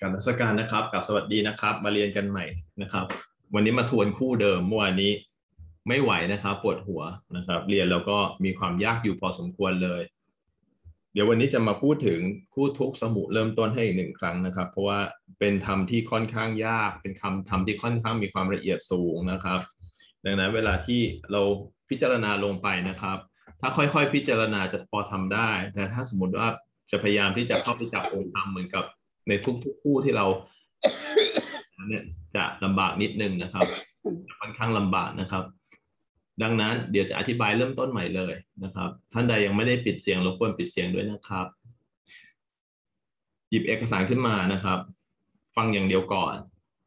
นมัสการนะครับกับสวัสดีนะครับมาเรียนกันใหม่นะครับวันนี้มาทวนคู่เดิมเมื่อวานนี้ไม่ไหวนะครับปวดหัวนะครับเรียนแล้วก็มีความยากอยู่พอสมควรเลยเดี๋ยววันนี้จะมาพูดถึงคู่ทุกข์สมุเริ่มต้นให้อีกหนึ่งครั้งนะครับเพราะว่าเป็นธรรมที่ค่อนข้างยากเป็นคำธรรมที่ค่อนข้างมีความละเอียดสูงนะครับดังนั้นเวลาที่เราพิจารณาลงไปนะครับถ้าค่อยๆพิจารณาจะพอทำได้แต่ถ้าสมมติว่าจะพยายามที่จะเข้าไปจับองค์ธรรมเหมือนกับในทุกๆคู่ที่เราเนี่ยจะลำบากนิดนึงนะครับค่อนข้างลำบากนะครับดังนั้นเดี๋ยวจะอธิบายเริ่มต้นใหม่เลยนะครับท่านใดยังไม่ได้ปิดเสียงรบกวนปิดเสียงด้วยนะครับหยิบเอกสารขึ้นมานะครับฟังอย่างเดียวก่อน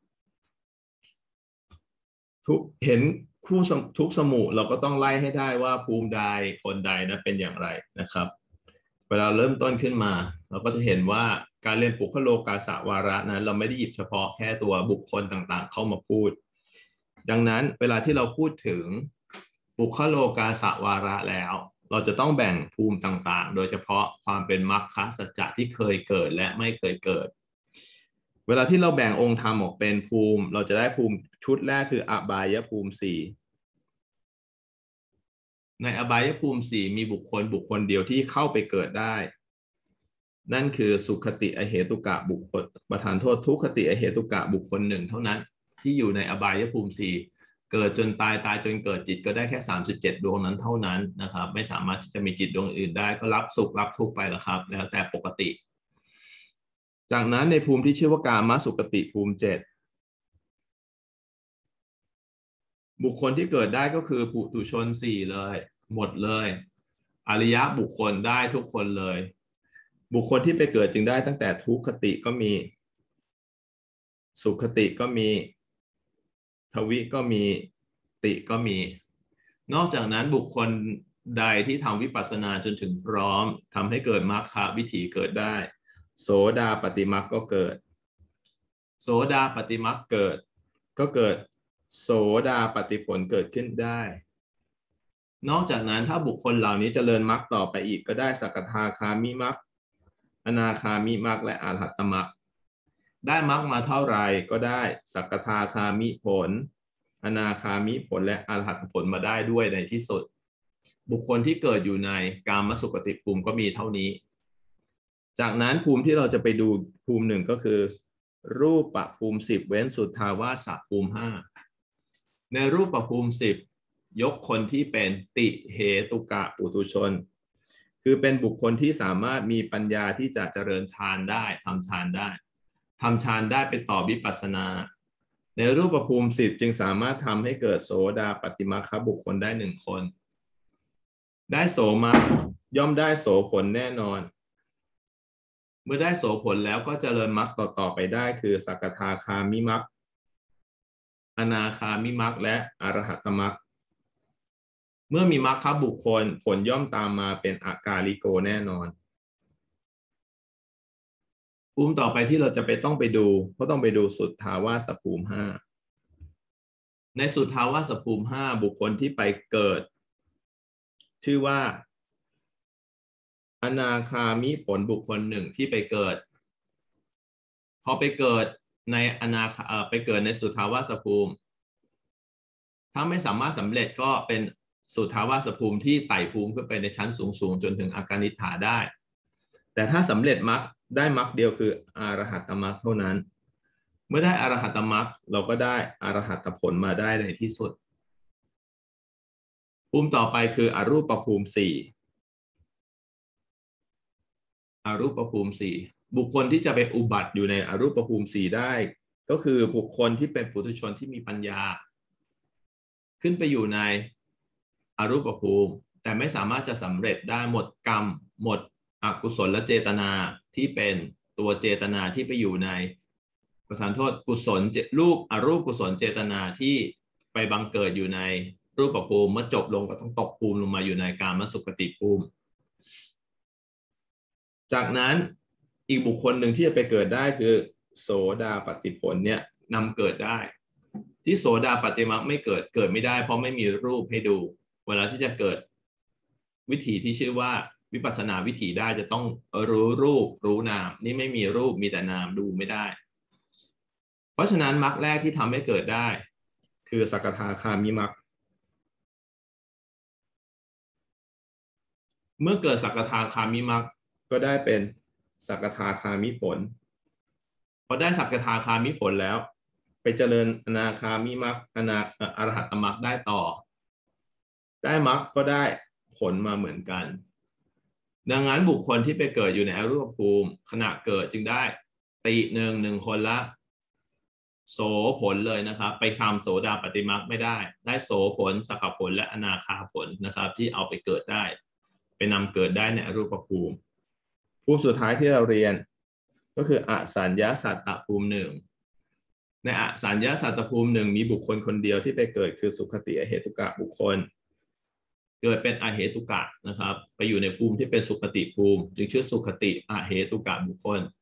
เห็นคู่ทุกสมุเราก็ต้องไล่ให้ได้ว่าภูมิใดคนใดนะเป็นอย่างไรนะครับเวลาเริ่มต้นขึ้นมาเราก็จะเห็นว่าการเรียนปุคโลกาสวาระนั้นเราไม่ได้หยิบเฉพาะแค่ตัวบุคคลต่างๆเข้ามาพูดดังนั้นเวลาที่เราพูดถึงปุคโลกาสวาระแล้วเราจะต้องแบ่งภูมิต่างๆโดยเฉพาะความเป็นมรรคสัจจะที่เคยเกิดและไม่เคยเกิดเวลาที่เราแบ่งองค์ธรรมออกเป็นภูมิเราจะได้ภูมิชุดแรกคืออบายภูมิ4ในอบายภูมิ4มีบุคคลเดียวที่เข้าไปเกิดได้นั่นคือสุขติอเหตุกะบุคคลประทานโทษทุกขติอเหตุกะบุคคลหนึ่งเท่านั้นที่อยู่ในอบายภูมิ4เกิดจนตายจนเกิดจิตก็ได้แค่37ดวงนั้นเท่านั้นนะครับไม่สามารถที่จะมีจิตดวงอื่นได้ก็รับสุขรับทุกข์ไปแล้วครับแล้วแต่ปกติจากนั้นในภูมิที่ชื่อว่ากามสุขติภูมิ7บุคคลที่เกิดได้ก็คือปุถุชน4เลยหมดเลยอริยะบุคคลได้ทุกคนเลยบุคคลที่ไปเกิดจึงได้ตั้งแต่ทุกขติก็มีสุขติก็มีทวิก็มีติก็มีนอกจากนั้นบุคคลใดที่ทำวิปัสสนาจนถึงพร้อมทำให้เกิดมรรควิถีเกิดได้โสดาปฏิมรรคก็เกิดโสดาปฏิมรรคเกิดก็เกิดโสดาปฏิผลเกิดขึ้นได้นอกจากนั้นถ้าบุคคลเหล่านี้เจริญมรรคต่อไปอีกก็ได้สักทาคามิมรรคอนาคามิมรรคและอรหัตตมรรคได้มรรคมาเท่าไรก็ได้สักทาคามิผลอนาคามิผลและอรหัตผลมาได้ด้วยในที่สุดบุคคลที่เกิดอยู่ในกามสุขติภูมิก็มีเท่านี้จากนั้นภูมิที่เราจะไปดูภูมิหนึ่งก็คือรูปภูมิ10เว้นสุทธาวาสภูมิ5ในรูปภูมิ10ยกคนที่เป็นติเหตุกะปุถุชนคือเป็นบุคคลที่สามารถมีปัญญาที่จะเจริญฌานได้ทำฌานได้ไปต่อวิปัสสนาในรูปภูมิ10จึงสามารถทำให้เกิดโสดาปฏิมรรคบุคคลได้1คนได้โสมรรคย่อมได้โสผลแน่นอนเมื่อได้โสผลแล้วก็เจริญมรรคต่อไปได้คือสักทาคามิมรรคอนาคามิมรรคและอรหัตตมรรคเมื่อมีมรรคบุคคลผลย่อมตามมาเป็นอากาลิโกแน่นอนภูมิต่อไปที่เราจะต้องไปดูก็ต้องไปดูสุทธาวาสภูมิ5ในสุทธาวาสภูมิ5บุคคลที่ไปเกิดชื่อว่าอนาคามิผลบุคคลหนึ่งที่ไปเกิดพอไปเกิดในไปเกิดในสุทธาวาสภูมิถ้าไม่สามารถสำเร็จก็เป็นสุทธาวาสภูมิที่ไต่ภูมิขึ้นไปในชั้นสูงจนถึงอากานิฏฐาได้แต่ถ้าสำเร็จมรรคได้มรรคเดียวคืออรหัตตมรรคเท่านั้นเมื่อได้อรหัตตมรรคเราก็ได้อรหัตผลมาได้ในที่สุดภูมิต่อไปคืออรูปภูมิ4อรูปภูมิ4บุคคลที่จะไปอุบัติอยู่ในอรูปภูมิ4ได้ก็คือบุคคลที่เป็นปุถุชนที่มีปัญญาขึ้นไปอยู่ในอรูปภูมิแต่ไม่สามารถจะสำเร็จได้หมดกรรมหมดอกุศลและเจตนาที่เป็นตัวเจตนาที่ไปอยู่ในประทานโทษกุศลอรูปกุศลเจตนาที่ไปบังเกิดอยู่ในรูปภูมิเมื่อจบลงก็ต้องตกภูมิลงมาอยู่ในกามสุขติภูมิจากนั้นอีกบุคคลหนึ่งที่จะไปเกิดได้คือโสดาปฏิผลเนี่ยนำเกิดได้ที่โสดาปฏิมรรคไม่เกิดไม่ได้เพราะไม่มีรูปให้ดูเวลาที่จะเกิดวิถีที่ชื่อว่าวิปัสสนาวิถีได้จะต้องรู้รูปรู้นามนี่ไม่มีรูปมีแต่นามดูไม่ได้ราะฉะนั้นมรรคแรกที่ทำให้เกิดได้คือสกทาคามิมรรคเมื่อเกิดสกทาคามิมรรคก็ได้เป็นสกทาคามิผลพอได้สกทาคามิผลแล้วไปเจริญอนาคามิมรรคอรหัตตมรรคได้ต่อได้มรรคก็ได้ผลมาเหมือนกันดังนั้นบุคคลที่ไปเกิดอยู่ในอรูปภูมิขณะเกิดจึงได้ติหนึ่งคนละโสผลเลยนะครับไปทำโสดาปฏิมรรคไม่ได้ได้โสผลสกผลและอนาคาผลนะครับที่เอาไปเกิดได้ไปนำเกิดได้ในอรูปภูมิภูมิสุดท้ายที่เราเรียนก็คืออสัญญาสัตตภูมิหนึ่งในอสัญญาสัตตภูมิหนึ่งมีบุคคลคนเดียวที่ไปเกิดคือสุขติอเหตุกะบุคคลเกิดเป็นอเหตุกะนะครับไปอยู่ในภูมิที่เป็นสุขติภูมิจึงชื่อสุขติอเหตุกะบุคคล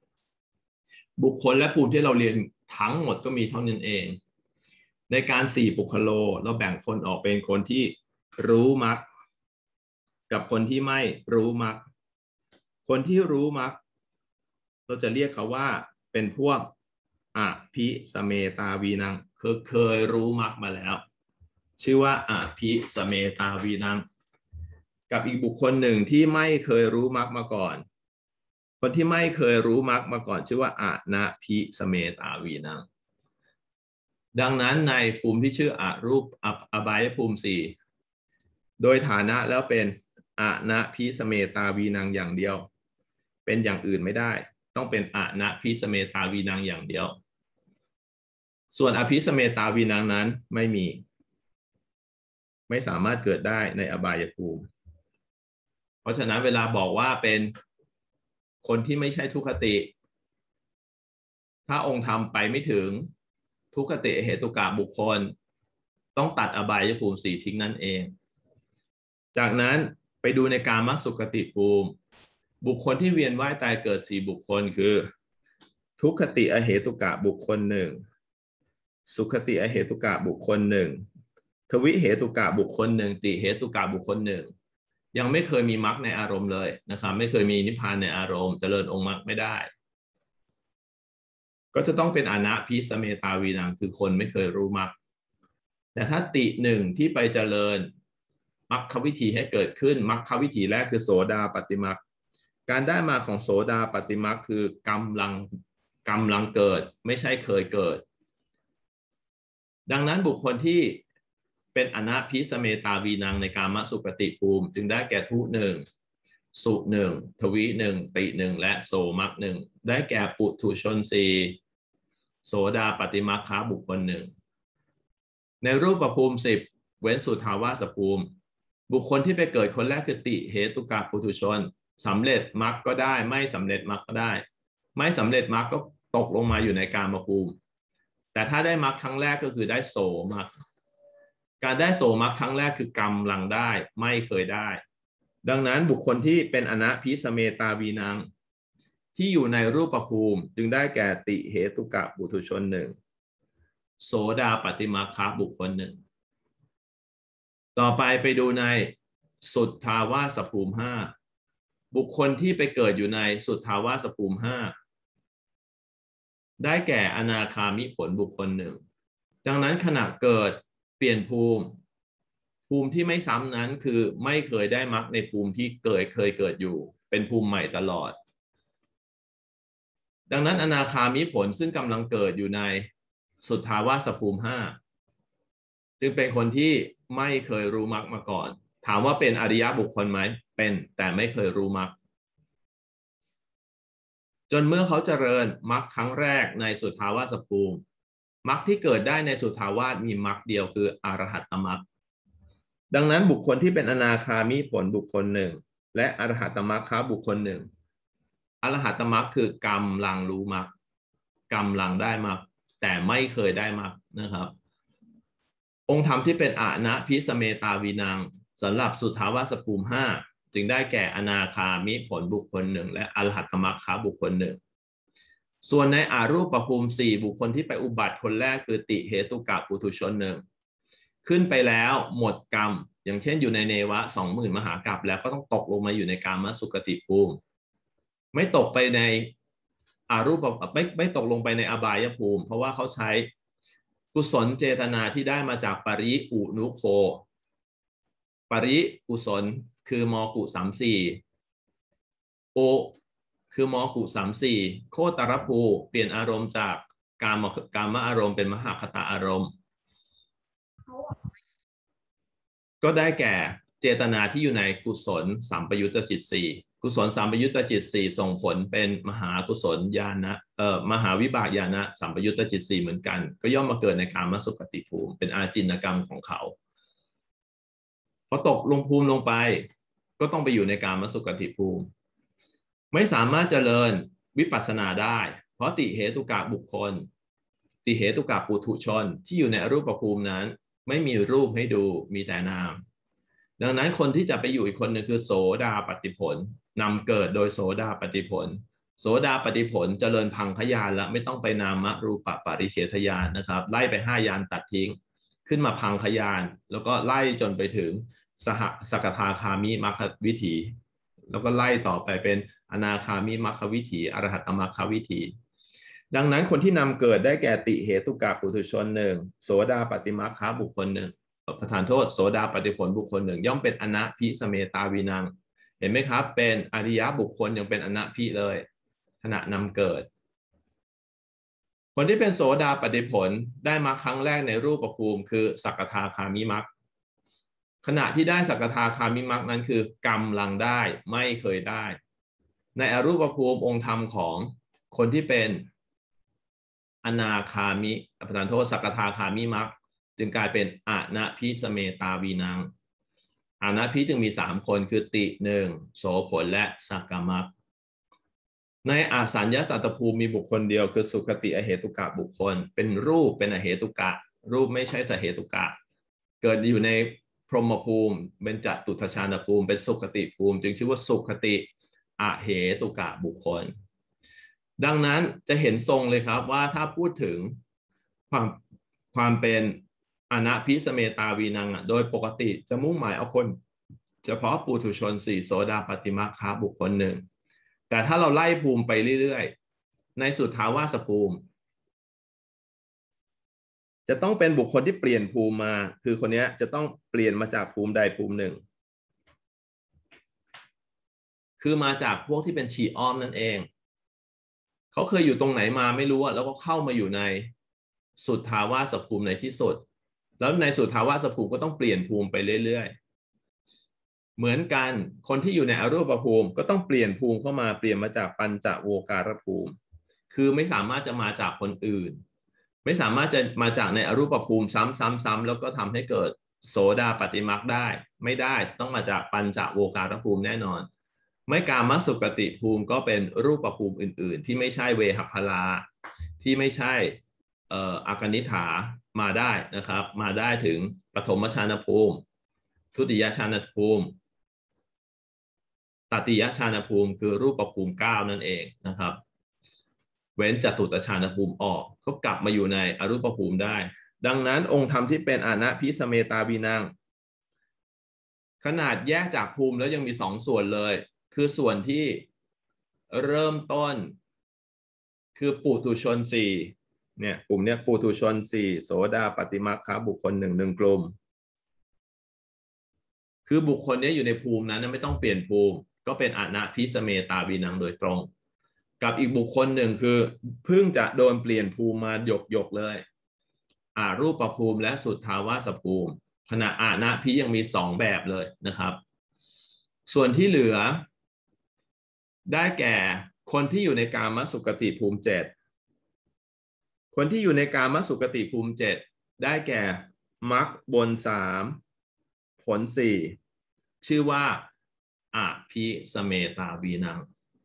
และภูมิที่เราเรียนทั้งหมดก็มีเท่านั้นเองในการ4ปุคโลเราแบ่งคนออกเป็นคนที่รู้มรรคกับคนที่ไม่รู้มรรคคนที่รู้มรรคเราจะเรียกเขาว่าเป็นพวกอภิสเมตาวีนังเคยรู้มรรคมาแล้วชื่อว่าอภิสเมตาวีนังกับอีกบุคคลหนึ่งที่ไม่เคยรู้มรรคมาก่อนคนที่ไม่เคยรู้มรรคมาก่อนชื่อว่าอนาภิสเมตาวีนังดังนั้นในภูมิที่ชื่ออรูปอบายภูมิ4โดยฐานะแล้วเป็นอนาภิสเมตาวีนังอย่างเดียวเป็นอย่างอื่นไม่ได้ต้องเป็นอนาภิสเมตาวีนังอย่างเดียวส่วนอภิสเมตาวีนังนั้นไม่สามารถเกิดได้ในอบายภูมิเพราะฉะนั้นเวลาบอกว่าเป็นคนที่ไม่ใช่ทุกขติถ้าองค์ธรรมไปไม่ถึงทุกขติเหตุกะบุคคลต้องตัดอบายภูมิ4ทิ้งนั่นเองจากนั้นไปดูในกามสุขติภูมิบุคคลที่เวียนว่ายตายเกิด4บุคคลคือทุกขติอเหตุกะบุคคล1สุขติอเหตุกะบุคคล1ทวิเหตุกะบุคคล1ติเหตุกะบุคคล1ยังไม่เคยมีมรรคในอารมณ์เลยนะครับไม่เคยมีนิพพานในอารมณ์เจริญองค์มรรคไม่ได้ก็จะต้องเป็นอนาภิสเมตาวีนังคือคนไม่เคยรู้มรรคแต่ถ้าติหนึ่งที่ไปเจริญมรรควิธีให้เกิดขึ้นมรรควิธีแรกคือโสดาปฏิมรรคการได้มาของโสดาปฏิมรรคคือกำลังเกิดไม่ใช่เคยเกิดดังนั้นบุคคลที่เป็นอนาภิสเมตาวีนังในกามสุขติภูมิจึงได้แก่ทุหนึ่งสุหนึ่งทวิหนึ่งติหนึ่งและโสมรรคหนึ่งได้แก่ปุถุชน4โสดาปฏิมรรคบุคคล1ในรูปภูมิ10เว้นสุทาวาสภูมิบุคคลที่ไปเกิดคนแรกคือติเหตุกะปุถุชนสำเร็จมรรคก็ได้ไม่สำเร็จมรรคก็ได้ไม่สำเร็จมรรคก็ตกลงมาอยู่ในกามภูมิแต่ถ้าได้มรรคครั้งแรกก็คือได้โสมรรคการได้โสมรรคครั้งแรกคือกำลังได้ไม่เคยได้ดังนั้นบุคคลที่เป็นอนาภิสเมตาวีนังที่อยู่ในรูปภูมิจึงได้แก่ติเหตุกะปุถุชน1โสดาปฏิมรรคบุคคล1ต่อไปดูในสุทธาวาสภูมิ5บุคคลที่ไปเกิดอยู่ในสุทธาวาสภูมิ5ได้แก่อนาคามิผลบุคคล1ดังนั้นขณะเกิดเปลี่ยนภูมิที่ไม่ซ้ำนั้นคือไม่เคยได้มรรคในภูมิที่เคยเกิดอยู่เป็นภูมิใหม่ตลอดดังนั้นอนาคามิผลซึ่งกำลังเกิดอยู่ในสุทธาวาสภูมิ5จึงเป็นคนที่ไม่เคยรู้มรรคมาก่อนถามว่าเป็นอริยบุคคลไหมเป็นแต่ไม่เคยรู้มรรคจนเมื่อเขาเจริญมรรคครั้งแรกในสุทธาวาสภูมิมรรคที่เกิดได้ในสุทธาวาสมีมรรคเดียวคืออรหัตตมรรคดังนั้นบุคคลที่เป็นอนาคามิผลบุคคล1และอรหัตตมรรคบุคคล1อรหัตตมรรคคือกำลังรู้มรรคกำลังได้มรรคแต่ไม่เคยได้มรรคนะครับองค์ธรรมที่เป็นอนาภิสเมตาวีนังสำหรับสุทธาวาสภูมิ5จึงได้แก่อนาคามิผลบุคคล1และอรหัตตมรรคบุคคล1ส่วนในอรูปภูมิ4บุคคลที่ไปอุบัติคนแรกคือติเหตุกะปุถุชน1ขึ้นไปแล้วหมดกรรมอย่างเช่นอยู่ในเนวะ 20,000 มหากาพย์แล้วก็ต้องตกลงมาอยู่ในกามสุขติภูมิไม่ตกไปในอารูปไม่ตกลงไปในอบายภูมิเพราะว่าเขาใช้กุศลเจตนาที่ได้มาจากปริอุนุโคปริกุศลคือมกุ34โอคือมกุ34โคตรภูเปลี่ยนอารมณ์จากกามอารมณ์เป็นมหคตาอารมณ์ก็ได้แก่เจตนาที่อยู่ในกุศลสัมปยุตตจิตสี่กุศลสัมปยุตตจิตสี่ส่งผลเป็นมหากุศลญาณมหาวิบากญาณสัมปยุตตจิตสี่เหมือนกันก็ย่อมมาเกิดในกามสุขติภูมิเป็นอาจินกรรมของเขาพอตกลงภูมิลงไปก็ต้องไปอยู่ในกามสุขติภูมิไม่สามารถเจริญวิปัสสนาได้เพราะติเหตุกะบุคคลติเหตุกะปุถุชนที่อยู่ในรูปภูมินั้นไม่มีรูปให้ดูมีแต่นามดังนั้นคนที่จะไปอยู่อีกคนหนึ่งคือโสดาปฏิผลนำเกิดโดยโสดาปฏิผลโสดาปฏิผลเจริญพังคยานแล้วไม่ต้องไปนามรูปปริเฉทญาณนะครับไล่ไป5 ยานตัดทิ้งขึ้นมาพังคยานแล้วก็ไล่จนไปถึงสกทาคามิมรรควิถีแล้วก็ไล่ต่อไปเป็นอนาคามิมรรควิถีอรหัตมรรควิถีดังนั้นคนที่นำเกิดได้แก่ติเหตุกะปุถุชนหนึ่งโสดาปฏิมรรคบุคคลหนึ่งประธานโทษโสดาปฏิผลบุคคลหนึ่งย่อมเป็นอนะพิสเมตาวีนังเห็นไหมครับเป็นอริยบุคคลยังเป็นอนะพิเลยขณะนำเกิดคนที่เป็นโสดาปฏิผลได้มาครั้งแรกในรูปภูมิคือสักทาคามิมรรคขณะที่ได้สักทาคามิมรรคนั้นคือกำลังได้ไม่เคยได้ในอรูปภูมิองค์ธรรมของคนที่เป็นอนาคามิประธานโทษสักทาคามิมรรคจึงกลายเป็นอนะพิสเมตาวีนังอนะพิจึงมี3 คนคือติหนึ่งโสผลและสักกมรรคในอาสัญญสัตตภูมิมีบุคคลเดียวคือสุคติอเหตุกะบุคคลเป็นรูปเป็นอเหตุกะรูปไม่ใช่สเหตุกะเกิดอยู่ในพรหมภูมิเป็นจัตุทชานภูมิเป็นสุคติภูมิจึงชื่อว่าสุคติอเหตุกะบุคคลดังนั้นจะเห็นทรงเลยครับว่าถ้าพูดถึงความเป็นอนะพิสเมตาวีนังโดยปกติจะมุ่งหมายเอาคนเฉพาะปุถุชน4โสดาปฏิมรรคบุคคลหนึ่งแต่ถ้าเราไล่ภูมิไปเรื่อยๆในสุทธาวาสภูมิจะต้องเป็นบุคคลที่เปลี่ยนภูมิมาคือคนนี้จะต้องเปลี่ยนมาจากภูมิใดภูมิหนึ่งคือมาจากพวกที่เป็นฉีอ้อมนั่นเองเขาเคยอยู่ตรงไหนมาไม่รู้แล้วก็เข้ามาอยู่ในสุทธาวาสภูมิในที่สุดแล้วในสุทธาวาสภูมิก็ต้องเปลี่ยนภูมิไปเรื่อยๆเหมือนกันคนที่อยู่ในอรูปภูมิก็ต้องเปลี่ยนภูมิเข้ามาเปลี่ยนมาจากปัญจโวการภูมิคือไม่สามารถจะมาจากคนอื่นไม่สามารถจะมาจากในอรูปภูมิซ้ำๆแล้วก็ทำให้เกิดโสดาปฏิมรรคได้ไม่ได้ต้องมาจากปัญจโวการภูมิแน่นอนไม่กามสุกติภูมิก็เป็นรูปภูมิอื่นๆที่ไม่ใช่เวหพลาที่ไม่ใช่อากนิฐามาได้นะครับมาได้ถึงปฐมฌานภูมิทุติยฌานภูมิตติยฌานภูมิคือรูปภูมิ9นั่นเองนะครับเว้นจตุตฌานภูมิออกก็กลับมาอยู่ในอรูปภูมิได้ดังนั้นองค์ธรรมที่เป็นอนะพิสเมตาวีนังขนาดแยกจากภูมิแล้วยังมี2 ส่วนเลยคือส่วนที่เริ่มต้นคือปุถุชน4เนี่ยกลุ่มเนี้ยปุถุชน4โสดาปฏิมรรคบุคคล1 กลุ่มคือบุคคลนี้อยู่ในภูมินั้นไม่ต้องเปลี่ยนภูมิก็เป็นอนะพิสเมตาวีนังโดยตรงกับอีกบุคคลหนึ่งคือเพิ่งจะโดนเปลี่ยนภูมิมาหยกเลยรูปภูมิและสุทธาวาสภูมิขณะอนะพิยังมี2 แบบเลยนะครับส่วนที่เหลือได้แก่คนที่อยู่ในกามสุขติภูมิ7คนที่อยู่ในกามสุขติภูมิ7ได้แก่มรรคบน3ผล4ชื่อว่าอภิสเมตาวีนัง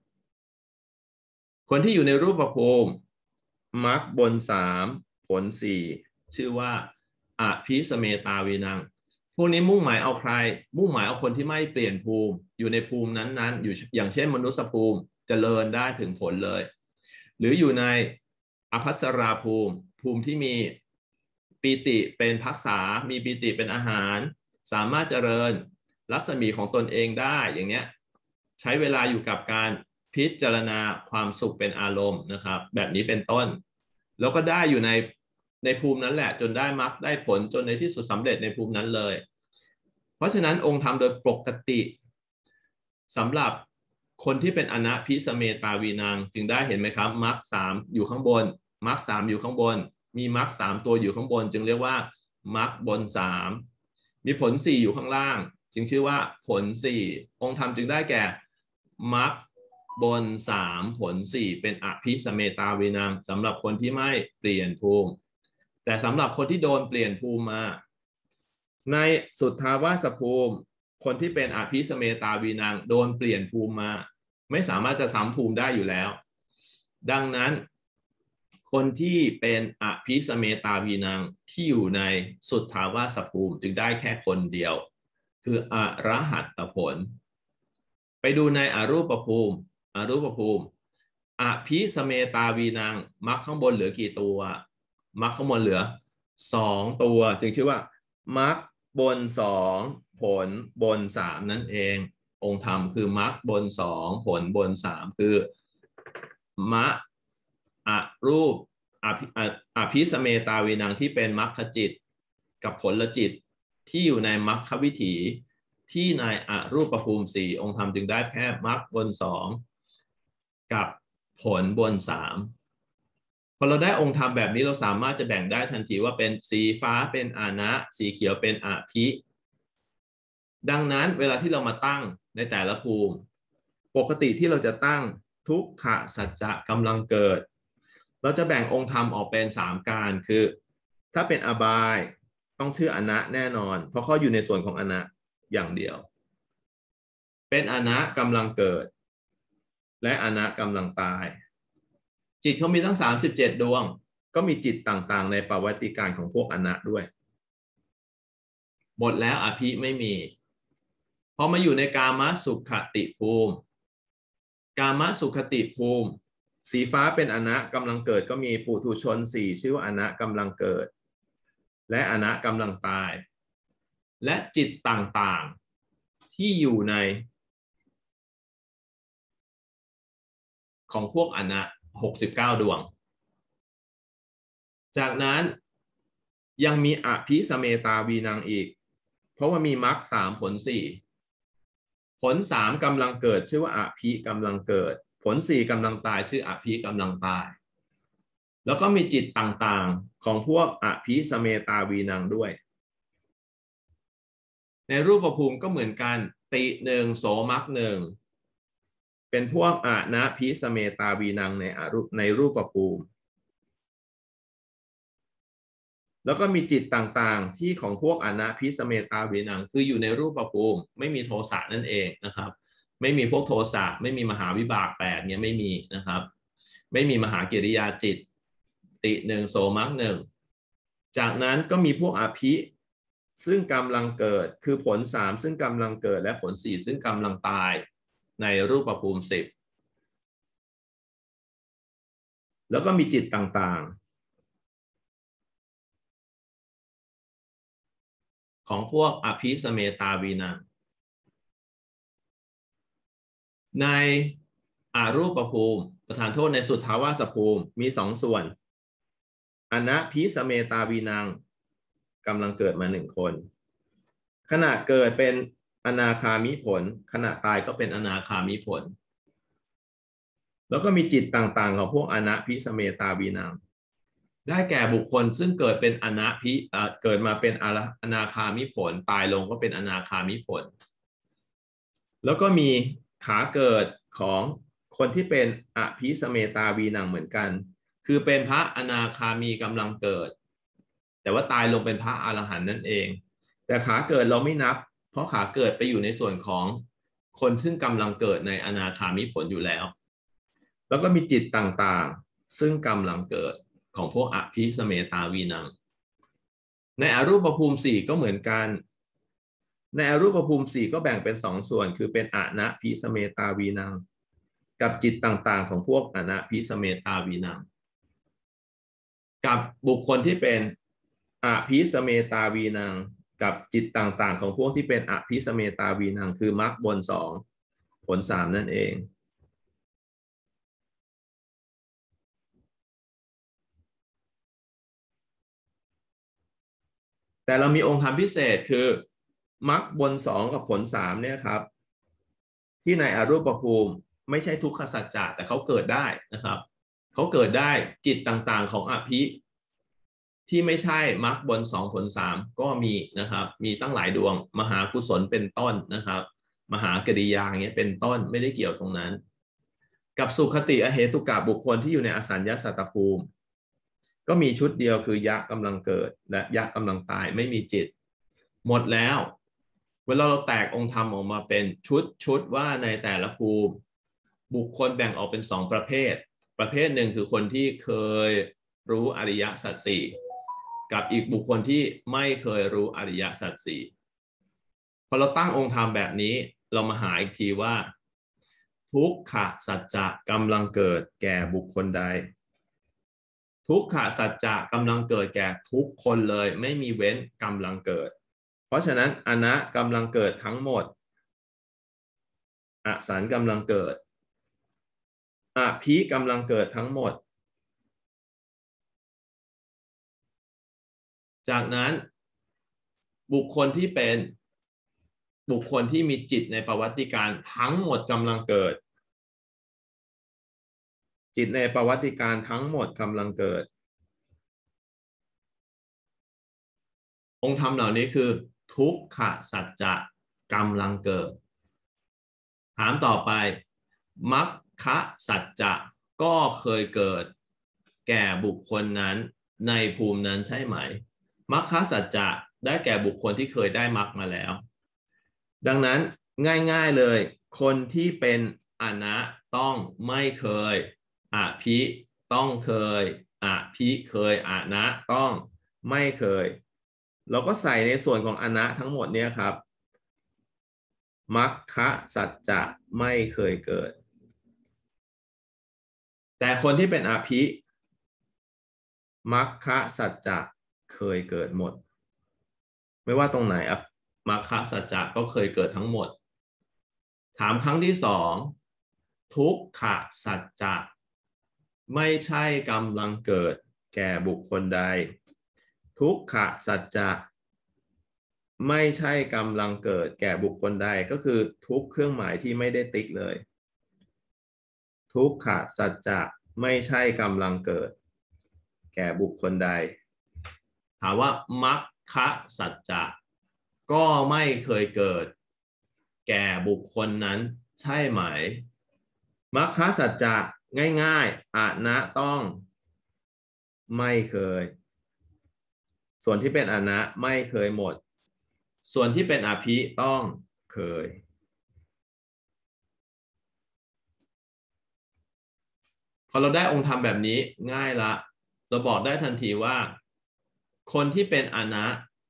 คนที่อยู่ในรูปภูมิมรรคบน3ผล4ชื่อว่าอภิสเมตาวีนังพวกนี้มุ่งหมายเอาใครมุ่งหมายเอาคนที่ไม่เปลี่ยนภูมิอยู่ในภูมินั้นๆอยู่อย่างเช่นมนุษยภูมิเจริญได้ถึงผลเลยหรืออยู่ในอภัสราภูมิภูมิที่มีปีติเป็นภักษามีปีติเป็นอาหารสามารถเจริญรัศมีของตนเองได้อย่างเนี้ยใช้เวลาอยู่กับการพิจารณาความสุขเป็นอารมณ์นะครับแบบนี้เป็นต้นแล้วก็ได้อยู่ในภูมินั้นแหละจนได้มรรคได้ผลจนในที่สุดสำเร็จในภูมินั้นเลยเพราะฉะนั้นองค์ธรรมโดยปกติสำหรับคนที่เป็นอนัพิสเมตาวีนังจึงได้เห็นไหมครับมรรคสามอยู่ข้างบนมรรคสามอยู่ข้างบนมีมรรคสามตัวอยู่ข้างบนจึงเรียกว่ามรรคบนสามมีผลสี่อยู่ข้างล่างจึงชื่อว่าผลสี่องค์ธรรมจึงได้แก่มรรคบนสามผลสี่เป็นอภิสเมตาวีนังสำหรับคนที่ไม่เปลี่ยนภูมิแต่สำหรับคนที่โดนเปลี่ยนภูมิมาในสุทธาวาสภูมิคนที่เป็นอภิสเมตาวีนังโดนเปลี่ยนภูมิมาไม่สามารถจะซ้ำภูมิได้อยู่แล้วดังนั้นคนที่เป็นอภิสเมตาวีนังที่อยู่ในสุทธาวาสภูมิจึงได้แค่คนเดียวคืออรหัตตผลไปดูในอรูปภูมิอภิสเมตาวีนังมรรคข้างบนเหลือกี่ตัวมรรคข้างบนเหลือ2ตัวจึงชื่อว่ามรรคบน2ผลบน3นั่นเององค์ธรรมคือมรรคบน2ผลบน3คือมรรคอภิสเมตาวีนังที่เป็นมรรคจิตกับผลจิตที่อยู่ในมรรควิถีที่ในอรูปภูมิ4องค์ธรรมจึงได้แค่มรรคบน2กับผลบน3พอเราได้องค์ธรรมแบบนี้เราสามารถจะแบ่งได้ทันทีว่าเป็นสีฟ้าเป็นอานะสีเขียวเป็นอภิดังนั้นเวลาที่เรามาตั้งในแต่ละภูมิปกติที่เราจะตั้งทุกขสัจจะกำลังเกิดเราจะแบ่งองค์ธรรมออกเป็น3การคือถ้าเป็นอบายต้องชื่ออนะแน่นอนเพราะเขาอยู่ในส่วนของอนะอย่างเดียวเป็นอนะกำลังเกิดและอนะกำลังตายจิตเขามีทั้ง37ดวงก็มีจิตต่างๆในประวัติการของพวกอนะด้วยหมดแล้วอภิไม่มีพอมาอยู่ในกามสุขติภูมิกามสุขติภูมิสีฟ้าเป็นอนะกำลังเกิดก็มีปุถุชน4ชื่อว่าอนะกำลังเกิดและอนะกำลังตายและจิตต่างๆที่อยู่ในของพวกอนะ69ดวงจากนั้นยังมีอภิสเมตาวีนังอีกเพราะว่ามีมรรค3ผล4ผล3กำลังเกิดชื่อว่าอภิกำลังเกิดผล4กำลังตายชื่ออภิกำลังตายแล้วก็มีจิตต่างๆของพวกอภิสเมตาวีนังด้วยในรูปภูมิก็เหมือนกันติ1โสมรรค1เป็นพวกอนะภิสเมตาวีนังในรูปภูมิแล้วก็มีจิตต่างๆที่ของพวกอนะภิสเมตาวีนังคืออยู่ในรูปภูมิไม่มีโทสะนั่นเองนะครับไม่มีพวกโทสะไม่มีมหาวิบาก8เนี่ยไม่มีนะครับไม่มีมหากิริยาจิตติ1โสมรรค1จากนั้นก็มีพวกอภิซึ่งกำลังเกิดคือผล3ซึ่งกำลังเกิดและผล4ซึ่งกำลังตายในรูปภูมิ10แล้วก็มีจิตต่างๆของพวกอภิสเมตาวีนังในอรูปภูมิประทานโทษในสุทธาวาสภูมิมี2ส่วนอนะภิสเมตาวีนังกำลังเกิดมา1คนขณะเกิดเป็นอนาคามิผลขณะตายก็เป็นอนาคามิผลแล้วก็มีจิตต่างๆของพวกอนะภิสเมตาวีนังได้แก่บุคคลซึ่งเกิดเป็นเกิดมาเป็นอนาคามิผลตายลงก็เป็นอนาคามิผลแล้วก็มีขาเกิดของคนที่เป็นอภิสเมตาวีนังเหมือนกันคือเป็นพระอนาคามีกำลังเกิดแต่ว่าตายลงเป็นพระอรหันต์นั่นเองแต่ขาเกิดเราไม่นับเพราะขาเกิดไปอยู่ในส่วนของคนซึ่งกำลังเกิดในอนาคามิผลอยู่แล้วแล้วก็มีจิตต่างๆซึ่งกำลังเกิดของพวกอภิสเมตาวีนังในอรูปภูมิ4ก็เหมือนกันในอรูปภูมิ4ก็แบ่งเป็น2ส่วนคือเป็นอนะภิสเมตาวีนังกับจิตต่างๆของพวกอนะภิสเมตาวีนังกับบุคคลที่เป็นอภิสเมตาวีนังกับจิตต่างๆของพวกที่เป็นอภิสเมตาวีนังคือมรรคบน2ผล3นั่นเองแต่เรามีองค์ธรรมพิเศษคือมรรคบนสองกับผลสามเนี่ยครับที่ในอรูปภูมิไม่ใช่ทุกขสัจจะแต่เขาเกิดได้นะครับเขาเกิดได้จิตต่างๆของอภิที่ไม่ใช่มรรคบนสองผลสามก็มีนะครับมีตั้งหลายดวงมหากุศลเป็นต้นนะครับมหากริยาอย่างเงี้ยเป็นต้นไม่ได้เกี่ยวตรงนั้นกับสุขติอเหตุกะบุคคลที่อยู่ในอสัญญาสัตตภูมิก็มีชุดเดียวคือยะกำลังเกิดและยะกำลังตายไม่มีจิตหมดแล้วเวลาเราแตกองค์ธรรมออกมาเป็นชุดว่าในแต่ละภูมิบุคคลแบ่งออกเป็นสองประเภทหนึ่งคือคนที่เคยรู้อริยสัจสี่กับอีกบุคคลที่ไม่เคยรู้อริยสัจสี่พอเราตั้งองค์ธรรมแบบนี้เรามาหาอีกทีว่าทุกขสัจจะกำลังเกิดแก่บุคคลใดทุกขสัจจะกำลังเกิดแก่ทุกคนเลยไม่มีเว้นกำลังเกิดเพราะฉะนั้นอนะกำลังเกิดทั้งหมดอสันกำลังเกิดอภิกำลังเกิดทั้งหมดจากนั้นบุคคลที่เป็นบุคคลที่มีจิตในประวัติการทั้งหมดกำลังเกิดจิตในประวัติการทั้งหมดกำลังเกิดองค์ธรรมเหล่านี้คือทุกขสัจจะกำลังเกิดถามต่อไปมรรคสัจจะก็เคยเกิดแก่บุคคลนั้นในภูมินั้นใช่ไหมมรรคสัจจะได้แก่บุคคลที่เคยได้มรรคมาแล้วดังนั้นง่ายๆเลยคนที่เป็นอนะต้องไม่เคยอภิต้องเคยอภิเคยอนะต้องไม่เคยเราก็ใส่ในส่วนของอนะทั้งหมดเนี่ยครับมรรคสัจจะไม่เคยเกิดแต่คนที่เป็นอภิมรรคสัจจะเคยเกิดหมดไม่ว่าตรงไหนมรรคสัจจะก็เคยเกิดทั้งหมดถามครั้งที่สองทุกขสัจจะไม่ใช่กำลังเกิดแก่บุคคลใดทุกขสัจจะไม่ใช่กำลังเกิดแก่บุคคลใดก็คือทุกเครื่องหมายที่ไม่ได้ติ๊กเลยทุกขสัจจะไม่ใช่กำลังเกิดแก่บุคคลใดถามว่ามรรคสัจจะก็ไม่เคยเกิดแก่บุคคลนั้นใช่ไหมมรรคสัจจะง่ายๆอนะต้องไม่เคยส่วนที่เป็นอนะไม่เคยหมดส่วนที่เป็นอภิต้องเคยพอเราได้องค์ธรรมแบบนี้ง่ายละเราบอกได้ทันทีว่าคนที่เป็นอนะ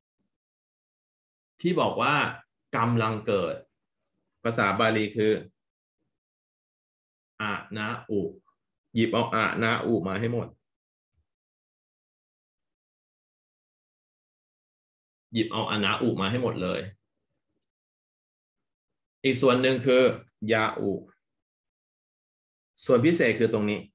ที่บอกว่ากำลังเกิดภาษาบาลีคืออะนะอุหยิบเอาอะนะอุมาให้หมดหยิบเอาอะนะอุมาให้หมดเลยอีกส่วนหนึ่งคือยาอุส่วนพิเศษคือตรงนี้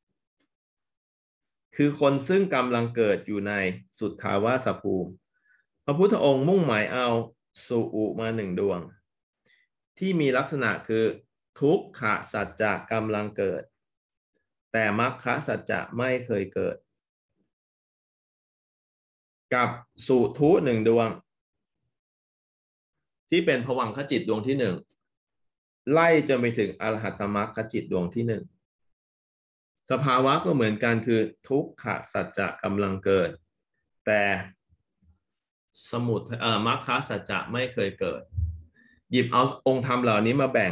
คือคนซึ่งกำลังเกิดอยู่ในสุทธาวาสภูมิพระพุทธองค์มุ่งหมายเอาสุอุมาหนึ่งดวงที่มีลักษณะคือทุกขสัจจะกำลังเกิดแต่มรรคสัจจะไม่เคยเกิดกับสุทุหนึ่งดวงที่เป็นภวังคจิตดวงที่หนึ่งไล่จนไปถึงอรหัตมรรคจิตดวงที่หนึ่งสภาวะก็เหมือนกันคือทุกขสัจจะกำลังเกิดแต่สมุทมรรคสัจจะไม่เคยเกิดหยิบเอาองค์ธรรมเหล่านี้มาแบ่ง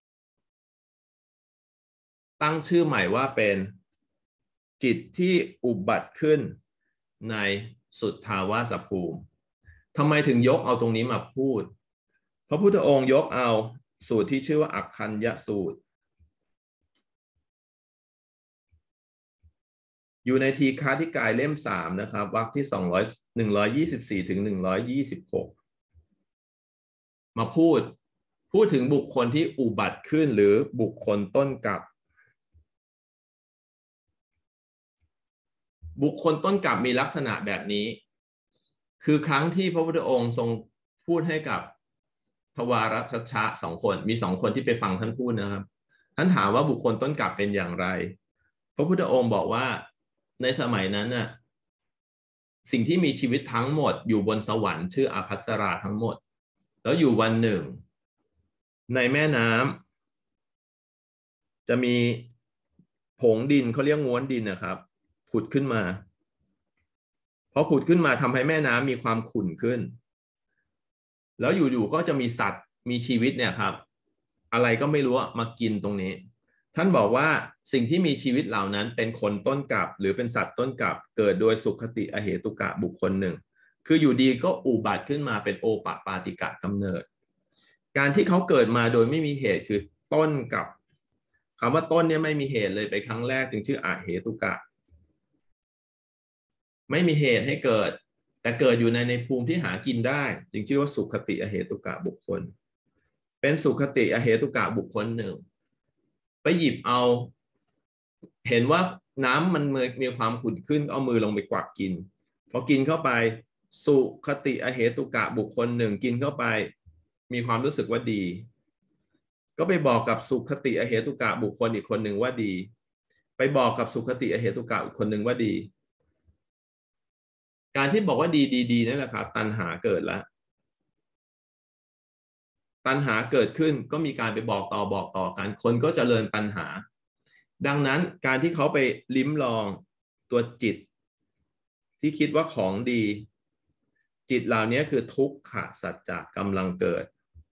ตั้งชื่อใหม่ว่าเป็นจิตที่อุบัติขึ้นในสุทธาวาสภูมิทำไมถึงยกเอาตรงนี้มาพูดพระพุทธองค์ยกเอาสูตรที่ชื่อว่าอัคคัญญสูตรอยู่ในทีฆาธิกายเล่ม3นะครับวรรคที่124ถึง126มาพูดถึงบุคคลที่อุบัติขึ้นหรือบุคคลต้นกับบุคคลต้นกับมีลักษณะแบบนี้คือครั้งที่พระพุทธองค์ทรงพูดให้กับทวารชัชชะสองคนมีสองคนที่ไปฟังท่านพูดนะครับท่านถามว่าบุคคลต้นกลับเป็นอย่างไรพระพุทธองค์บอกว่าในสมัยนั้นน่ะสิ่งที่มีชีวิตทั้งหมดอยู่บนสวรรค์ชื่ออภัสราทั้งหมดแล้วอยู่วันหนึ่งในแม่น้ำจะมีผงดินเขาเรียกง้วนดินนะครับผุดขึ้นมาพอผุดขึ้นมาทำให้แม่น้ำมีความขุ่นขึ้นแล้วอยู่ๆก็จะมีสัตว์มีชีวิตเนี่ยครับอะไรก็ไม่รู้มากินตรงนี้ท่านบอกว่าสิ่งที่มีชีวิตเหล่านั้นเป็นคนต้นกลับหรือเป็นสัตว์ต้นกลับเกิดโดยสุขติอเหตุกะบุคคลหนึ่งคืออยู่ดีก็อุบัติขึ้นมาเป็นโอปปาติกะกำเนิดการที่เขาเกิดมาโดยไม่มีเหตุคือต้นกับคำว่าต้นเนี่ยไม่มีเหตุเลยไปครั้งแรกจึงชื่ออเหตุกะไม่มีเหตุให้เกิดแต่เกิดอยู่ในภูมิที่หากินได้จึงชื่อว่าสุขติอเหตุกะบุคคลเป็นสุขติอเหตุกะบุคคลหนึ่งไปหยิบเอาเห็นว่าน้ำมันมีความขุ่นขึ้นเอามือลงไปกวักกินพอกินเข้าไปสุขติอเหตุกะบุคคลหนึ่งกินเข้าไปมีความรู้สึกว่าดีก็ไปบอกกับสุขติอเหตุกะบุคคลอีกคนหนึ่งว่าดีไปบอกกับสุขติอเหตุกะอีกคนหนึ่งว่าดีการที่บอกว่าดีนั่นแหละครับตัณหาเกิดแล้วตัณหาเกิดขึ้นก็มีการไปบอกต่อกันคนก็เจริญตัณหาดังนั้นการที่เขาไปลิ้มลองตัวจิตที่คิดว่าของดีจิตเหล่านี้คือทุกขสัจจะกำลังเกิด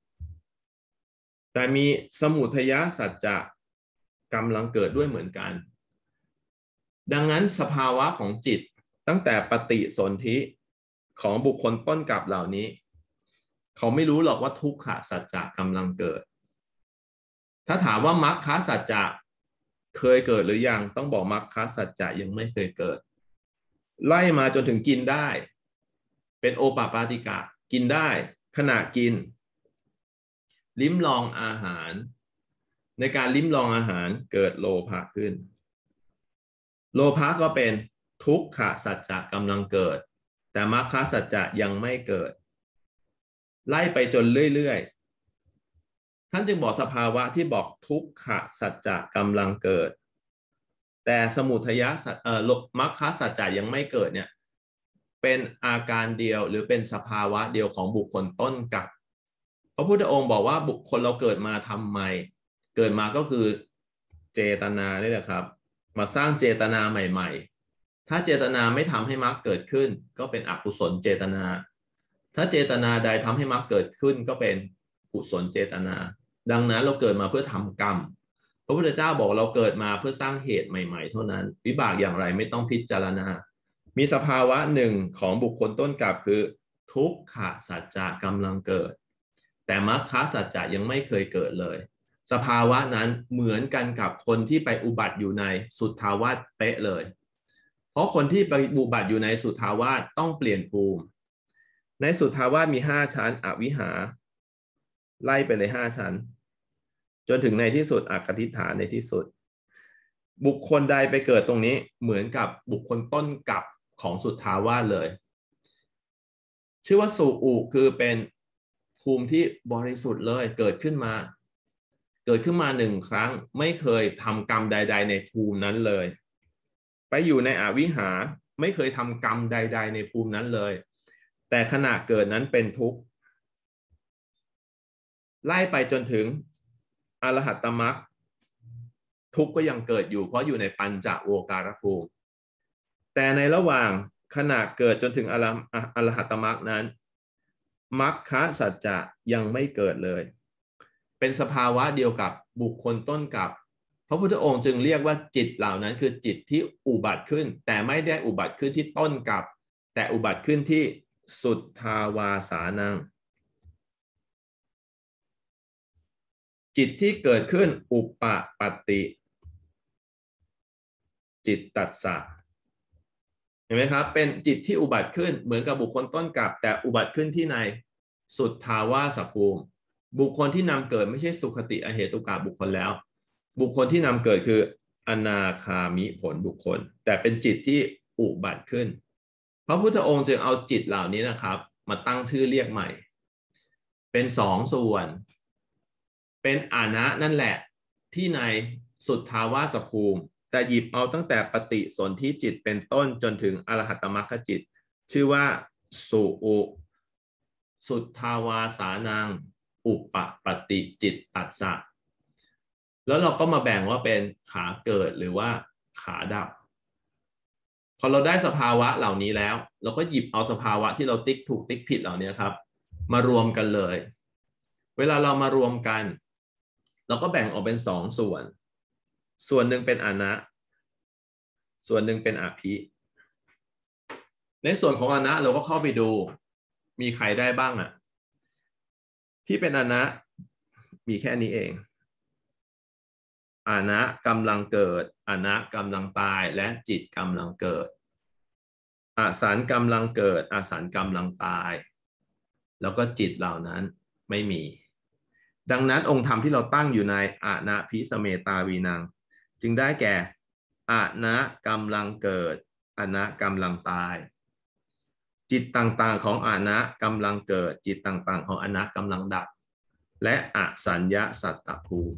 แต่มีสมุทัยสัจจะกำลังเกิดด้วยเหมือนกันดังนั้นสภาวะของจิตตั้งแต่ปฏิสนธิของบุคคลต้นกลับเหล่านี้เขาไม่รู้หรอกว่าทุกขสัจจะกำลังเกิดถ้าถามว่ามรรคสัจจะเคยเกิดหรือยังต้องบอกมรรคสัจจะยังไม่เคยเกิดไล่มาจนถึงกินได้เป็นโอปปาติกะกินได้ขณะกินลิ้มลองอาหารในการลิ้มลองอาหารเกิดโลภะขึ้นโลภะก็เป็นทุกขสัจจะกำลังเกิดแต่มรรคสัจจะยังไม่เกิดไล่ไปจนเรื่อยๆท่านจึงบอกสภาวะที่บอกทุกขสัจจะกำลังเกิดแต่สมุทัยสัจมรรคสัจจะยังไม่เกิดเนี่ยเป็นอาการเดียวหรือเป็นสภาวะเดียวของบุคคลต้นกับพระพุทธองค์บอกว่าบุคคลเราเกิดมาทำไมเกิดมาก็คือเจตนานี่แหละครับมาสร้างเจตนาใหม่ๆถ้าเจตนาไม่ทำให้มรรคเกิดขึ้นก็เป็นอกุศลเจตนาถ้าเจตนาใดทำให้มรรคเกิดขึ้นก็เป็นกุศลเจตนาดังนั้นเราเกิดมาเพื่อทำกรรมพระพุทธเจ้าบอกเราเกิดมาเพื่อสร้างเหตุใหม่ๆเท่านั้นวิบากอย่างไรไม่ต้องพิจารณามีสภาวะหนึ่งของบุคคลต้นกลับคือทุกขสัจจะกำลังเกิดแต่มรรคสัจจะยังไม่เคยเกิดเลยสภาวะนั้นเหมือนกันกับคนที่ไปอุบัติอยู่ในสุทธาวาสเป๊ะเลยเพราะคนที่ไปอุบัติอยู่ในสุทธาวาสต้องเปลี่ยนภูมิในสุทธาวาสมี5ชั้นอวิหาไล่ไปเลย5ชั้นจนถึงในที่สุดอกทิฏฐานในที่สุดบุคคลใดไปเกิดตรงนี้เหมือนกับบุคคลต้นกลับของสุทธาวาสเลยชื่อว่าสุอุคือเป็นภูมิที่บริสุทธิ์เลยเกิดขึ้นมา1 ครั้งไม่เคยทำกรรมใดๆในภูมินั้นเลยไปอยู่ในอวิหาไม่เคยทำกรรมใดๆในภูมินั้นเลยแต่ขณะเกิดนั้นเป็นทุกข์ไล่ไปจนถึงอรหัตตมรรคทุกข์ก็ยังเกิดอยู่เพราะอยู่ในปัญจโวการภูมิแต่ในระหว่างขณะเกิดจนถึงอรหัตตมรรคนั้นมรรคสัจจะยังไม่เกิดเลยเป็นสภาวะเดียวกับบุคคลต้นกับพระพุทธองค์จึงเรียกว่าจิตเหล่านั้นคือจิตที่อุบัติขึ้นแต่ไม่ได้อุบัติขึ้นที่ต้นกับแต่อุบัติขึ้นที่สุทธาวาสานังจิตที่เกิดขึ้นอุปปัตติจิตตัสสะเห็นไหมครับเป็นจิตที่อุบัติขึ้นเหมือนกับบุคคลต้นกับแต่อุบัติขึ้นที่ในสุทธาวาสภูมิบุคคลที่นำเกิดไม่ใช่สุขติอเหตุกะบุคคลแล้วบุคคลที่นำเกิดคืออนาคามิผลบุคคลแต่เป็นจิตที่อุบัติขึ้นพระพุทธองค์จึงเอาจิตเหล่านี้นะครับมาตั้งชื่อเรียกใหม่เป็นสองส่วนเป็นอานะนั่นแหละที่ในสุทธาวาสภูมิแต่หยิบเอาตั้งแต่ปฏิสนธิจิตเป็นต้นจนถึงอรหัตมรรคจิตชื่อว่าสุอุสุทธาวาสานังอุปปติจิตตัสสะแล้วเราก็มาแบ่งว่าเป็นขาเกิดหรือว่าขาดับพอเราได้สภาวะเหล่านี้แล้วเราก็หยิบเอาสภาวะที่เราติ๊กถูกติ๊กผิดเหล่านี้ครับมารวมกันเลยเวลาเรามารวมกันเราก็แบ่งออกเป็นสองส่วนส่วนหนึ่งเป็นอานะส่วนหนึ่งเป็นอภิในส่วนของอานะเราก็เข้าไปดูมีใครได้บ้างอ่ะที่เป็นอานะมีแค่นี้เองอานะกำลังเกิดอานะกำลังตายและจิตกำลังเกิดอาสันกำลังเกิดอาสันกำลังตายแล้วก็จิตเหล่านั้นไม่มีดังนั้นองค์ธรรมที่เราตั้งอยู่ในอานะพิสเมตาวีนังจึงได้แก่อานะกำลังเกิดอานะกำลังตายจิตต่างๆของอานะกำลังเกิดจิตต่างๆของอานะกำลังดับและอสัญญาสัตตภูมิ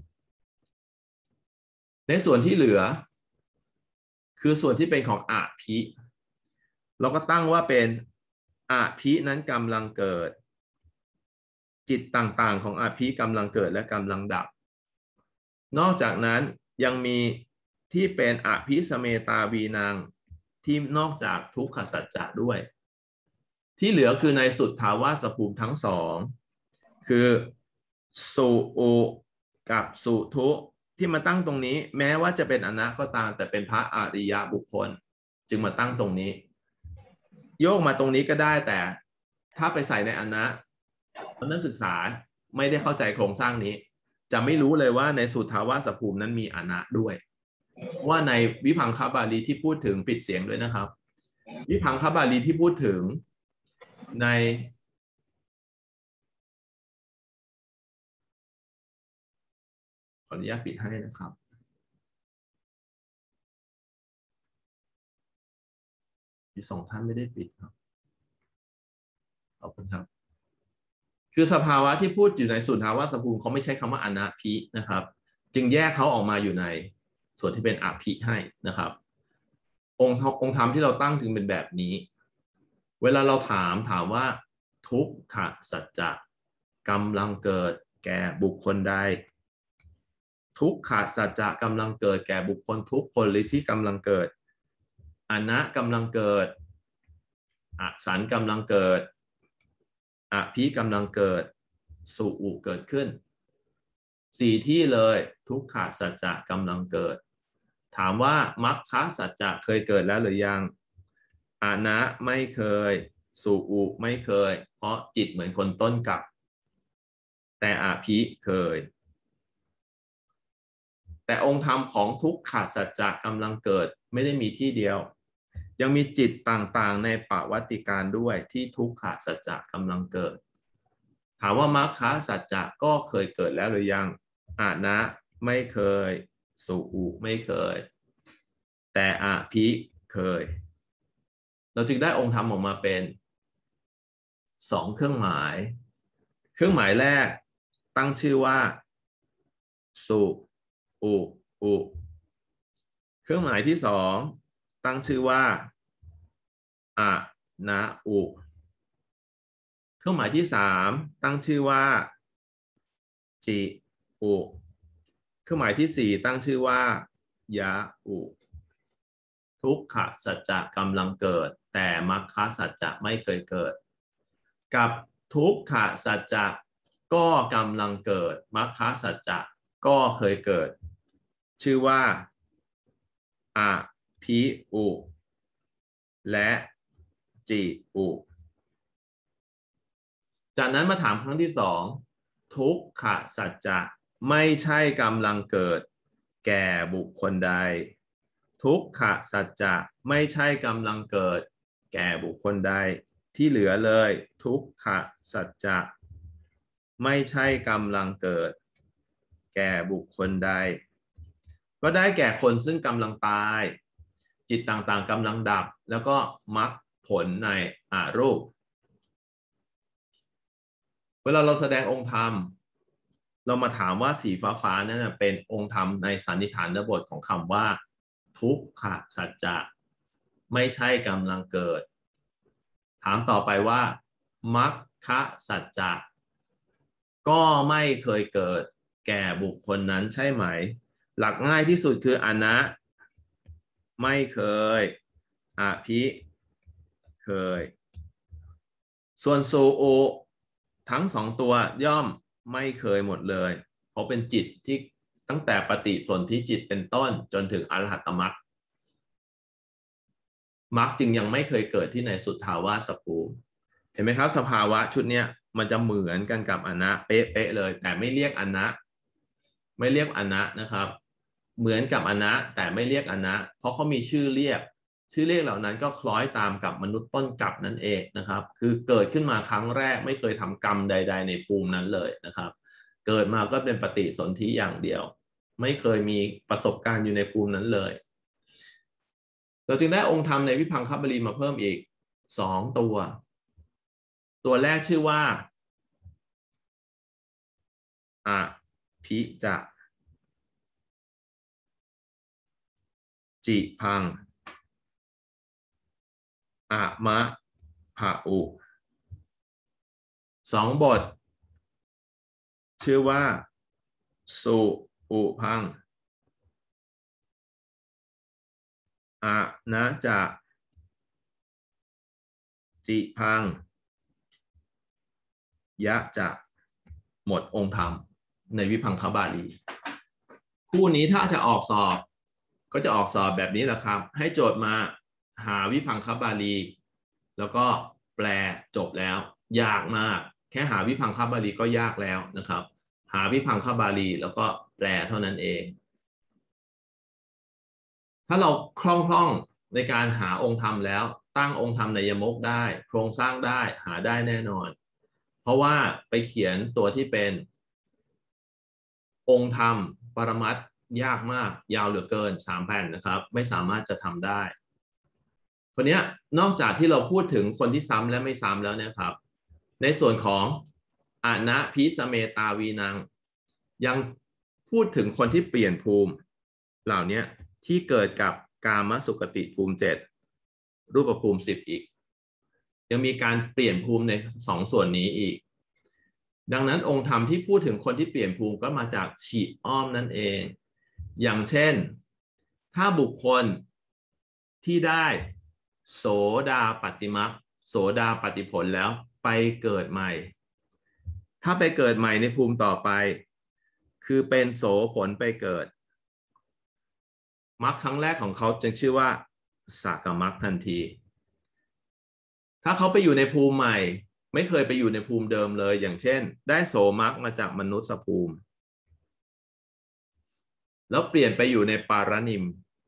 ในส่วนที่เหลือคือส่วนที่เป็นของอภิเราก็ตั้งว่าเป็นอภินั้นกำลังเกิดจิตต่างๆของอภิกำลังเกิดและกำลังดับนอกจากนั้นยังมีที่เป็นอภิสเมตาวีนังที่นอกจากทุกขสัจจะด้วยที่เหลือคือในสุทธาวาสภูมิทั้งสองคือสุอุกับสุทุที่มาตั้งตรงนี้แม้ว่าจะเป็นอนะก็ตามแต่เป็นพระอริยบุคคลจึงมาตั้งตรงนี้โยกมาตรงนี้ก็ได้แต่ถ้าไปใส่ในอนะนักศึกษาไม่ได้เข้าใจโครงสร้างนี้จะไม่รู้เลยว่าในสุทธาวาสภูมินั้นมีอนะด้วยว่าในวิพังคบาลีที่พูดถึงปิดเสียงด้วยนะครับวิพังคบาลีที่พูดถึงในขออนุญาตปิดให้นะครับมีสองท่านไม่ได้ปิดครับขอบคุณครับคือสภาวะที่พูดอยู่ในสุทธาวาสภูมิเขาไม่ใช้คำว่าอนาภินะครับจึงแยกเขาออกมาอยู่ในส่วนที่เป็นอภิให้นะครับองค์ธรรมที่เราตั้งจึงเป็นแบบนี้เวลาเราถามว่าทุกขสัจจะกำลังเกิดแก่บุคคลใดทุกขสัจจะกำลังเกิดแก่บุคคลทุกคนหรือที่กำลังเกิดอานะกำลังเกิดอสันกำลังเกิดอภิกำลังเกิดสุอุเกิดขึ้นสี่ที่เลยทุกขสัจจะกำลังเกิดถามว่ามรรคสัจจะเคยเกิดแล้วหรือยังอานะไม่เคยสุอุไม่เคยเพราะจิตเหมือนคนต้นกับแต่อภิเคยแต่องค์ธรรมของทุกขสัจจะกำลังเกิดไม่ได้มีที่เดียวยังมีจิตต่างๆในปวัตติการด้วยที่ทุกขสัจจะกำลังเกิดถามว่ามรรคสัจจะก็เคยเกิดแล้วหรือยังอานะไม่เคยสุอุไม่เคยแต่อภิเคยเราจึงได้องค์ธรรมออกมาเป็นสองเครื่องหมายเครื่องหมายแรกตั้งชื่อว่าสุอุอุเครื่องหมายที่สองตั้งชื่อว่าอะนะอุเครื่องหมายที่สามตั้งชื่อว่าจิอุเครื่องหมายที่สี่ตั้งชื่อว่ายะอุทุกขสัจจะกำลังเกิดแต่มรรคสัจจะไม่เคยเกิดกับทุกขสัจจะก็กำลังเกิดมรรคสัจจะก็เคยเกิดชื่อว่าอภิอุและจิอุจากนั้นมาถามครั้งที่สองทุกขสัจจะไม่ใช่กำลังเกิดแก่บุคคลใดทุกขสัจจะไม่ใช่กำลังเกิดแก่บุคคลใดที่เหลือเลยทุกขสัจจะไม่ใช่กำลังเกิดแก่บุคคลใดก็ได้แก่คนซึ่งกำลังตายจิตต่างๆกำลังดับแล้วก็มรรคผลในอรูปเวลาเราแสดงองค์ธรรมเรามาถามว่าสีฟ้านั่นเป็นองค์ธรรมในสันนิฐานบทของคำว่าทุกขสัจจะไม่ใช่กำลังเกิดถามต่อไปว่ามรรคสัจจะก็ไม่เคยเกิดแก่บุคคลนั้นใช่ไหมหลักง่ายที่สุดคืออนะไม่เคยอภิเคยส่วนโซโอทั้งสองตัวย่อมไม่เคยหมดเลยเพราะเป็นจิตที่ตั้งแต่ปฏิสนธิจิตเป็นต้นจนถึงอรหัตตมรรคมรรคจึงยังไม่เคยเกิดที่ในสุทธาวาสภูมิเห็นไหมครับสภาวะชุดเนี้ยมันจะเหมือนกันกับอนะเป๊ะๆเลยแต่ไม่เรียกอนะไม่เรียกอนะนะครับเหมือนกับอนะแต่ไม่เรียกอนะเพราะเขามีชื่อเรียกเหล่านั้นก็คล้อยตามกับมนุษย์ต้นกลับนั่นเองนะครับคือเกิดขึ้นมาครั้งแรกไม่เคยทำกรรมใดๆในภูมินั้นเลยนะครับเกิดมาก็เป็นปฏิสนธิอย่างเดียวไม่เคยมีประสบการณ์อยู่ในภูมินั้นเลยเราจึงได้องค์ธรรมในวิพังคบาลีมาเพิ่มอีก2ตัวแรกชื่อว่าอภิจะจิพังอะมะภะอุ2 บทชื่อว่าสุอุพังอะนะจะจิพังยะจะหมดองค์ธรรมในวิพังคบาลีคู่นี้ถ้าจะออกสอบก็จะออกสอบแบบนี้แหละครับให้โจทย์มาหาวิพังคบาลีแล้วก็แปลจบแล้วยากมากแค่หาวิพังคบาลีก็ยากแล้วนะครับหาวิพังคบาลีแล้วก็แปลเท่านั้นเองถ้าเราคล่องในการหาองค์ธรรมแล้วตั้งองค์ธรรมในยมกได้โครงสร้างได้หาได้แน่นอนเพราะว่าไปเขียนตัวที่เป็นองค์ธรรมปรมัตถ์ยากมากยาวเหลือเกิน3 แผ่นนะครับไม่สามารถจะทำได้คนนี้นอกจากที่เราพูดถึงคนที่ซ้ำและไม่ซ้ำแล้วนะครับในส่วนของอนะพิสเมตาวีนังยังพูดถึงคนที่เปลี่ยนภูมิเหล่านี้ที่เกิดกับกามสุขติภูมิ7รูปภูมิ10อีกยังมีการเปลี่ยนภูมิใน2 ส่วนนี้อีกดังนั้นองค์ธรรมที่พูดถึงคนที่เปลี่ยนภูมิก็มาจากฉีกอ้อมนั่นเองอย่างเช่นถ้าบุคคลที่ได้โสดาปัตติมรรคโสดาปัตติผลแล้วไปเกิดใหม่ถ้าไปเกิดใหม่ในภูมิต่อไปคือเป็นโสผลไปเกิดมรรคครั้งแรกของเขาจึงชื่อว่าสักกมรรคทันทีถ้าเขาไปอยู่ในภูมิใหม่ไม่เคยไปอยู่ในภูมิเดิมเลยอย่างเช่นได้โสมรรคมาจากมนุษย์ภูมิแล้วเปลี่ยนไปอยู่ในปารณิม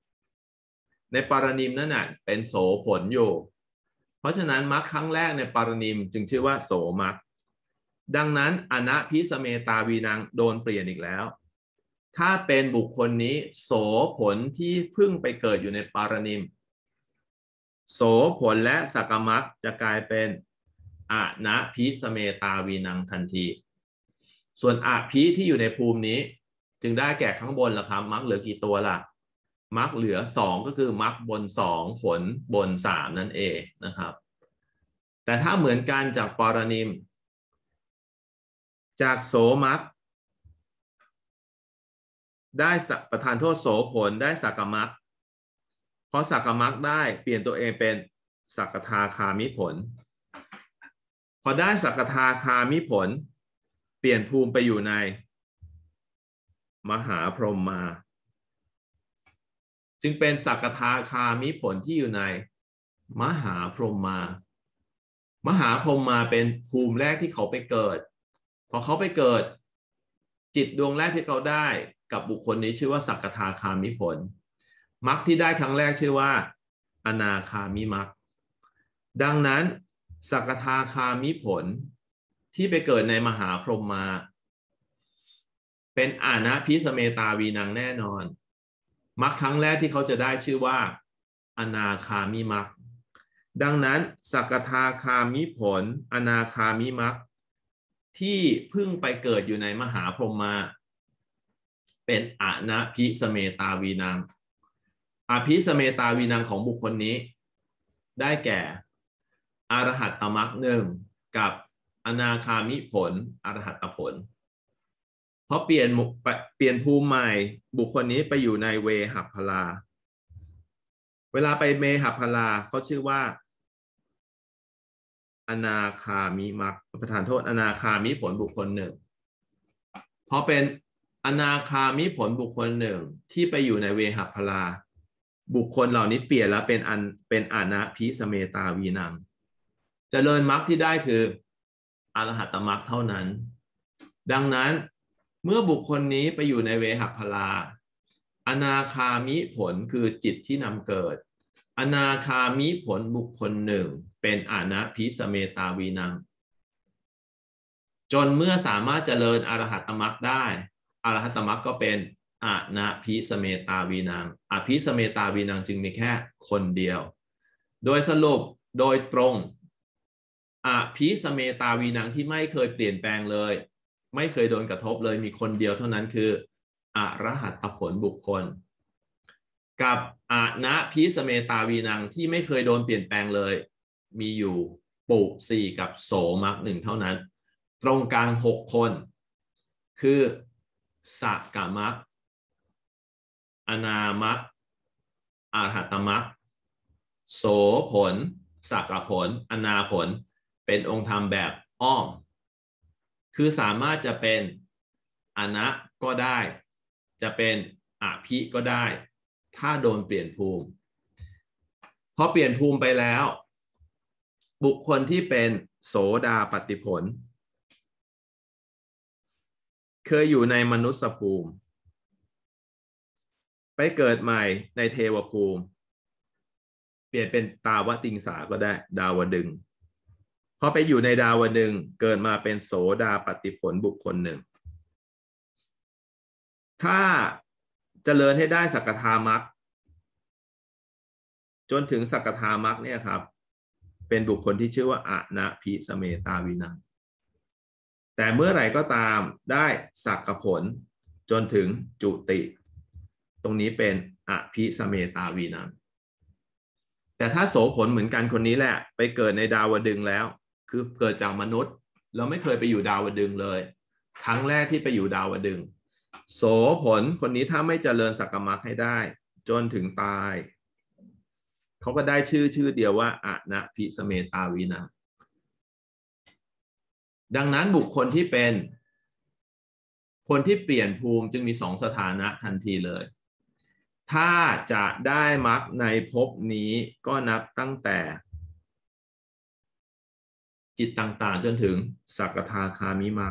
นั่นน่ะเป็นโสผลอยู่เพราะฉะนั้นมรรคครั้งแรกในปารณิมจึงชื่อว่าโสมรรคดังนั้นอนะพิสเมตาวีนังโดนเปลี่ยนอีกแล้วถ้าเป็นบุคคลนี้โสผลที่เพิ่งไปเกิดอยู่ในปารณิมโสผลและสักกมรรคจะกลายเป็นอนะพิสเมตาวีนังทันทีส่วนอภิที่อยู่ในภูมินี้จึงได้แก่ข้างบนล่ะครับมรรคเหลือกี่ตัวล่ะมรรคเหลือ2ก็คือมรรคบน2ผลบน3นั่นเองนะครับแต่ถ้าเหมือนกันจากปรณิมจากโสมรรคได้ประทานโทษโสผลได้สักกมรรคเพราะสักกมรรคได้เปลี่ยนตัวเองเป็นสักทาคามิผลพอได้สักทาคามิผลเปลี่ยนภูมิไปอยู่ในมหาพรหมมาจึงเป็นสักทาคามิผลที่อยู่ในมหาพรหมมาเป็นภูมิแรกที่เขาไปเกิดพอเขาไปเกิดจิตดวงแรกที่เขาได้กับบุคคลนี้ชื่อว่าสักทาคามิผลมรรคที่ได้ครั้งแรกชื่อว่าอนาคามิมรรคดังนั้นสักทาคามิผลที่ไปเกิดในมหาพรหมมาเป็นอานะพิสเมตาวีนังแน่นอนมรรคครั้งแรกที่เขาจะได้ชื่อว่าอนาคามิมรรคดังนั้นสักทาคามิผลอนาคามิมรรคที่เพิ่งไปเกิดอยู่ในมหาพรหมาเป็นอนะพิสเมตาวีนังอภิสเมตาวีนังของบุคคลนี้ได้แก่อรหัตตมรรคหนึ่งกับอนาคามิผลอรหัตตผลเพราะเปลี่ยนภูมิใหม่บุคคลนี้ไปอยู่ในเวหัพพลาเวลาไปเมหัพพลาเขาชื่อว่าอนาคามิมรรคประทานโทษอนาคามิผลบุคคลหนึ่งเพราะเป็นอนาคามิผลบุคคลหนึ่งที่ไปอยู่ในเวหัพพลาบุคคลเหล่านี้เปลี่ยนแล้วเป็นอนะพิสเมตาวีนังเจริญมรรคที่ได้คืออรหัตตมรรคเท่านั้นดังนั้นเมื่อบุคคลนี้ไปอยู่ในเวหัพพลาอนาคามิผลคือจิตที่นำเกิดอนาคามิผลบุคคลหนึ่งเป็นอนะพิสเมตาวีนังจนเมื่อสามารถเจริญอรหัตตมรรคได้อรหัตตมรรคก็เป็นอนะพิสเมตาวีนังอภิสเมตาวีนังจึงมีแค่คนเดียวโดยสรุปโดยตรงอภิสเมตาวีนังที่ไม่เคยเปลี่ยนแปลงเลยไม่เคยโดนกระทบเลยมีคนเดียวเท่านั้นคืออรหัตตผลบุคคลกับอนะพิสเมตาวีนังที่ไม่เคยโดนเปลี่ยนแปลงเลยมีอยู่ปุสี่กับโสมรรคหนึ่งเท่านั้นตรงกลาง6คนคือสักกมรรคอนามรรคอรหัตตมรรคโสผลสักกผลอนาผลเป็นองค์ธรรมแบบอ้อมคือสามารถจะเป็นอนะก็ได้จะเป็นอภิก็ได้ถ้าโดนเปลี่ยนภูมิพอเปลี่ยนภูมิไปแล้วบุคคลที่เป็นโสดาปัตติผลเคยอยู่ในมนุษยภูมิไปเกิดใหม่ในเทวภูมิเปลี่ยนเป็นตาวติงสาก็ได้ดาวดึงพอไปอยู่ในดาวดึงเกิดมาเป็นโสดาปัตติผลบุคคลหนึ่งถ้าเจริญให้ได้สักทามรรคจนถึงสักทามรรคเนี่ยครับเป็นบุคคลที่ชื่อว่าอนะพิสเมตาวีนังแต่เมื่อไหร่ก็ตามได้สักผลจนถึงจุติตรงนี้เป็นอภิสเมตาวีนังแต่ถ้าโสผลเหมือนกันคนนี้แหละไปเกิดในดาวดึงแล้วคือเกิดจากมนุษย์เราไม่เคยไปอยู่ดาวดึงเลยครั้งแรกที่ไปอยู่ดาวดึงโสผลคนนี้ถ้าไม่เจริญสักกมรรคให้ได้จนถึงตายเขาก็ได้ชื่อเดียวว่าอนะพิสเมตาวีนังดังนั้นบุคคลที่เป็นคนที่เปลี่ยนภูมิจึงมี2สถานะทันทีเลยถ้าจะได้มรรคในภพนี้ก็นับตั้งแต่จิตต่างๆจนถึงสักทาคามิมรรค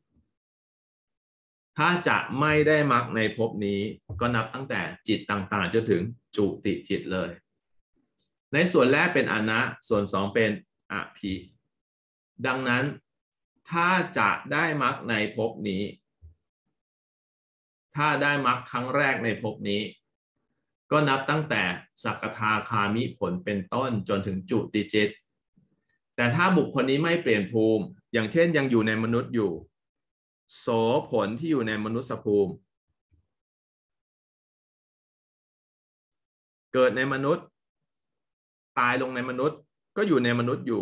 ถ้าจะไม่ได้มรรคในภพนี้ก็นับตั้งแต่จิตต่างๆจนถึงจุติจิตเลยในส่วนแรกเป็นอนะส่วน2เป็นอภิดังนั้นถ้าจะได้มรรคในภพนี้ถ้าได้มรรคครั้งแรกในภพนี้ก็นับตั้งแต่สักทาคามิผลเป็นต้นจนถึงจุติจิตแต่ถ้าบุคคลนี้ไม่เปลี่ยนภูมิอย่างเช่นยังอยู่ในมนุษย์อยู่โสผลที่อยู่ในมนุษยภูมิเกิดในมนุษย์ตายลงในมนุษย์ก็อยู่ในมนุษย์อยู่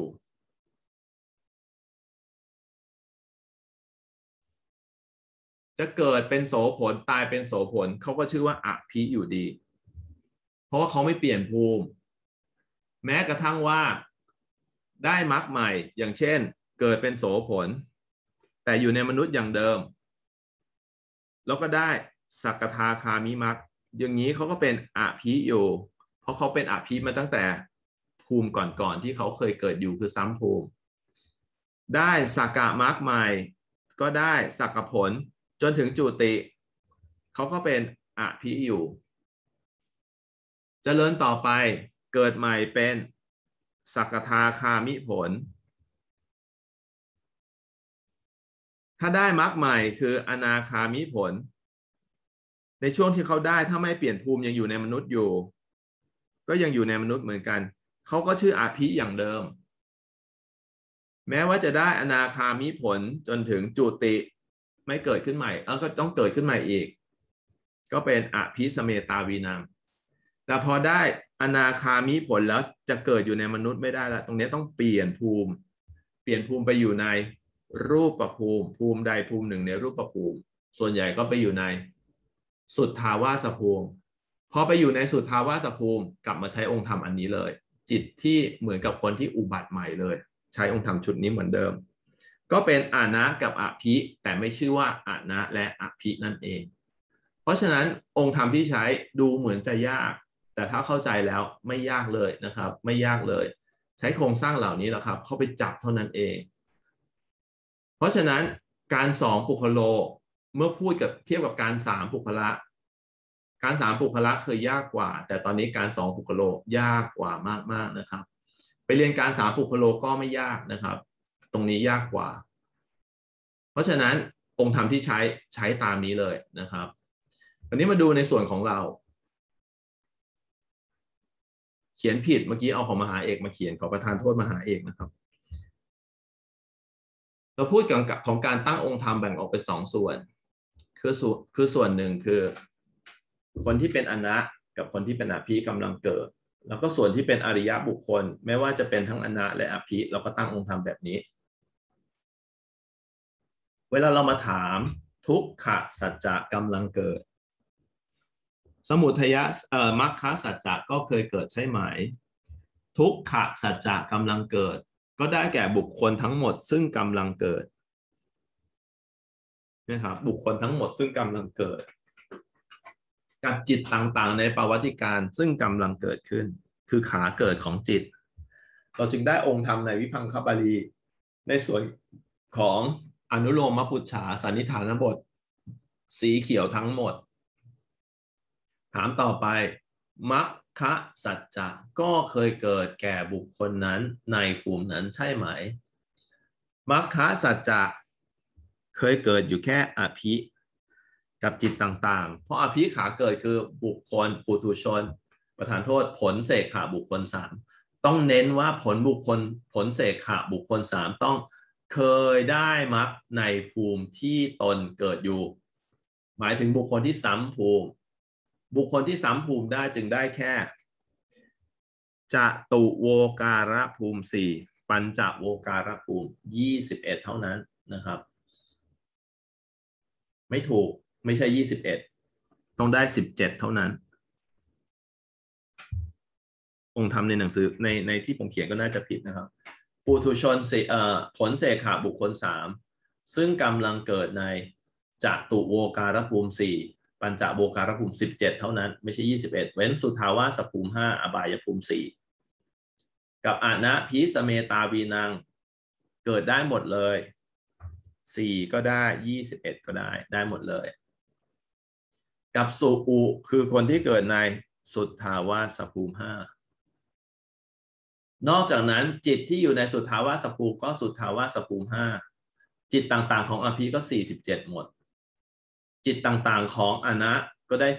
จะเกิดเป็นโสผลตายเป็นโสผลเขาก็ชื่อว่าอภิอยู่ดีเพราะว่าเขาไม่เปลี่ยนภูมิแม้กระทั่งว่าได้มรรคใหม่อย่างเช่นเกิดเป็นโสผลแต่อยู่ในมนุษย์อย่างเดิมแล้วก็ได้สักทาคามิมรรคอย่างนี้เขาก็เป็นอภิอยู่เพราะเขาเป็นอภิมาตั้งแต่ภูมิก่อนๆที่เขาเคยเกิดอยู่คือซ้ำภูมิได้สักกะมรรคใหม่ก็ได้สักกะผลจนถึงจุติเขาก็เป็นอภิอยู่เจริญต่อไปเกิดใหม่เป็นสักทาคามิผลถ้าได้มรรคใหม่คืออนาคามิผลในช่วงที่เขาได้ถ้าไม่เปลี่ยนภูมิยังอยู่ในมนุษย์อยู่ก็ยังอยู่ในมนุษย์เหมือนกันเขาก็ชื่ออภิอย่างเดิมแม้ว่าจะได้อนาคามิผลจนถึงจุติไม่เกิดขึ้นใหม่ก็ต้องเกิดขึ้นใหม่อีกก็เป็นอภิสเมตาวีนังแต่พอได้อนาคามิผลแล้วจะเกิดอยู่ในมนุษย์ไม่ได้แล้วตรงนี้ต้องเปลี่ยนภูมิไปอยู่ในรูปภูมิภูมิใดภูมิหนึ่งในรูปภูมิส่วนใหญ่ก็ไปอยู่ในสุทธาวาสภูมิพอไปอยู่ในสุทธาวาสภูมิกลับมาใช้องค์ธรรมอันนี้เลยจิตที่เหมือนกับคนที่อุบัติใหม่เลยใช้องค์ธรรมชุดนี้เหมือนเดิมก็เป็นอานะกับอภิแต่ไม่ชื่อว่าอานะและอภินั่นเองเพราะฉะนั้นองค์ธรรมที่ใช้ดูเหมือนจะยากแต่ถ้าเข้าใจแล้วไม่ยากเลยนะครับไม่ยากเลยใช้โครงสร้างเหล่านี้แหละครับเข้าไปจับเท่านั้นเองเพราะฉะนั้นการ2ปุคโลเมื่อพูดกับเทียบกับการ3ปุคละการ3ปุคละเคยยากกว่าแต่ตอนนี้การ2ปุคโลยากกว่ามากๆนะครับไปเรียนการ3ปุคโลก็ไม่ยากนะครับตรงนี้ยากกว่าเพราะฉะนั้นองค์ธรรมที่ใช้ตามนี้เลยนะครับวันนี้มาดูในส่วนของเราเขียนผิดเมื่อกี้เอาของมหาเอกมาเขียนขอประทานโทษมหาเอกนะครับเราพูดของการตั้งองค์ธรรมแบ่งออกเป็น2ส่วนคือส่วนหนึ่งคือคนที่เป็นอนะกับคนที่เป็นอภิกำลังเกิดแล้วก็ส่วนที่เป็นอริยบุคคลไม่ว่าจะเป็นทั้งอนะและอภิเราก็ตั้งองค์ธรรมแบบนี้เวลาเรามาถามทุกขสัจจะกำลังเกิดสมุทัยมรรคสัจจะก็เคยเกิดใช่ไหมทุกขสัจจะกำลังเกิดก็ได้แก่บุคคลทั้งหมดซึ่งกำลังเกิดนะครับบุคคลทั้งหมดซึ่งกำลังเกิดกับจิตต่างๆในปวัติการซึ่งกำลังเกิดขึ้นคือขาเกิดของจิตเราจึงได้องค์ธรรมในวิพังคบาลีในส่วนของอนุโลมปุจฉาสันนิฐานบทสีเขียวทั้งหมดถามต่อไปมัคคะสัจจะก็เคยเกิดแก่บุคคลนั้นในภูมินั้นใช่ไหมมัคคะสัจจะเคยเกิดอยู่แค่อภิกับจิตต่างๆเพราะอภิขาเกิดคือบุคคลปุถุชนประธานโทษผลเสกขาบุคคล3ต้องเน้นว่าผลบุคคลผลเสกขาบุคคล3ต้องเคยได้มรรคในภูมิที่ตนเกิดอยู่หมายถึงบุคคลที่ซ้ำภูมิบุคคลที่ซ้ำภูมิได้จึงได้แค่จตุโวการะภูมิ4ปัญจโวการะภูมิ21เท่านั้นนะครับไม่ถูกไม่ใช่21ต้องได้17เท่านั้นองค์ธรรมในหนังสือในที่ผมเขียนก็น่าจะผิดนะครับปุถุชนผลเสกขาบุคคล3ซึ่งกำลังเกิดในจตุโวการะภูมิ4ปัญจโวการะภูมิ17เท่านั้นไม่ใช่21เว้นสุทธาวาสภูมิ5อบายภูมิ4กับอานะพิสเมตาวีนังเกิดได้หมดเลย4ก็ได้21ก็ได้หมดเลยกับสุอุคือคนที่เกิดในสุทธาวาสภูมิ5นอกจากนั้นจิตที่อยู่ในสุทธาวาสภูมิก็สุทธาวาสภูมิ5จิตต่างๆของอภิก็47หมดจิตต่างๆของอนะก็ได้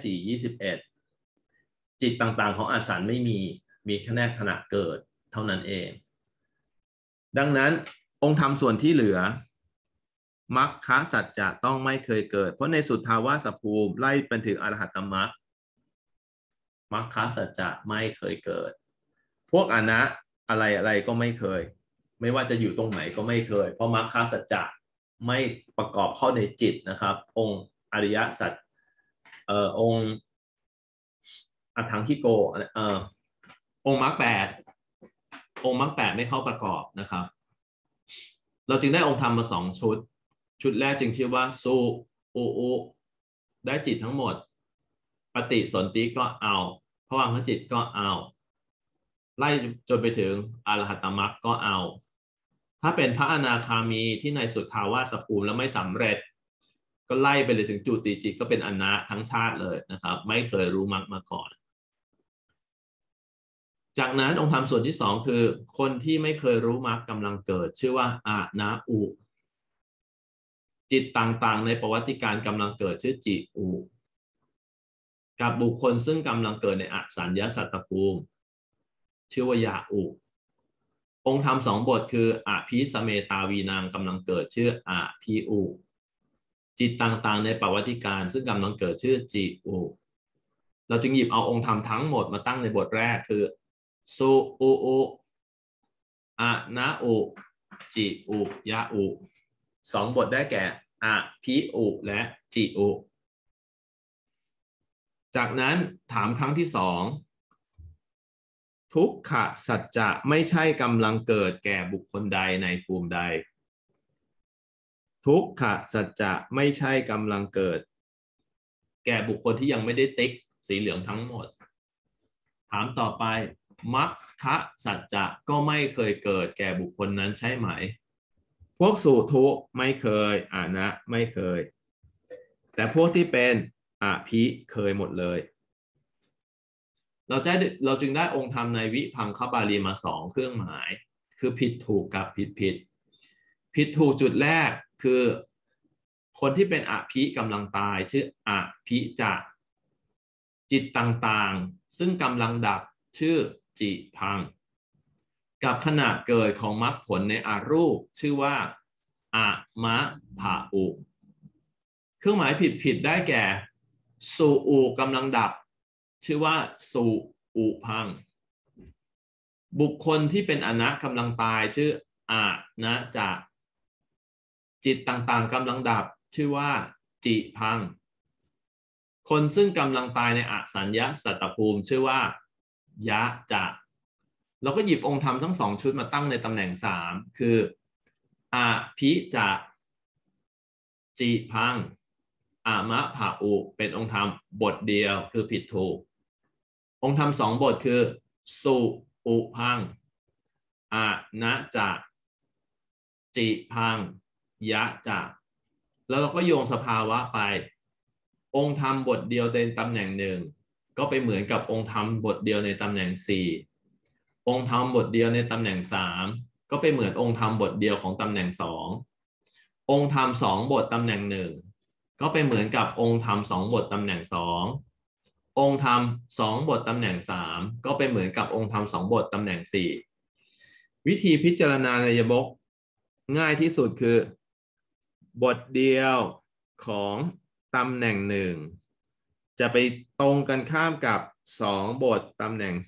21จิตต่างๆของอสันไม่มีแค่ขณะเกิดเท่านั้นเองดังนั้นองค์ธรรมส่วนที่เหลือมรรคสัจจะต้องไม่เคยเกิดเพราะในสุทธาวาสภูมิไล่เป็นถึงอรหัตมรรคมรรคสัจจะไม่เคยเกิดพวกอนะอะไรก็ไม่เคยไม่ว่าจะอยู่ตรงไหนก็ไม่เคยเพราะมรรคสัจจะไม่ประกอบเข้าในจิตนะครับองค์อริยสัจองค์อัฏฐังคิโกองค์มรรค8ไม่เข้าประกอบนะครับเราจึงได้องค์ธรรมมา2ชุดแรกจึงชื่อว่าสุอุได้จิตทั้งหมดปฏิสนธิก็เอาภวังคจิตก็เอาไล่จนไปถึงอรหัตมรรคก็เอาถ้าเป็นพระอนาคามีที่ในสุทธาวาสภูมิแล้วไม่สำเร็จก็ไล่ไปเลยถึงจุติจิตก็เป็นอนะทั้งชาติเลยนะครับไม่เคยรู้มรรคมาก่อนจากนั้นองค์ธรรมส่วนที่2คือคนที่ไม่เคยรู้มรรคกำลังเกิดชื่อว่าอานะอุจิตต่างๆในประวัติการกำลังเกิดชื่อจิอุกับบุคคลซึ่งกำลังเกิดในอสัญญาสัตตภูมิชื่อว่ายาอุองค์ธรรมสองบทคืออภิสเมตาวีนางกำลังเกิดชื่ออภิอุจิตต่างๆในปวัติการซึ่งกำลังเกิดชื่อจิอุเราจึงหยิบเอาองค์ธรรมทั้งหมดมาตั้งในบทแรกคือสุอุอุอะนะอุจิอุยะอุสองบทได้แก่อภิอุและจิอุจากนั้นถามครั้งที่สองทุกขสัจจะไม่ใช่กำลังเกิดแก่บุคคลใดในภูมิใดทุกขสัจจะไม่ใช่กำลังเกิดแก่บุคคลที่ยังไม่ได้ติ๊กสีเหลืองทั้งหมดถามต่อไปมรรคสัจจะก็ไม่เคยเกิดแก่บุคคลนั้นใช่ไหมพวกสูทุไม่เคยอานะไม่เคยแต่พวกที่เป็นอภิเคยหมดเลยเราจึงได้องค์ธรรมในวิพังคบาลีมาสองเครื่องหมายคือผิดถูกกับผิดถูกจุดแรกคือคนที่เป็นอภิกำลังตายชื่ออภิจะจิตต่างๆซึ่งกำลังดับชื่อจิพังกับขณะเกิดของมรรคผลในอารูปชื่อว่าอะมะภะอุเครื่องหมายผิดได้แก่สุอุกำลังดับชื่อว่าสุอุพังบุคคลที่เป็นอนะกำลังตายชื่ออะนะจะจิตต่างๆกำลังดับชื่อว่าจิพังคนซึ่งกำลังตายในอสัญญาสัตตภูมิชื่อว่ายะจะเราก็หยิบองค์ธรรมทั้งสองชุดมาตั้งในตำแหน่ง3คืออภิจะจิพังอามะภะอุเป็นองค์ธรรมบทเดียวคือผิดถูกองค์ธรรมสองบทคือสุอุพังอะนะจะจิพังยะจะแล้วเราก็โยงสภาวะไปองค์ธรรมบทเดียวในตำแหน่ง1ก็ไปเหมือนกับองค์ธรรมบทเดียวในตำแหน่ง4องค์ธรรมบทเดียวในตำแหน่ง3ก็ไปเหมือนองค์ธรรมบทเดียวของตำแหน่ง2องค์ธรรม2บทตำแหน่ง1ก็ไปเหมือนกับองค์ธรรม2บทตำแหน่ง2องค์ธรรม2บทตำแหน่ง3ก็ไปเหมือนกับองค์ธรรม2บทตำแหน่ง4วิธีพิจารณาไนยบกง่ายที่สุดคือบทเดียวของตำแหน่ง1จะไปตรงกันข้ามกับ2บทตำแหน่ง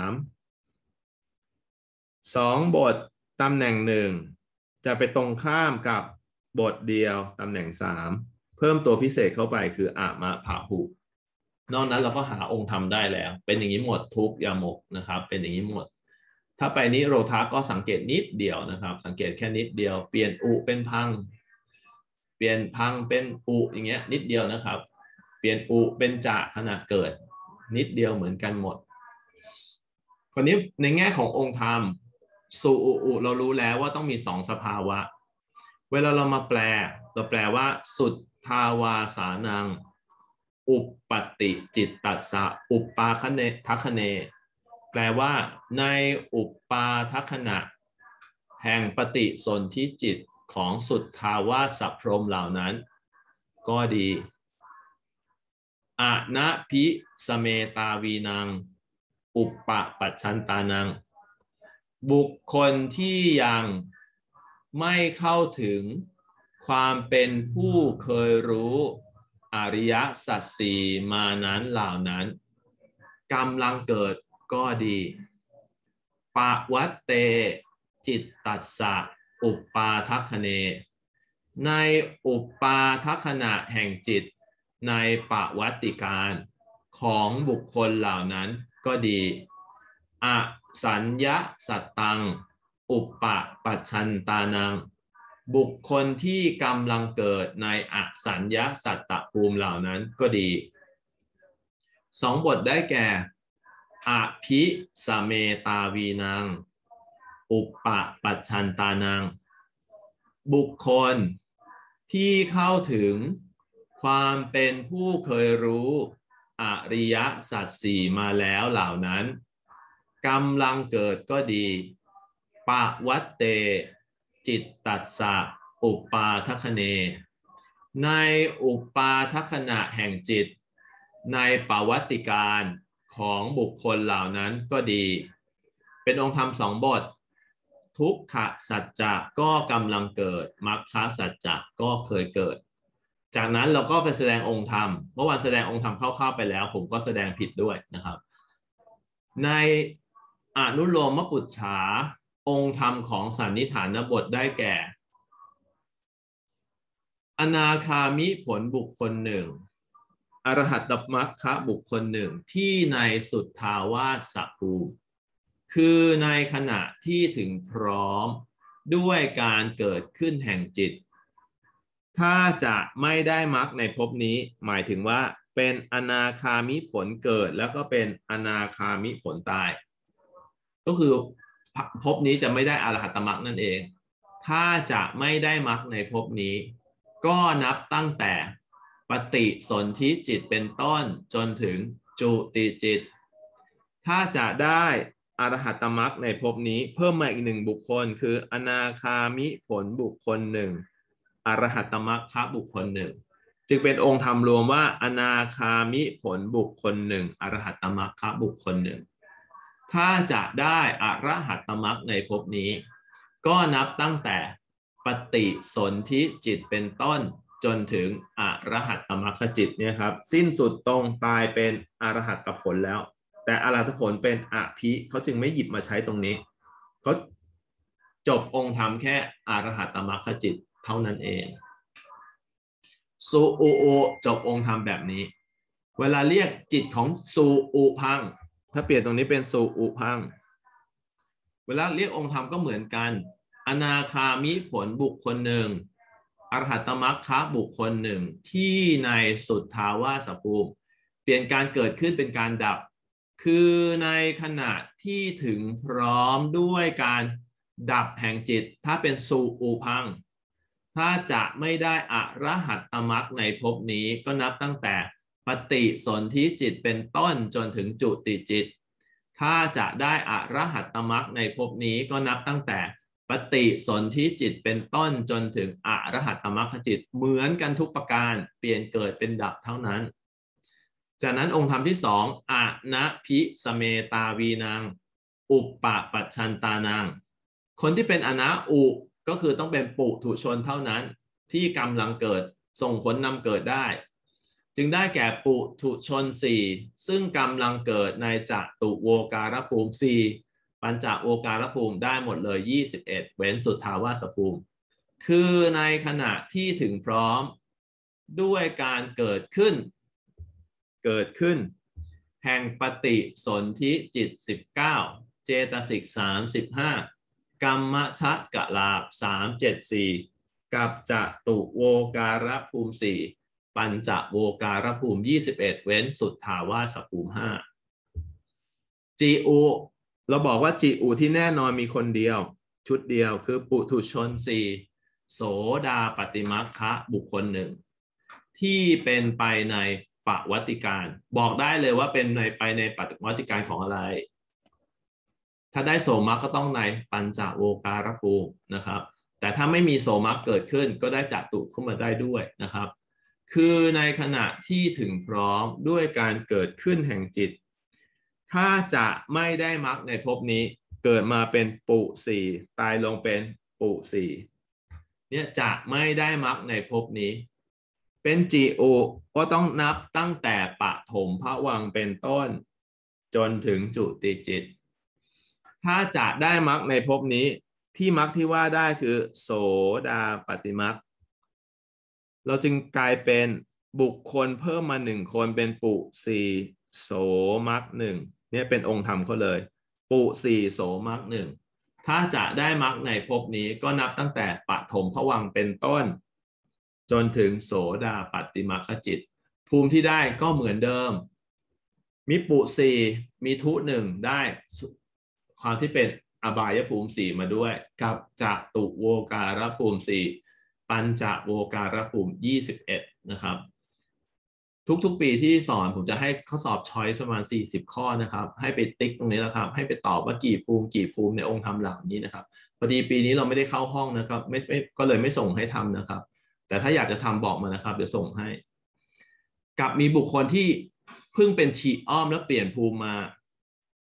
2บทตำแหน่ง1จะไปตรงข้ามกับบทเดียวตำแหน่ง3เพิ่มตัวพิเศษเข้าไปคืออะมะภะหุนอกนั้นเราก็หาองค์ธรรมได้แล้วเป็นอย่างนี้หมดทุกยามกนะครับเป็นอย่างนี้หมดถ้าไปนิโรธาก็สังเกตนิดเดียวนะครับสังเกตแค่นิดเดียวเปลี่ยนอุเป็นพังเปลี่ยนพังเป็นอุอย่างเงี้ยนิดเดียวนะครับเปลี่ยนอุเป็นจะขณะเกิดนิดเดียวเหมือนกันหมดคราวนี้ในแง่ขององค์ธรรมสุอุเรารู้แล้วว่าต้องมี2สภาวะเวลาเรามาแปลเราแปลว่าสุทธาวาสานังอุปปติจิตตัสสะอุปปาคะเนทัคคะเนแปลว่าในอุปปาทัคขณะแห่งปฏิสนธิจิตของสุทธาวาสพรหมเหล่านั้นก็ดีอะนะภิสเมตาวีนังอุปปปัจฉันตานังบุคคลที่ยังไม่เข้าถึงความเป็นผู้เคยรู้อริยสัจสี่มานั้นเหล่านั้นกำลังเกิดก็ดีปะวัตเตจิตตัสสะอุปปาทัคคะเนในอุปปาทัคขณะแห่งจิตในปวัตติการของบุคคลเหล่านั้นก็ดีอสัญญาสัตตังอุปปปัจฉันตานังบุคคลที่กำลังเกิดในอสัญญาสัตตภูมิเหล่านั้นก็ดี2บทได้แก่อภิสเมตาวีนังอุปปปัจฉันตานังบุคคลที่เข้าถึงความเป็นผู้เคยรู้อริยสัจสี่มาแล้วเหล่านั้นกำลังเกิดก็ดีปะวัตเตจิตตัสสะอุปปาทัคคะเนในอุปปาทัคขณะแห่งจิตในปวัตติการของบุคคลเหล่านั้นก็ดีเป็นองค์ธรรม2 บททุกขสัจจะก็กำลังเกิดมรรคสัจจะก็เคยเกิดจากนั้นเราก็ไปแสดงองค์ธรรมเมื่อวานแสดงองค์ธรรมคร่าวๆไปแล้วผมก็แสดงผิดด้วยนะครับในอนุโลมปุจฉาองค์ธรรมของสันนิฐานบทได้แก่อนาคามิผลบุคคลหนึ่งอรหัตตมรรคบุคคลหนึ่งที่ในสุทธาวาสภูมิคือในขณะที่ถึงพร้อมด้วยการเกิดขึ้นแห่งจิตถ้าจะไม่ได้มรรคในภพนี้หมายถึงว่าเป็นอนาคามิผลเกิดแล้วก็เป็นอนาคามิผลตายก็คือภพนี้จะไม่ได้อรหัตตมรรคนั่นเองถ้าจะไม่ได้มรรคในภพนี้ก็นับตั้งแต่ปฏิสนธิจิตเป็นต้นจนถึงจุติจิตถ้าจะได้อรหัตตมรรคในภพนี้เพิ่มมาอีก1 บุคคลคืออนาคามิผลบุคคลหนึ่งอรหัตตมรรคบุคคลหนึ่งจึงเป็นองค์ธรรมรวมว่าอนาคามิผลบุคคลหนึ่งอรหัตตมรรคบุคคลหนึ่งถ้าจะได้อรหัตตมรรคในภพนี้ก็นับตั้งแต่ปฏิสนธิจิตเป็นต้นจนถึงอรหัตตมรรคจิตเนี่ยครับสิ้นสุดตรงตายเป็นอรหัตผลแล้วแต่อรหัตผลเป็นอภิเขาจึงไม่หยิบมาใช้ตรงนี้เขาจบองค์ธรรมแค่อรหัตตมรรคจิตเท่านั้นเองสุอุจบองค์ธรรมแบบนี้เวลาเรียกจิตของสุอุพังถ้าเปลี่ยนตรงนี้เป็นสุอุพังเวลาเรียกองค์ธรรมก็เหมือนกันอนาคามิผลบุคคลหนึ่งอรหัตตมรรคบุคคลหนึ่งที่ในสุทธาวาสภูมิเปลี่ยนการเกิดขึ้นเป็นการดับคือในขณะที่ถึงพร้อมด้วยการดับแห่งจิตถ้าเป็นสุอุพังถ้าจะไม่ได้อรหัตตมรรคในภพนี้ก็นับตั้งแต่ปฏิสนธิจิตเป็นต้นจนถึงจุติจิตถ้าจะได้อรหัตตมรรคในภพนี้ก็นับตั้งแต่ปฏิสนธิจิตเป็นต้นจนถึงอรหัตตมรรคจิตเหมือนกันทุกประการเปลี่ยนเกิดเป็นดับเท่านั้นจากนั้นองค์ธรรมที่2อนะภิสเมตาวีนังอุปปปัชชันตานังคนที่เป็นอนะอุก็คือต้องเป็นปุถุชนเท่านั้นที่กำลังเกิดส่งผลนำเกิดได้จึงได้แก่ปุถุชน4ซึ่งกำลังเกิดในจัตุโวการภูมิ4ปัญจโวการภูมิได้หมดเลย21เว้นสุทธาวาสภูมิคือในขณะที่ถึงพร้อมด้วยการเกิดขึ้นแห่งปฏิสนธิจิต19เจตสิก35กัมมชกลาภ374กับจตุโวการภูมิ4ปัญจโวการภูมิ21เว้นสุทธาวาสภูมิ5จีอุเราบอกว่าจีอุที่แน่นอนมีคนเดียวชุดเดียวคือปุถุชน4โสดาปฏิมัคคะบุคคลหนึ่งที่เป็นไปในปวัตติการบอกได้เลยว่าเป็นไปในปวัตติการของอะไรถ้าได้โสมรรคก็ต้องในปัญจโวการภูมินะครับแต่ถ้าไม่มีโสมรรคเกิดขึ้นก็ได้จตุขึ้นมาได้ด้วยนะครับคือในขณะที่ถึงพร้อมด้วยการเกิดขึ้นแห่งจิตถ้าจะไม่ได้มรรคในภพนี้เกิดมาเป็นปุ4ตายลงเป็นปุ4เนี่ยจะไม่ได้มรรคในภพนี้เป็นจีโอก็ต้องนับตั้งแต่ปฐมภวังค์เป็นต้นจนถึงจุติจิตถ้าจะได้มรรคในภพนี้ที่มรรคที่ว่าได้คือโสดาปฏิมรรคเราจึงกลายเป็นบุคคลเพิ่มมา1คนเป็นปุ4โสมรรค1เนี่ยเป็นองค์ธรรมเขาเลยปุ4โสมรรค1ถ้าจะได้มรรคในภพนี้ก็นับตั้งแต่ปฐมภวังค์เป็นต้นจนถึงโสดาปัตติมรรคจิตภูมิที่ได้ก็เหมือนเดิมมีปุ4มีทุ1ได้ความที่เป็นอบายภูมิ4มาด้วยกับจตุโวการภูมิ4ปัญจโวการภูมิ21นะครับทุกปีที่สอนผมจะให้ข้อสอบช้อยส์ประมาณ40ข้อนะครับให้ไปติ๊กตรงนี้นะครับให้ไปตอบว่ากี่ภูมิในองค์ธรรมเหล่านี้นะครับพอดีปีนี้เราไม่ได้เข้าห้องนะครับไม่ก็เลยไม่ส่งให้ทำนะครับแต่ถ้าอยากจะทำบอกมานะครับเดี๋ยวส่งให้กับมีบุคคลที่เพิ่งเป็นฉีอ้อมแล้วเปลี่ยนภูมิมา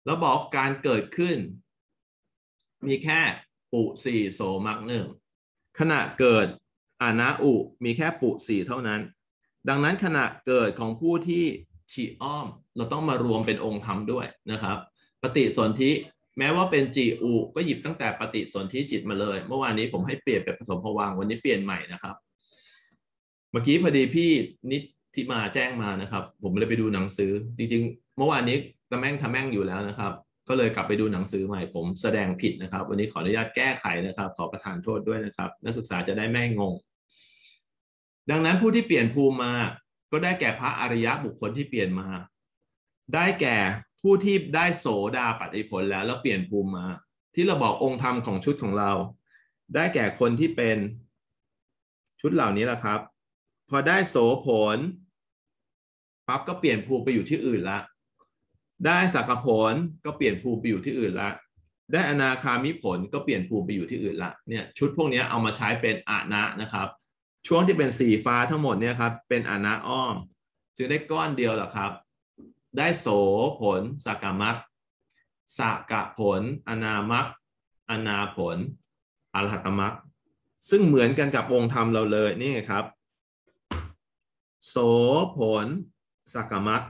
แล้วบอกการเกิดขึ้นมีแค่ปุสี่โสมรรคหนึ่งขณะเกิดอานะอุมีแค่ปุสี่เท่านั้นดังนั้นขณะเกิดของผู้ที่ฉีอ้อมเราต้องมารวมเป็นองค์ธรรมด้วยนะครับปฏิสนธิแม้ว่าเป็นจีอุก็หยิบตั้งแต่ปฏิสนธิจิตมาเลยเมื่อวานนี้ผมให้เปลี่ยนเป็นปฐมภวังค์วันนี้เปลี่ยนใหม่นะครับเมื่อกี้พอดีพี่นิติมาแจ้งมานะครับผมเลยไปดูหนังสือจริงๆเมื่อวานนี้ทำแม่งอยู่แล้วนะครับก็เลยกลับไปดูหนังสือใหม่ผมแสดงผิดนะครับวันนี้ขออนุญาตแก้ไขนะครับขอประทานโทษด้วยนะครับนักศึกษาจะได้ไม่งงดังนั้นผู้ที่เปลี่ยนภูมิมาก็ได้แก่พระอริยะบุคคลที่เปลี่ยนมาได้แก่ผู้ที่ได้โสดาปัตติผลแล้วเปลี่ยนภูมิมาที่เราบอกองค์ธรรมของชุดของเราได้แก่คนที่เป็นชุดเหล่านี้แหละครับพอได้โสผลปั๊บก็เปลี่ยนภูมิไปอยู่ที่อื่นละได้สักกผลก็เปลี่ยนภูมิไปอยู่ที่อื่นละได้อนาคามิผลก็เปลี่ยนภูมิไปอยู่ที่อื่นละเนี่ยชุดพวกนี้เอามาใช้เป็นอานะนะครับช่วงที่เป็นสีฟ้าทั้งหมดเนี่ยครับเป็นอานะอ้อมจึงได้ก้อนเดียวแหละครับได้โสผลสักกมรรคสักกผลอนามัคอนาผลอรหัตมรรคซึ่งเหมือนกันกับองค์ธรรมเราเลยนี่ครับโสผลสักกมรรค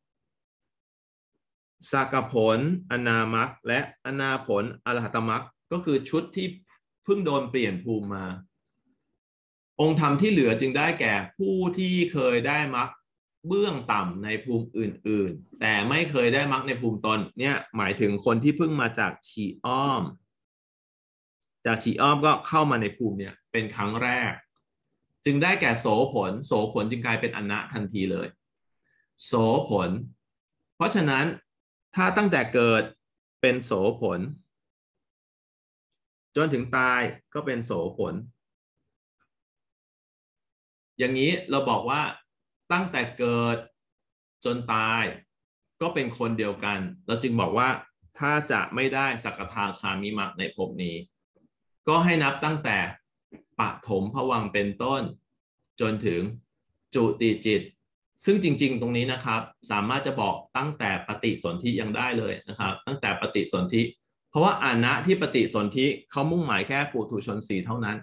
สักกผลอนามัคและอนาผลอรหัตมรรคก็คือชุดที่เพิ่งโดนเปลี่ยนภูมิมาองค์ธรรมที่เหลือจึงได้แก่ผู้ที่เคยได้มรรคเบื้องต่ำในภูมิอื่นๆแต่ไม่เคยได้มรรคในภูมิตนเนี่ยหมายถึงคนที่เพิ่งมาจากฉีอ้อมจากฉีอ้อมก็เข้ามาในภูมิเนี่ยเป็นครั้งแรกจึงได้แก่โสผลโสผลจึงกลายเป็นอนะทันทีเลยโสผลเพราะฉะนั้นถ้าตั้งแต่เกิดเป็นโสผลจนถึงตายก็เป็นโสผลอย่างนี้เราบอกว่าตั้งแต่เกิดจนตายก็เป็นคนเดียวกันเราจึงบอกว่าถ้าจะไม่ได้สักทาคามิมรรคในภพนี้ก็ให้นับตั้งแต่ปฐมภวังค์เป็นต้นจนถึงจุติจิตซึ่งจริงๆตรงนี้นะครับสามารถจะบอกตั้งแต่ปฏิสนธิยังได้เลยนะครับตั้งแต่ปฏิสนธิเพราะว่าอานะที่ปฏิสนธิเขามุ่งหมายแค่ปุถุชนสี่เท่านั้น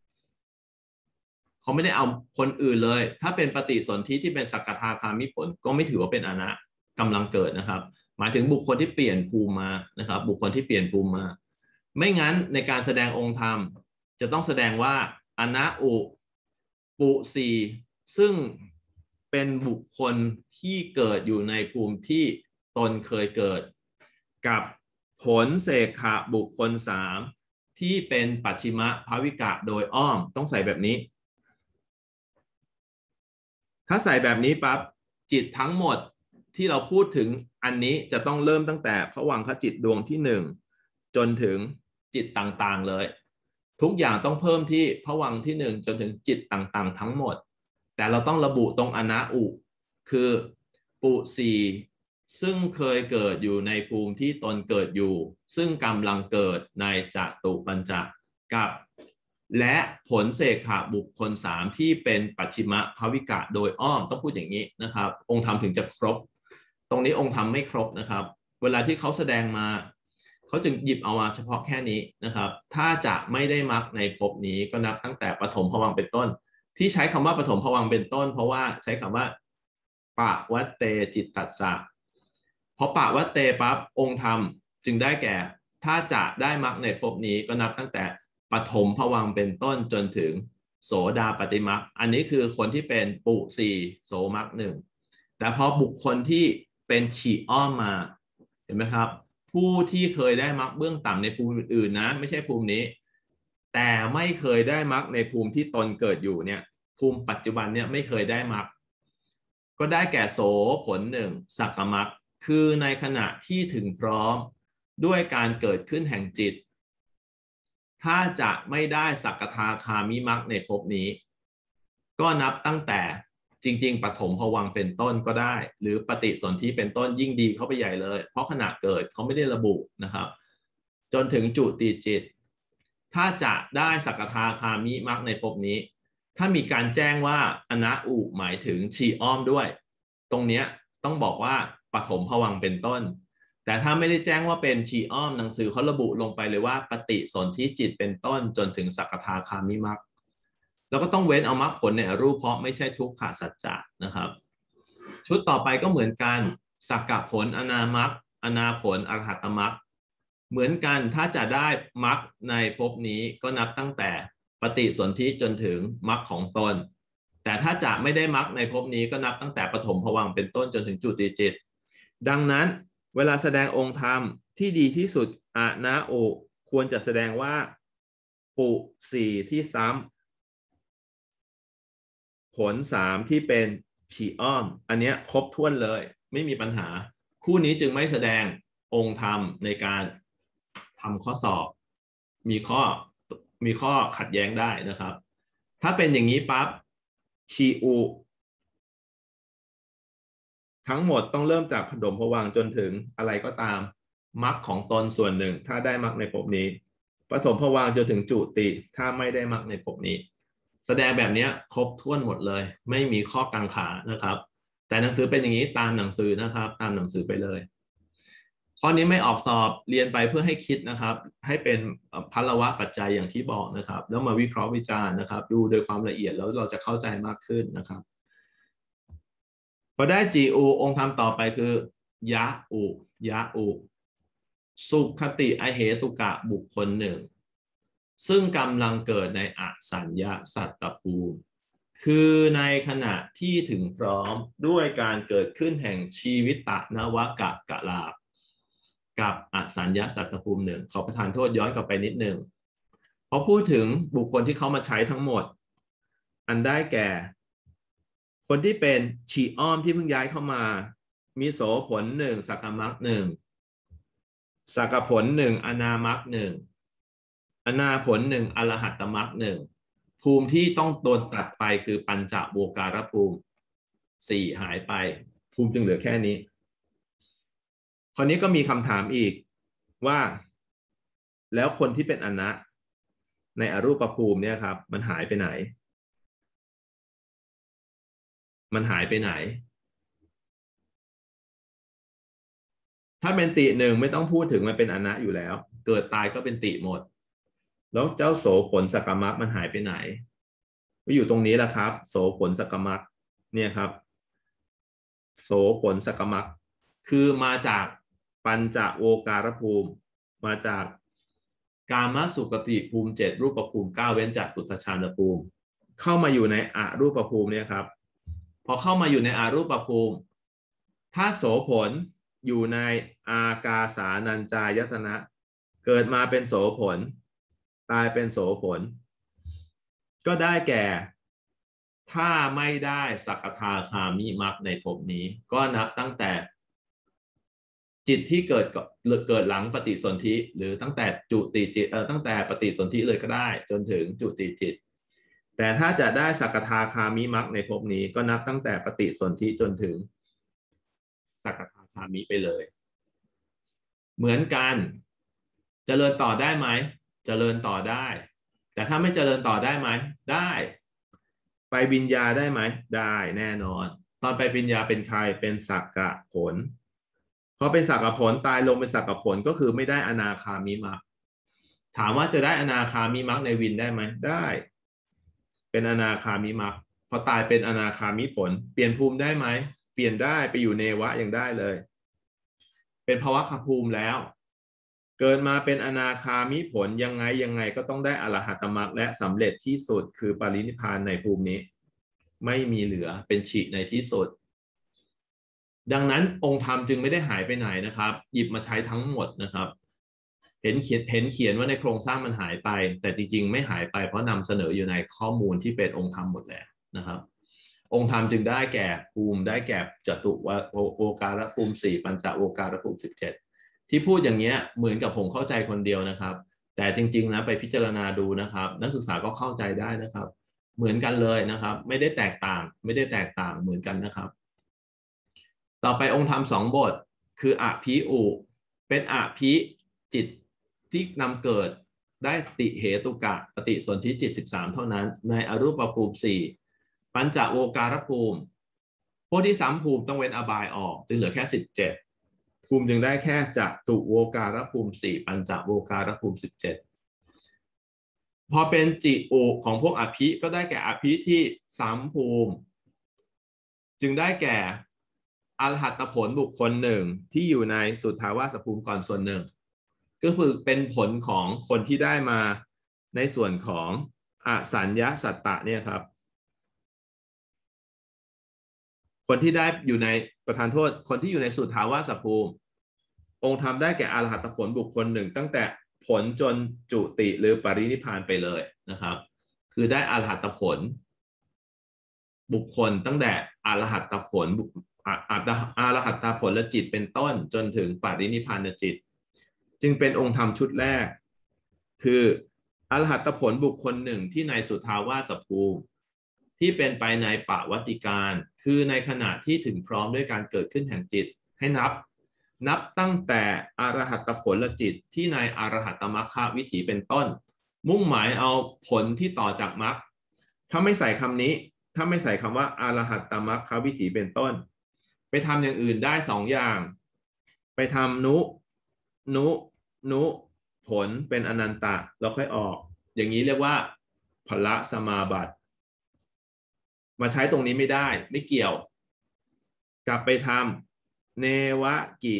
เขาไม่ได้เอาคนอื่นเลยถ้าเป็นปฏิสนธิที่เป็นสักทาคามิผลก็ไม่ถือว่าเป็นอานะกำลังเกิดนะครับหมายถึงบุคคลที่เปลี่ยนภูมิมานะครับบุคคลที่เปลี่ยนภูมิมาไม่งั้นในการแสดงองค์ธรรมจะต้องแสดงว่าอานะอุปุสีซึ่งเป็นบุคคลที่เกิดอยู่ในภูมิที่ตนเคยเกิดกับผลเสกขะบุคคลสามที่เป็นปัจฉิมภวิกะโดยอ้อมต้องใส่แบบนี้ถ้าใส่แบบนี้ปั๊บจิตทั้งหมดที่เราพูดถึงอันนี้จะต้องเริ่มตั้งแต่ภวังคจิตดวงที่1จนถึงจิตต่างๆเลยทุกอย่างต้องเพิ่มที่ภวังค์ที่1จนถึงจิตต่างๆทั้งหมดแต่เราต้องระบุตรงอนะอุคือปุสีซึ่งเคยเกิดอยู่ในภูมิที่ตนเกิดอยู่ซึ่งกำลังเกิดในจตุปัญจกับและผลเสกขะบุคคล3ที่เป็นปัจฉิมภวิกะโดยอ้อมต้องพูดอย่างนี้นะครับองค์ธรรมถึงจะครบตรงนี้องค์ธรรมไม่ครบนะครับเวลาที่เขาแสดงมาเขาจึงหยิบเอามาเฉพาะแค่นี้นะครับถ้าจะไม่ได้มรรคในภพนี้ก็นับตั้งแต่ปฐมภวังค์เป็นต้นที่ใช้คำว่าปฐมภวังค์เป็นต้นเพราะว่าใช้คำว่าปะวัตเตจิตตัสสะเพราะปะวัตเตปั๊บองค์ธรรมจึงได้แก่ถ้าจะได้มรรคในภพนี้ก็นับตั้งแต่ปฐมภวังค์เป็นต้นจนถึงโสดาปัตติมรรคอันนี้คือคนที่เป็นปุสีโสมรรค1แต่พอบุคคลที่เป็นฉีอ้อมมาเห็นไหมครับผู้ที่เคยได้มรรคเบื้องต่ำในภูมิอื่นๆนะไม่ใช่ภูมินี้แต่ไม่เคยได้มรรคในภูมิที่ตนเกิดอยู่เนี่ยภูมิปัจจุบันเนี่ยไม่เคยได้มรรคก็ได้แก่โสผล1สักกมรรคคือในขณะที่ถึงพร้อมด้วยการเกิดขึ้นแห่งจิตถ้าจะไม่ได้สักทาคามิมรรคในภพนี้ก็นับตั้งแต่จริงๆปฐมภวังค์เป็นต้นก็ได้หรือปฏิสนธิเป็นต้นยิ่งดีเข้าไปใหญ่เลยเพราะขณะเกิดเขาไม่ได้ระบุนะครับจนถึงจุติจิตถ้าจะได้สักทาคามิมรรคในภพนี้ถ้ามีการแจ้งว่าอนะอุหมายถึงฉีอ้อมด้วยตรงเนี้ยต้องบอกว่าปฐมภวังค์เป็นต้นแต่ถ้าไม่ได้แจ้งว่าเป็นชีอ้อมหนังสือเขาระบุลงไปเลยว่าปฏิสนธิจิตเป็นต้นจนถึงสักทาคามิมรรคแล้วก็ต้องเว้นเอามรรคผลในอรูปเพราะไม่ใช่ทุกขสัจจะนะครับชุดต่อไปก็เหมือนกันสักกะผลอนามรรคอนาผลอรหัตมรรคเหมือนกันถ้าจะได้มรรคในภพนี้ก็นับตั้งแต่ปฏิสนธิจนถึงมรรคของตนแต่ถ้าจะไม่ได้มรรคในภพนี้ก็นับตั้งแต่ปฐมภวังค์เป็นต้นจนถึงจุติจิตดังนั้นเวลาแสดงองค์ธรรมที่ดีที่สุดอะนะโอควรจะแสดงว่าปุสี่ที่ซ้ำผล3ที่เป็นฉีอ้อมอันนี้ครบถ้วนเลยไม่มีปัญหาคู่นี้จึงไม่แสดงองค์ธรรมในการทำข้อสอบมีข้อขัดแย้งได้นะครับถ้าเป็นอย่างนี้ปั๊บชีอูทั้งหมดต้องเริ่มจากปฐมภวังค์จนถึงอะไรก็ตามมรรคของตนส่วนหนึ่งถ้าได้มรรคในภพนี้ปฐมภวังค์จนถึงจุติถ้าไม่ได้มรรคในภพนี้แสดงแบบนี้ครบถ้วนหมดเลยไม่มีข้อกังขานะครับแต่หนังสือเป็นอย่างนี้ตามหนังสือนะครับตามหนังสือไปเลยข้อนี้ไม่ออกสอบเรียนไปเพื่อให้คิดนะครับให้เป็นพลวะปัจจัยอย่างที่บอกนะครับแล้วมาวิเคราะห์วิจารณ์นะครับดูโดยความละเอียดแล้วเราจะเข้าใจมากขึ้นนะครับพอได้จีอูองค์ธรรมต่อไปคือยะอุสุขติอเหตุกะบุคคลหนึ่งซึ่งกำลังเกิดในอสัญญาสัตตภูมิคือในขณะที่ถึงพร้อมด้วยการเกิดขึ้นแห่งชีวิตตนวกะกะลาภกับอสัญญาสัตตภูมิหนึ่งขอประทานโทษย้อนกลับไปนิดหนึ่งพอพูดถึงบุคคลที่เขามาใช้ทั้งหมดอันได้แก่คนที่เป็นชีอ้อมที่เพิ่งย้ายเข้ามามีโสผลหนึ่งสักกมรรคหนึ่งสักกผลหนึ่งอนามรรคหนึ่งอนาผลหนึ่งอรหัตตมรรคหนึ่งภูมิที่ต้องโดนตัดไปคือปัญจโวการภูมิ4หายไปภูมิจึงเหลือแค่นี้คราวนี้ก็มีคำถามอีกว่าแล้วคนที่เป็นอนะในอรูปภูมิเนี่ยครับมันหายไปไหนถ้าเป็นติหนึ่งไม่ต้องพูดถึงมันเป็นอนะอยู่แล้วเกิดตายก็เป็นติหมดแล้วเจ้าโสผลสักกมรรคมันหายไปไหนก็อยู่ตรงนี้แหละครับโสผลสักกมรรคเนี่ยครับโสผลสักกมรรคคือมาจากปัญจโวการภูมิมาจากกามสุขติภูมิ7รูปภูมิ9เว้นจากปุถุชานภูมิเข้ามาอยู่ในอรูปภูมิเนี่ยครับพอเข้ามาอยู่ในอรูปภูมิถ้าโสผลอยู่ในอากาสานัญจายตนะเกิดมาเป็นโสผลตายเป็นโสผลก็ได้แก่ถ้าไม่ได้สักทาคามิมรรคในภพนี้ก็นับตั้งแต่จิตที่เกิดหลังปฏิสนธิหรือตั้งแต่จุติจิตตั้งแต่ปฏิสนธิเลยก็ได้จนถึงจุติจิตแต่ถ้าจะได้สักทาคามิมรรคในภพนี้ก็นับตั้งแต่ปฏิสนธิจนถึงสักทาคามิไปเลยเหมือนกันเจริญต่อได้ไหมเจริญต่อได้แต่ถ้าไม่เจริญต่อได้ไหมได้ไปวิญญาได้ไหมได้แน่นอนตอนไปวิญญาเป็นใครเป็นสักกะผลพอเป็นสักกะผลตายลงเป็นสักกะผลก็คือไม่ได้อนาคามิมรรคถามว่าจะได้อนาคามิมรรคในวินได้ไหมได้เป็นอนาคามิมรรคพอตายเป็นอนาคามิผลเปลี่ยนภูมิได้ไหมเปลี่ยนได้ไปอยู่เนวะยังได้เลยเป็นภวคภูมิแล้วเกิดมาเป็นอนาคามิผลยังไงก็ต้องได้อรหัตมรรคและสำเร็จที่สุดคือปรินิพพานในภูมินี้ไม่มีเหลือเป็นฉิในที่สุดดังนั้นองค์ธรรมจึงไม่ได้หายไปไหนนะครับหยิบมาใช้ทั้งหมดนะครับเห็นเขียนว่าในโครงสร้างมันหายไปแต่จริงๆไม่หายไปเพราะนำเสนออยู่ในข้อมูลที่เป็นองค์ธรรมหมดแล้วนะครับองค์ธรรมจึงได้แก่ภูมิได้แก่จตุโวการภูมิ4ปัญจโวการภูมิ17ที่พูดอย่างเงี้ยเหมือนกับผมเข้าใจคนเดียวนะครับแต่จริงๆนะไปพิจารณาดูนะครับนักศึกษาก็เข้าใจได้นะครับเหมือนกันเลยนะครับไม่ได้แตกต่างเหมือนกันนะครับต่อไปองค์ธรรม2บทคืออภิอุเป็นอภิจิตที่นำเกิดได้ติเหตุกะปฏิสนธิจิต13เท่านั้นในอรูปภูมิ4ปัญจโวการภูมิพวกที่3ภูมิต้องเว้นอบายออกจึงเหลือแค่17 ภูมิจึงได้แค่จัตุโวการภูมิ4ปัญจโวการภูมิ17พอเป็นจิอุของพวกอภิก็ได้แก่อภิที่3ภูมิจึงได้แก่อรหัตผลบุคคลหนึ่งที่อยู่ในสุทธาวาสภูมิก่อนส่วนหนึ่งก็คือเป็นผลของคนที่ได้มาในส่วนของอสัญญาสัตตะเนี่ยครับคนที่ได้อยู่ในประธานโทษคนที่อยู่ในสุทธาวาสภูมิองค์ธรรมได้แก่อรหัตผลบุคคลหนึ่งตั้งแต่ผลจนจุติหรือปรินิพพานไปเลยนะครับคือได้อรหัตผลบุคคลตั้งแต่อรหัตผลอรหัตผลจิตเป็นต้นจนถึงปรินิพพานจิตจึงเป็นองค์ธรรมชุดแรกคืออรหัตผลบุคคลหนึ่งที่ในสุทธาวาสภูมิที่เป็นไปในปวัตติการคือในขณะที่ถึงพร้อมด้วยการเกิดขึ้นแห่งจิตให้นับตั้งแต่อรหัตผลจิตที่ในอรหัตมรรควิถีเป็นต้นมุ่งหมายเอาผลที่ต่อจากมรรคถ้าไม่ใส่คำนี้ถ้าไม่ใส่คำว่าอรหัตมรรควิถีเป็นต้นไปทำอย่างอื่นได้2อย่างไปทำนุผลเป็นอนันตะแล้วค่อยออกอย่างนี้เรียกว่าพละสมาบัติมาใช้ตรงนี้ไม่ได้ไม่เกี่ยวกลับไปทำเนวกิ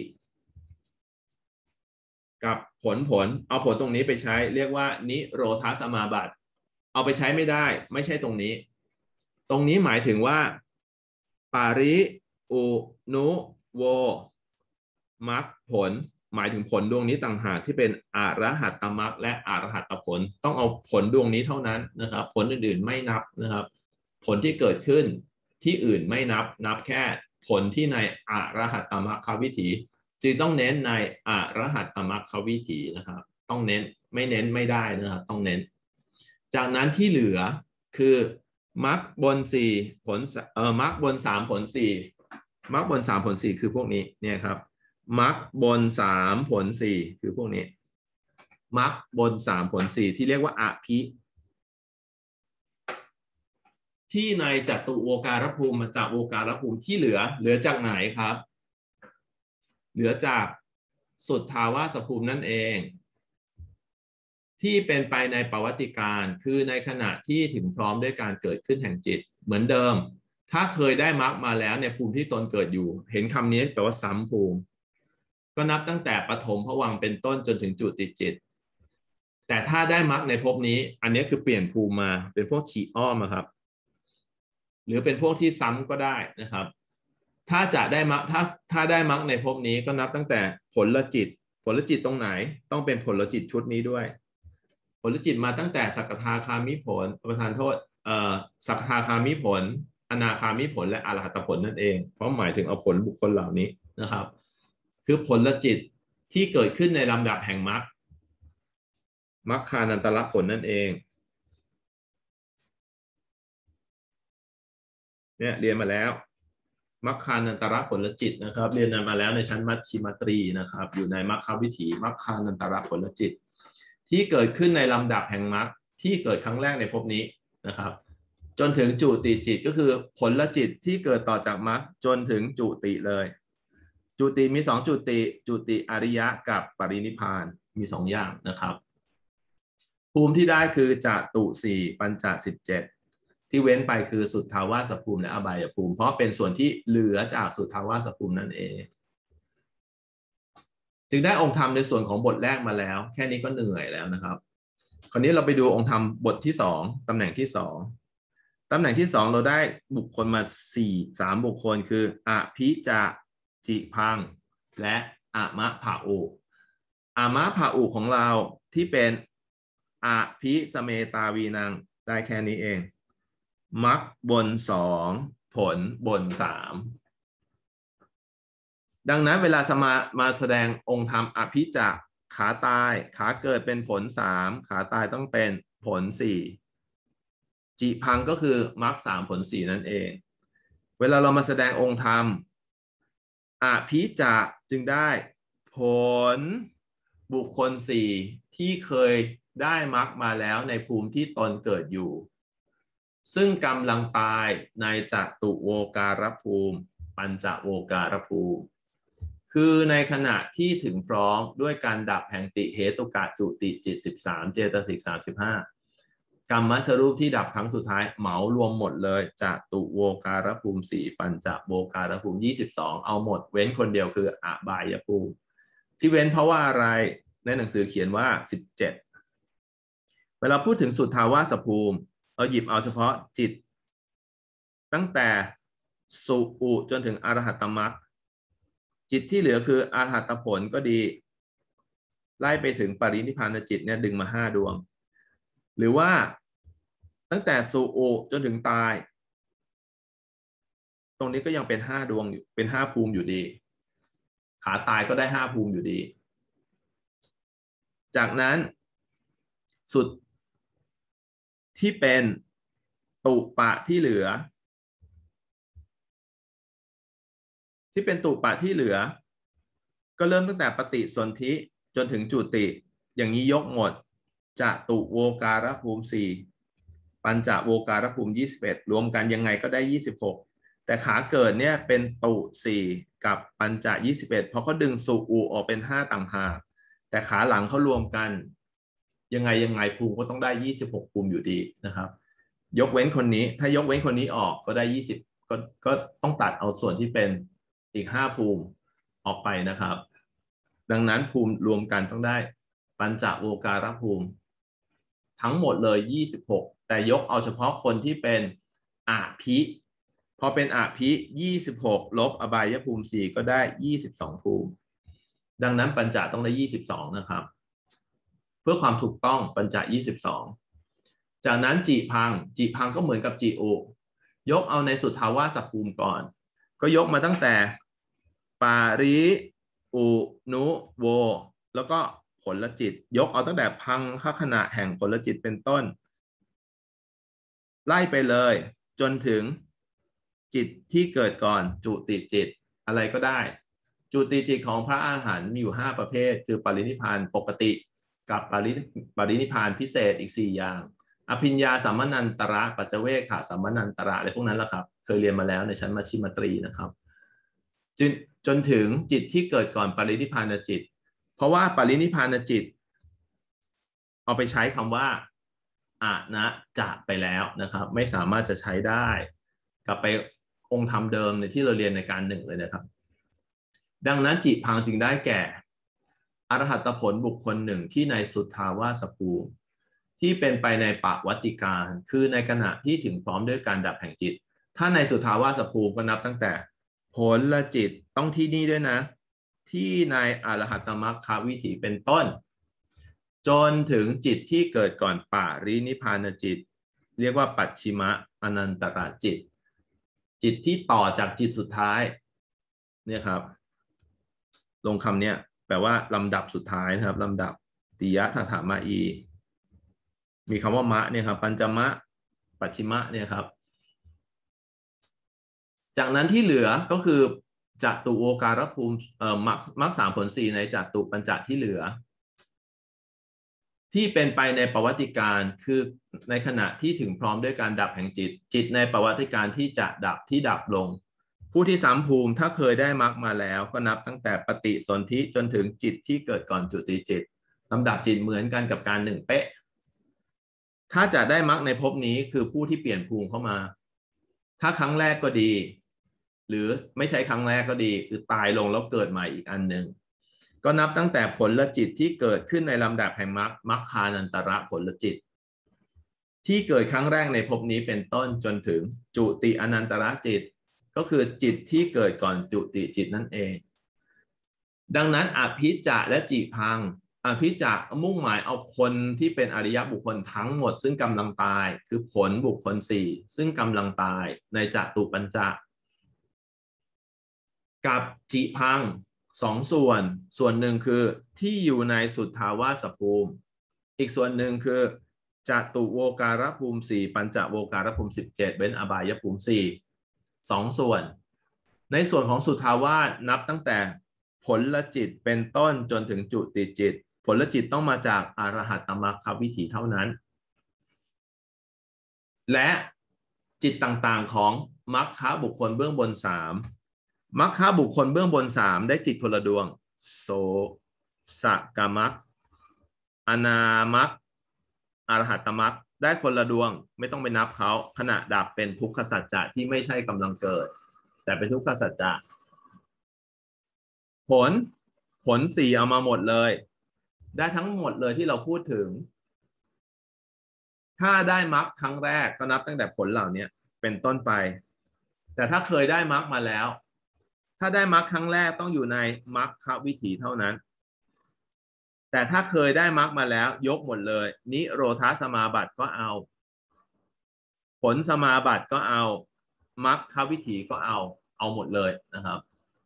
กับผลเอาผลตรงนี้ไปใช้เรียกว่านิโรธาสมาบัติเอาไปใช้ไม่ได้ไม่ใช่ตรงนี้หมายถึงว่าปาริอุนุโวมรรคผลหมายถึงผลดวงนี้ต่างหากที่เป็นอรหัตตมรรคและอรหัตผลต้องเอาผลดวงนี้เท่านั้นนะครับผลอื่นๆไม่นับนะครับผลที่เกิดขึ้นที่อื่นไม่นับแค่ผลที่ในอรหัตตมรรควิถีจึงต้องเน้นในอรหัตตมรรควิถีนะครับต้องเน้นไม่เน้นไม่ได้นะครับต้องเน้นจากนั้นที่เหลือคือมรรคบน4ผลมรรคบน3ผล4มรรคบน3ผล4คือพวกนี้เนี่ยครับมรรคบน3ผล4คือพวกนี้มรรคบน3ผล4ที่เรียกว่าอภิที่ในจัตุโวการภูมิจากโวการภูมิที่เหลือจากไหนครับเหลือจากสุทธาวาสภูมินั่นเองที่เป็นไปในปวัตติการคือในขณะที่ถึงพร้อมด้วยการเกิดขึ้นแห่งจิตเหมือนเดิมถ้าเคยได้มรรคมาแล้วในภูมิที่ตนเกิดอยู่เห็นคำนี้แปลว่าซ้ำภูมิก็นับตั้งแต่ปฐมภวังค์เป็นต้นจนถึงจุติจิตแต่ถ้าได้มรรคในภพนี้อันนี้คือเปลี่ยนภูมิมาเป็นพวกฉีอ้อมครับหรือเป็นพวกที่ซ้ำก็ได้นะครับถ้าจะได้มรรคถ้าได้มรรคในภพนี้ก็นับตั้งแต่ผลจิตตรงไหนต้องเป็นผลจิตชุดนี้ด้วยผลจิตมาตั้งแต่สักทาคามิผลประทานโทษสักทาคามิผลอนาคามิผลและอรหัตผลนั่นเองเพราะหมายถึงเอาผลบุคคลเหล่านี้นะครับคือผลจิตที่เกิดขึ้นในลำดับแห่งมรรคานันตรผลนั่นเองเนี่ยเรียนมาแล้วมรรคานันตรผลจิตนะครับเรียนมาแล้วในชั้นมัชฌิมตรีนะครับอยู่ในมรรควิถีมรรคานันตรผลจิตที่เกิดขึ้นในลำดับแห่งมรรคที่เกิดครั้งแรกในภพนี้นะครับจนถึงจุติจิตก็คือผลจิตที่เกิดต่อจากมรรคจนถึงจุติเลยจุติมี2จุติอริยะกับปรินิพพานมี2อย่างนะครับภูมิที่ได้คือจตุ4ปัญจ17ที่เว้นไปคือสุทธาวาสภูมิและอบายภูมิเพราะเป็นส่วนที่เหลือจากสุทธาวาสภูมินั่นเองจึงได้องค์ธรรมในส่วนของบทแรกมาแล้วแค่นี้ก็เหนื่อยแล้วนะครับคราวนี้เราไปดูองค์ธรรมบทที่2ตำแหน่งที่2ตำแหน่งที่2เราได้บุคคลมา3บุคคลคืออภิจิพังและอมะภาอุอมะภาอุของเราที่เป็นอภิสเมตาวีนังได้แค่นี้เองมรรคบน2ผลบน3ดังนั้นเวลามาแสดงองค์ธรรมอภิจักขาตายขาเกิดเป็นผล3ขาตายต้องเป็นผล4จิพังก็คือมรรค3ผล4นั่นเองเวลาเรามาแสดงองค์ธรรมอภิจักจึงได้ผลบุคคล4ที่เคยได้มรรคมาแล้วในภูมิที่ตนเกิดอยู่ซึ่งกำลังตายในจัตุโวการภูมิปัญจโวการภูมิคือในขณะที่ถึงพร้อมด้วยการดับแห่งติเหตุกะจุติจิต13เจตสิก35กรรมชรูปที่ดับครั้งสุดท้ายเหมารวมหมดเลยจตุโวการภูมิ4ปัญจโวการภูมิ22เอาหมดเว้นคนเดียวคืออบายภูมิที่เว้นเพราะว่าอะไรในหนังสือเขียนว่า17เวลาพูดถึงสุทธาวาสภูมิเราหยิบเอาเฉพาะจิตตั้งแต่สุอุจนถึงอรหัตตมรรคจิตที่เหลือคืออรหัตผลก็ดีไล่ไปถึงปรินิพพานจิตเนี่ยดึงมา5 ดวงหรือว่าตั้งแต่สุอุจนถึงตายตรงนี้ก็ยังเป็น5 ดวงอยู่เป็น5 ภูมิอยู่ดีขาตายก็ได้5 ภูมิอยู่ดีจากนั้นสุดที่เป็นตุปะที่เหลือก็เริ่มตั้งแต่ปฏิสนธิจนถึงจุติอย่างนี้ยกหมดจตุโวการภูมิ4ปัญจโวการภูมิ21รวมกันยังไงก็ได้26แต่ขาเกิดเนี่ยเป็นตุ4กับปัญจ21เพราะเขาดึงสุอุออกเป็น5ต่างหากแต่ขาหลังเขารวมกันยังไงภูมิก็ต้องได้26ภูมิอยู่ดีนะครับยกเว้นคนนี้ถ้ายกเว้นคนนี้ออกก็ได้20ก็ต้องตัดเอาส่วนที่เป็นอีก5 ภูมิออกไปนะครับดังนั้นภูมิรวมกันต้องได้ปัญจโวการภูมิทั้งหมดเลย26แต่ยกเอาเฉพาะคนที่เป็นอภิพอเป็นอภิ26ลบอบายภูมิ4ก็ได้22ภูมิดังนั้นปัญจต้องได้22นะครับเพื่อความถูกต้องปัญจ22จากนั้นจิพังก็เหมือนกับจิโอยกเอาในสุทธาวาสภูมิก่อนก็ยกมาตั้งแต่ปาริอุนุโวแล้วก็ผลจิตยกเอาตั้งแต่พังคขณะแห่งผลจิตเป็นต้นไล่ไปเลยจนถึงจิตที่เกิดก่อนจุติจิตอะไรก็ได้จุติจิตของพระอรหันต์มีอยู่5 ประเภทคือปรินิพพานปกติกับปรินิพพานพิเศษอีก4 อย่างอภิญญาสัมมนันตระปัจเจเวคขะสัมมนันตระอะไรพวกนั้นแหละครับเคยเรียนมาแล้วในชั้นมัชฌิมตรีนะครับจนถึงจิตที่เกิดก่อนปรินิพพานจิตเพราะว่าปรินิพพานจิตเอาไปใช้คำว่าอะนะจะไปแล้วนะครับไม่สามารถจะใช้ได้กลับไปองค์ธรรมเดิมในที่เราเรียนในการ1เลยนะครับดังนั้นจิพังจึงได้แก่อรหัตผลบุคคล1ที่ในสุทธาวาสภูมิที่เป็นไปในปวัตติการคือในขณะที่ถึงพร้อมด้วยการดับแห่งจิตถ้าในสุทธาวาสภูมิก็นับตั้งแต่ผลจิตต้องที่นี่ด้วยนะที่ในอรหัตมรรควิถีเป็นต้นจนถึงจิตที่เกิดก่อนปรินิพพานจิตเรียกว่าปัจฉิมอนันตระจิตจิตที่ต่อจากจิตสุดท้ายเนี่ยครับลงคำเนี่ยแปลว่าลำดับสุดท้ายนะครับลำดับติยะทถามาอีมีคำว่ามะเนี่ยครับปัญจมะปัจฉิมะเนี่ยครับจากนั้นที่เหลือก็คือจตุโวการภูมิมรรค3ผล4ในจตุปัญจที่เหลือที่เป็นไปในประวัติการคือในขณะที่ถึงพร้อมด้วยการดับแห่งจิตในประวัติการที่จะดับลงผู้ที่3 ภูมิถ้าเคยได้มรรคมาแล้วก็นับตั้งแต่ปฏิสนธิจนถึงจิตที่เกิดก่อนจุติจิตลำดับจิตเหมือนกันกับการ1เป๊ะถ้าจะได้มรรคในภพนี้คือผู้ที่เปลี่ยนภูมิเข้ามาถ้าครั้งแรกก็ดีหรือไม่ใช่ครั้งแรกก็ดีคือตายลงแล้วเกิดใหม่อีกอันหนึ่งก็นับตั้งแต่ผลจิตที่เกิดขึ้นในลำดับแห่งมรรคานันตระผลจิตที่เกิดครั้งแรกในภพนี้เป็นต้นจนถึงจุติอนันตระจิตก็คือจิตที่เกิดก่อนจุติจิตนั่นเองดังนั้นอภิจะและจิพังอภิจะมุ่งหมายเอาคนที่เป็นอริยบุคคลทั้งหมดซึ่งกำลังตายคือผลบุคคล4ซึ่งกำลังตายในจตุปัญจกับจิพัง2 ส่วนหนึ่งคือที่อยู่ในสุทธาวาสภูมิอีกส่วนหนึ่งคือจตุโวการภูมิ4ปัญจโวการภูมิ17เว้นอบายภูมิ4 2 ส่วนในส่วนของสุทธาวาสนับตั้งแต่ผลจิตเป็นต้นจนถึงจุติจิตผลจิตต้องมาจากอรหัตตมรรควิถีเท่านั้นและจิตต่างๆของมรรคบุคคลเบื้องบน3 มัคคะบุคคลเบื้องบนสามได้จิตคนละดวงโสสกมัคอนามัคอรหัตตมัคได้คนละดวงไม่ต้องไปนับเขาขณะดับเป็นทุกขสัจจะที่ไม่ใช่กำลังเกิดแต่เป็นทุกขสัจจะผลสี่เอามาหมดเลยได้ทั้งหมดเลยที่เราพูดถึงถ้าได้มรรคครั้งแรกก็นับตั้งแต่ผลเหล่านี้เป็นต้นไปแต่ถ้าเคยได้มรรคมาแล้วถ้าได้มรรคครั้งแรกต้องอยู่ในมรรควิถีเท่านั้นแต่ถ้าเคยได้มรรคมาแล้วยกหมดเลยนิโรธสมาบัติก็เอาผลสมาบัติก็เอามรรควิถีก็เอาหมดเลยนะครับ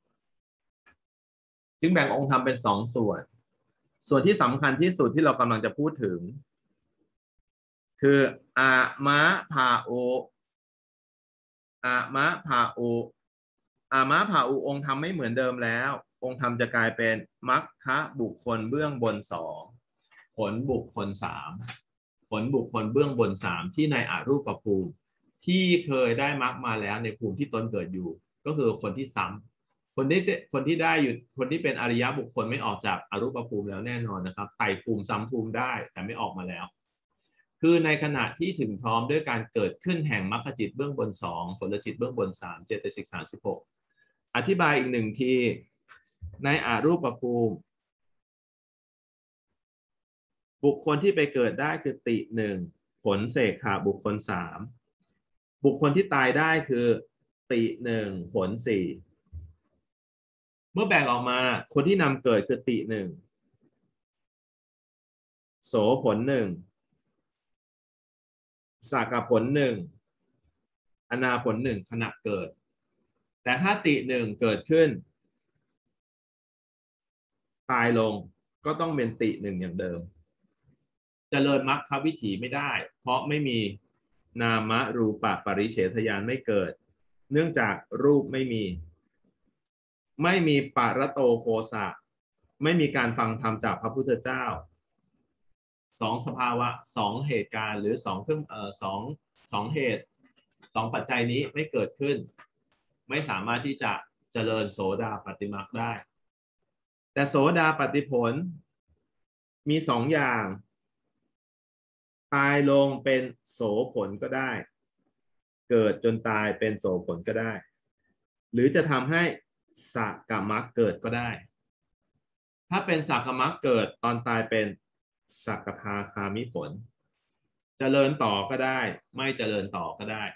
จึงแบ่งองค์ธรรมเป็น2 ส่วนที่สำคัญที่สุดที่เรากำลังจะพูดถึงคืออามะภาโออามะภาโออามะภาโอองค์ธรรมไม่เหมือนเดิมแล้วองค์ธรรมจะกลายเป็นมัคคะบุคคลเบื้องบน2ผลบุคคล3ผลบุคคลเบื้องบน3ที่ในอรูปภูมิที่เคยได้มรรคมาแล้วในภูมิที่ตนเกิดอยู่ก็คือคนที่ซ้ำคนที่ได้อยู่คนที่เป็นอริยบุคคลไม่ออกจากอรูปภูมิแล้วแน่นอนนะครับไต่ภูมิซ้ำภูมิได้แต่ไม่ออกมาแล้วคือในขณะที่ถึงพร้อมด้วยการเกิดขึ้นแห่งมรรคจิตเบื้องบน2ผลจิตเบื้องบน3เจตสิก36อธิบายอีก1ทีในอรูปภูมิบุคคลที่ไปเกิดได้คือติ1ผลเสกขาบุคคล3บุคคลที่ตายได้คือติ1ผล4เมื่อแบ่งออกมาคนที่นำเกิดคือติ1โสผล1สากผล1อนาผล1ขณะเกิดแต่ถ้าติ1เกิดขึ้นตายลงก็ต้องเป็นติ1อย่างเดิมเจริญมรรควิถีไม่ได้เพราะไม่มีนามรูปปริเฉทญาณไม่เกิดเนื่องจากรูปไม่มีปรโตโคสะไม่มีการฟังธรรมจากพระพุทธเจ้า2สภาวะ2เหตุการณ์หรือ2เครื่อง2เหตุ2ปัจจัยนี้ไม่เกิดขึ้นไม่สามารถที่จะเจริญโสดาปัตติมรรคได้แต่โสดาปัตติผลมี2อย่างตายลงเป็นโสผลก็ได้เกิดจนตายเป็นโสผลก็ได้หรือจะทำให้สักกมรรคเกิดก็ได้ถ้าเป็นสักกมรรคเกิดตอนตายเป็นสักทาคามิผลเจริญต่อก็ได้ไม่เจริญต่อก็ได้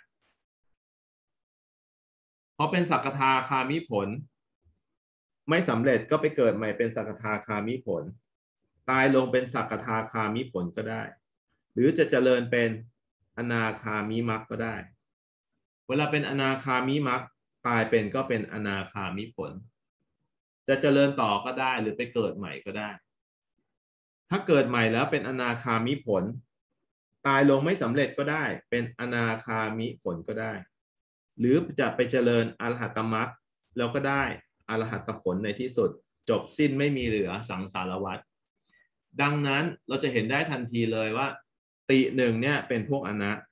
พอเป็นสักทาคามิผลไม่สำเร็จก็ไปเกิดใหม่เป็นสักทาคามิผลตายลงเป็นสักทาคามิผลก็ได้หรือจะเจริญเป็นอนาคามิมรรคก็ได้เวลาเป็นอนาคามิมรรคตายเป็นก็เป็นอนาคามิผลจะเจริญต่อก็ได้หรือไปเกิดใหม่ก็ได้ถ้าเกิดใหม่แล้วเป็นอนาคามิผลตายลงไม่สำเร็จก็ได้เป็นอนาคามิผลก็ได้หรือจะไปเจริญอรหัตมรรคแล้วก็ได้อรหัตผลในที่สุดจบสิ้นไม่มีเหลือสังสารวัฏดังนั้นเราจะเห็นได้ทันทีเลยว่าติ1เนี่ยเป็นพวกอนะ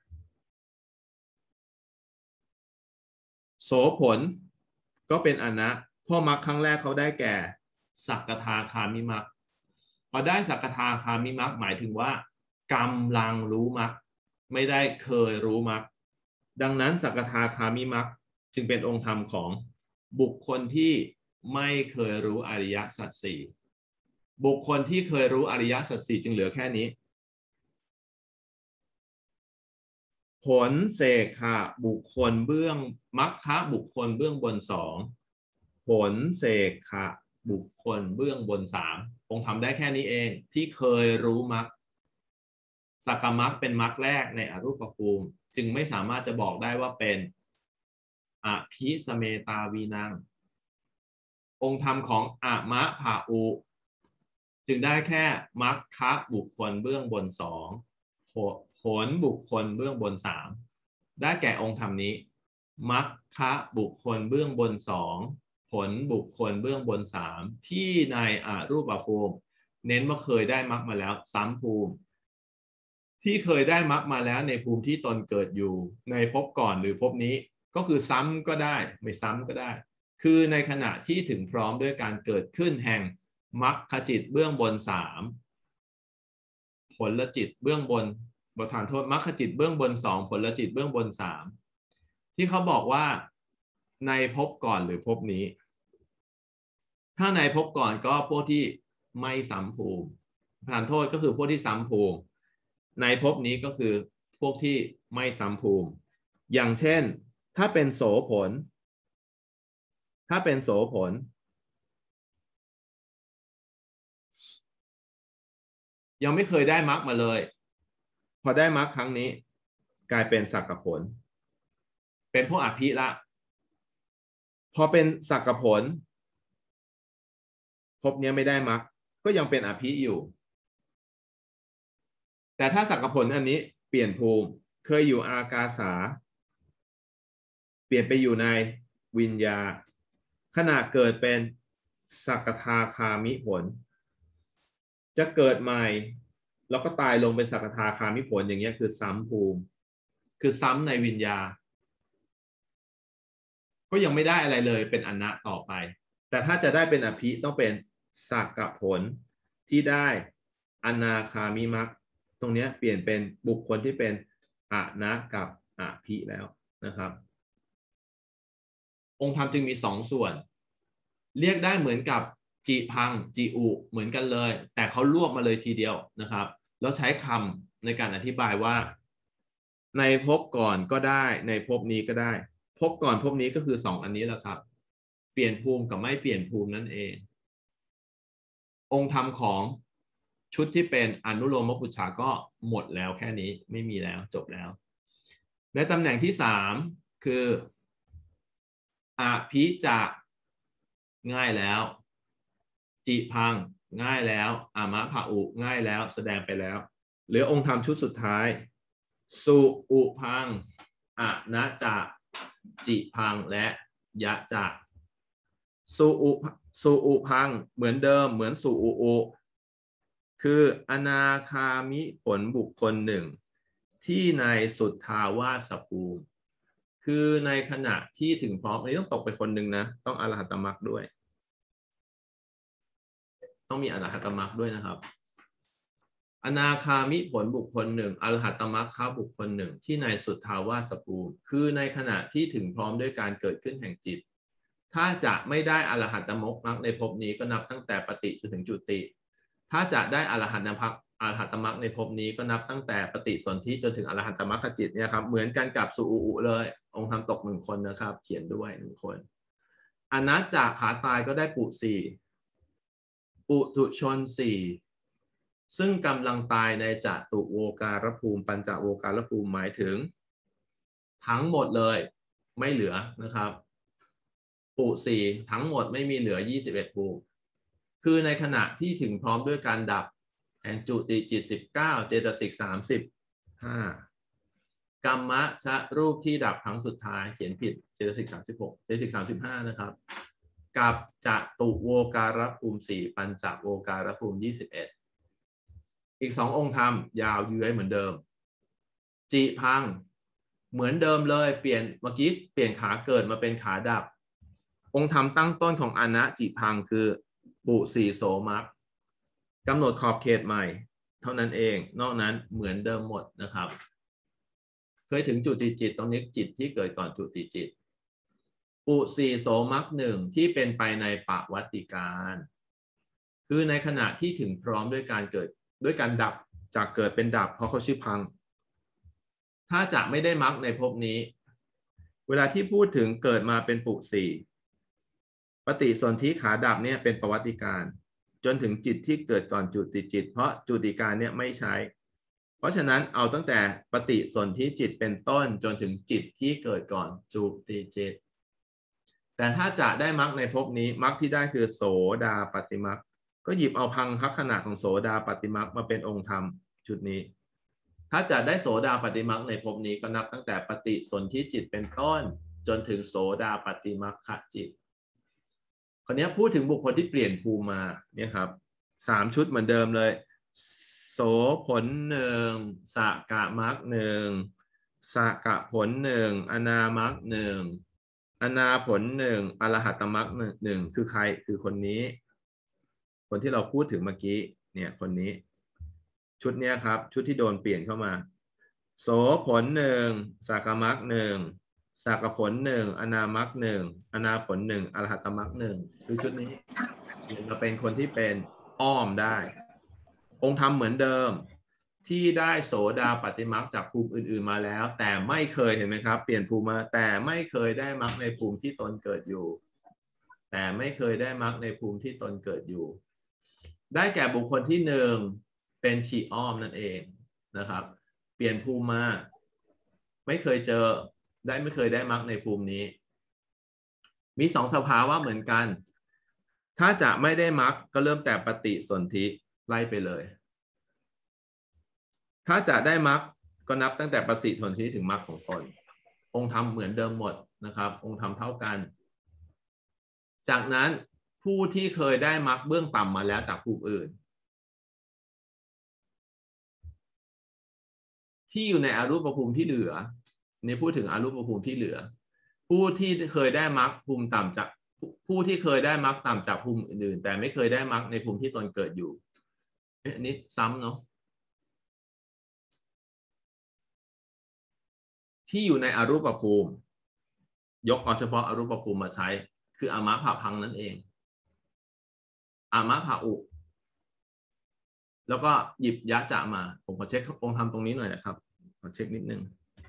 โสผลก็เป็นอนะพ่อมรรคครั้งแรกเขาได้แก่สักทาคามิมรรคพอได้สักทาคามิมรรคหมายถึงว่ากำลังรู้มรรคไม่ได้เคยรู้มรรคดังนั้นสักทาคามิมรรคจึงเป็นองค์ธรรมของบุคคลที่ไม่เคยรู้อริยสัจสี่บุคคลที่เคยรู้อริยสัจสี่จึงเหลือแค่นี้ผลเสกขะบุคคลเบื้องมัคคะบุคคลเบื้องบน2ผลเสกขะบุคคลเบื้องบน3คงทำได้แค่นี้เองที่เคยรู้มรรคสักกมรรคเป็นมรรคแรกในอรูปภูมิจึงไม่สามารถจะบอกได้ว่าเป็นอภิสเมตาวีนังองค์ธรรมของอะมะภาอุจึงได้แค่มัคคะบุคคลเบื้องบน2ผลบุคคลเบื้องบน3ได้แก่องค์ธรรมนี้มัคคะบุคคลเบื้องบน2ผลบุคคลเบื้องบน3ที่ในอรูปภูมิเน้นว่าเคยได้มรรคมาแล้วซ้ำภูมิที่เคยได้มรรคมาแล้วในภูมิที่ตนเกิดอยู่ในภพก่อนหรือภพนี้ก็คือซ้ำก็ได้ไม่ซ้ำก็ได้คือในขณะที่ถึงพร้อมด้วยการเกิดขึ้นแห่งมรรคจิตเบื้องบน3ผลจิตเบื้องบนประทานโทษมรรคจิตเบื้องบน2ผลจิตเบื้องบน3ที่เขาบอกว่าในภพก่อนหรือภพนี้ถ้าในภพก่อนก็พวกที่ไม่ซ้ำภูมิประทานโทษก็คือพวกที่ซ้ำภูมิในภพนี้ก็คือพวกที่ไม่ซ้ำภูมิอย่างเช่นถ้าเป็นโสผลยังไม่เคยได้มรรคมาเลยพอได้มรรคครั้งนี้กลายเป็นสักกผลเป็นพวกอภิละพอเป็นสักกผลภพนี้ไม่ได้มรรคก็ยังเป็นอภิอยู่แต่ถ้าสักกผลอันนี้เปลี่ยนภูมิเคยอยู่อากาสาเปลี่ยนไปอยู่ในวิญญาขณะเกิดเป็นสักทาคามิผลจะเกิดใหม่แล้วก็ตายลงเป็นสักทาคามิผลอย่างเงี้ยคือซ้ำภูมิคือซ้ำในวิญญาก็ยังไม่ได้อะไรเลยเป็นอนะต่อไปแต่ถ้าจะได้เป็นอภิต้องเป็นสักกผลที่ได้อนาคามิมรรคตรงนี้เปลี่ยนเป็นบุคคลที่เป็นอนะกับอภิแล้วนะครับองค์ธรรมจึงมี2ส่วนเรียกได้เหมือนกับจิพังจิอุเหมือนกันเลยแต่เขารวบมาเลยทีเดียวนะครับแล้วใช้คำในการอธิบายว่าในภพก่อนก็ได้ในภพนี้ก็ได้ภพก่อนภพนี้ก็คือ2อันนี้แหละครับเปลี่ยนภูมิกับไม่เปลี่ยนภูมินั่นเององค์ธรรมของชุดที่เป็นอนุโลมปุจฉาก็หมดแล้วแค่นี้ไม่มีแล้วจบแล้วในตำแหน่งที่3คืออภิจะง่ายแล้วจิพังง่ายแล้วอามะภะอุง่ายแล้วแสดงไปแล้วเหลือองค์ธรรมชุดสุดท้ายสุอุพังอนะจะจิพังและยะจะสุอุพังเหมือนเดิมเหมือนสุอุอุคืออนาคามิผลบุคคลหนึ่งที่ในสุทธาวาสภูมิคือในขณะที่ถึงพร้อมอันนี้ต้องตกไปคนหนึ่งนะต้องอรหัตมรรคด้วยต้องมีอรหัตมรรคด้วยนะครับอนาคามิผลบุคคลหนึ่งอรหัตมรรคบุคคลหนึ่งที่ในสุทธาวาสภูมิคือในขณะที่ถึงพร้อมด้วยการเกิดขึ้นแห่งจิตถ้าจะไม่ได้อรหัตมรรคในภพนี้ก็นับตั้งแต่ปฏิจนถึงจุติถ้าจะได้อรหัตมรรคในภพนี้ก็นับตั้งแต่ปฏิสนธิจนถึงอรหัตมรรคจิตเนี่ยครับเหมือนกันกับสุอุเลยองค์ธรรมตก1คนนะครับเขียนด้วย1คนอนัตจากขาตายก็ได้ปุปุถุชน4ซึ่งกำลังตายในจตุโวการภูมิปัญจโวการภูมิหมายถึงทั้งหมดเลยไม่เหลือนะครับปุ4ทั้งหมดไม่มีเหลือ21ภูมิคือในขณะที่ถึงพร้อมด้วยการดับแห่งจุติจิต19เจตสิก35กรรมะชะรูปที่ดับครั้งสุดท้ายเขียนผิดเจตสิก36เจตสิก35นะครับกับจตุโวการภูมิ4ปัญจโวการภูมิ21อีก2องค์ธรรมยาวเยื้อยเหมือนเดิมจิพังเหมือนเดิมเลยเปลี่ยนเมื่อกี้เปลี่ยนขาเกิดมาเป็นขาดับองค์ธรรมตั้งต้นของอนะจิพังคือปุ4โสมรรคกำหนดขอบเขตใหม่เท่านั้นเองนอกนั้นเหมือนเดิมหมดนะครับเคยถึงจุติจิตตรงนี้จิตที่เกิดก่อนจุติจิตปุ4โสมรรค1ที่เป็นไปในปวัตติการคือในขณะที่ถึงพร้อมด้วยการเกิดด้วยการดับจากเกิดเป็นดับเพราะเขาชื่อพังถ้าจะไม่ได้มรรคในภพนี้เวลาที่พูดถึงเกิดมาเป็นปุ4ปฏิสนธิขาดับเนี่ยเป็นปวัตติการจนถึงจิตที่เกิดก่อนจุติจิตเพราะจุติการเนี่ยไม่ใช้เพราะฉะนั้นเอาตั้งแต่ปฏิสนธิจิตเป็นต้นจนถึงจิตที่เกิดก่อนจุติจิตแต่ถ้าจะได้มรรคในภพนี้มรรคที่ได้คือโสดาปัตติมรรคก็หยิบเอาพังคัขณะของโสดาปัตติมรรคมาเป็นองค์ธรรมชุดนี้ถ้าจะได้โสดาปัตติมรรคในภพนี้ก็นับตั้งแต่ปฏิสนธิจิตเป็นต้นจนถึงโสดาปัตติมรรคจิตคราวนี้พูดถึงบุคคลที่เปลี่ยนภูมิมาเนี่ยครับ3ชุดเหมือนเดิมเลยโสผล1สกมรรค1สกผล1อนามรรค1 อนาผลหนึ่งอรหัตมรรคหนึ่งคือใครคือคนนี้คนที่เราพูดถึงเมื่อกี้เนี่ยคนนี้ชุดเนี้ยครับชุดที่โดนเปลี่ยนเข้ามาโสผลหนึ่งสักมรรคหนึ่งสักผลหนึ่งอนามรรคหนึ่งอนาผลหนึ่งอรหัตมรรคหนึ่งคือชุดนี้เราเป็นคนที่เป็นอ้อมได้องค์ธรรมเหมือนเดิมที่ได้โสดาปัตติมรรคจากภูมิอื่นๆมาแล้วแต่ไม่เคยเห็นไหมครับเปลี่ยนภูมิมาแต่ไม่เคยได้มรรคในภูมิที่ตนเกิดอยู่แต่ไม่เคยได้มรรคในภูมิที่ตนเกิดอยู่ได้แก่บุคคลที่หนึ่งเป็นฉี่อ้อมนั่นเองนะครับเปลี่ยนภูมิมาไม่เคยเจอไม่เคยได้มรรคในภูมินี้มีสองสภาวะเหมือนกันถ้าจะไม่ได้มรรคก็เริ่มแต่ปฏิสนธิไล่ไปเลยถ้าจะได้มรรคก็นับตั้งแต่ปฏิสนธิถึงมรรคของตนองค์ธรรมเหมือนเดิมหมดนะครับองค์ธรรมเท่ากันจากนั้นผู้ที่เคยได้มรรคเบื้องต่ำมาแล้วจากภูมิอื่นที่อยู่ในอรูปภูมิที่เหลือนี่พูดถึงอรูปภูมิที่เหลือผู้ที่เคยได้มรรคภูมิต่ำจากผู้ที่เคยได้มรรคต่ำจากภูมิอื่นแต่ไม่เคยได้มรรคในภูมิที่ตนเกิดอยู่อันนี้ซ้ำเนาะที่อยู่ในอรูปภูมิยกเอาเฉพาะอรูปภูมิมาใช้คืออามะภาพังนั่นเองอามะภาอุแล้วก็หยิบยะจะมาผมขอเช็คองค์ธรรมตรงนี้หน่อยนะครับขอเช็คนิดนึง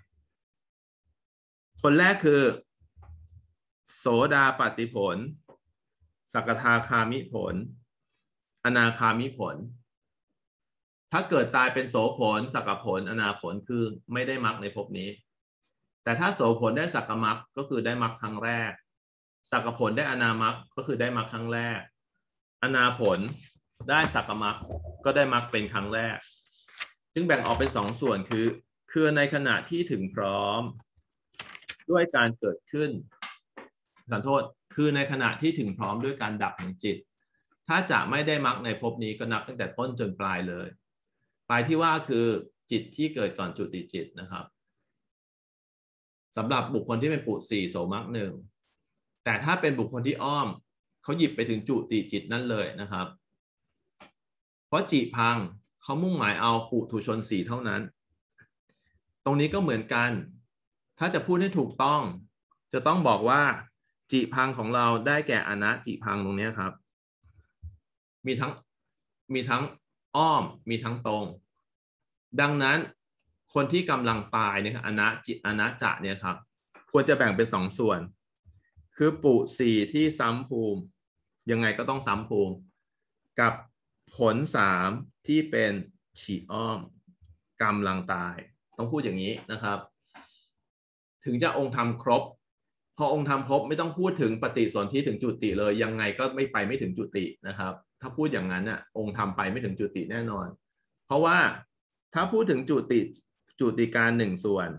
คนแรกคือโสดาปัตติผลสกทาคามิผลอนาคามิผลถ้าเกิดตายเป็นโสผลสกผลอนาผลคือไม่ได้มรรคในภพนี้แต่ถ้าโสผลได้สักมรรคก็คือได้มรรคครั้งแรกสักผลได้อนามรรคก็คือได้มรรคครั้งแรกอนาผลได้สักมรรคก็ได้มรรคเป็นครั้งแรกจึงแบ่งออกเป็นสองส่วนคือในขณะที่ถึงพร้อมด้วยการเกิดขึ้นขอโทษคือในขณะที่ถึงพร้อมด้วยการดับของจิตถ้าจะไม่ได้มรรคในภพนี้ก็นับตั้งแต่ต้นจนปลายเลยปลายที่ว่าคือจิตที่เกิดก่อนจุติจิตนะครับสำหรับบุคคลที่เป็นปุสี่โสมรรคหนึ่งแต่ถ้าเป็นบุคคลที่อ้อมเขาหยิบไปถึงจุติจิตนั่นเลยนะครับเพราะจิพังเขามุ่งหมายเอาปุถุชนสี่เท่านั้นตรงนี้ก็เหมือนกันถ้าจะพูดให้ถูกต้องจะต้องบอกว่าจิพังของเราได้แก่อนะจิพังตรงนี้ครับมีทั้งอ้อมมีทั้งตรงดังนั้นคนที่กำลังตายเนี่ยอนะจะเนี่ยครับควรจะแบ่งเป็นสองส่วนคือปุสี่ที่ซ้ำภูมิยังไงก็ต้องซ้ำภูมิกับผลสามที่เป็นฉีอ้อมกำลังตายต้องพูดอย่างนี้นะครับถึงจะองค์ธรรมครบพอองค์ธรรมครบไม่ต้องพูดถึงปฏิสนธิถึงจุติเลยยังไงก็ไม่ถึงจุตินะครับถ้าพูดอย่างนั้นน่ะองค์ธรรมไปไม่ถึงจุติแน่นอนเพราะว่าถ้าพูดถึงจุติการหนึ่งส่วน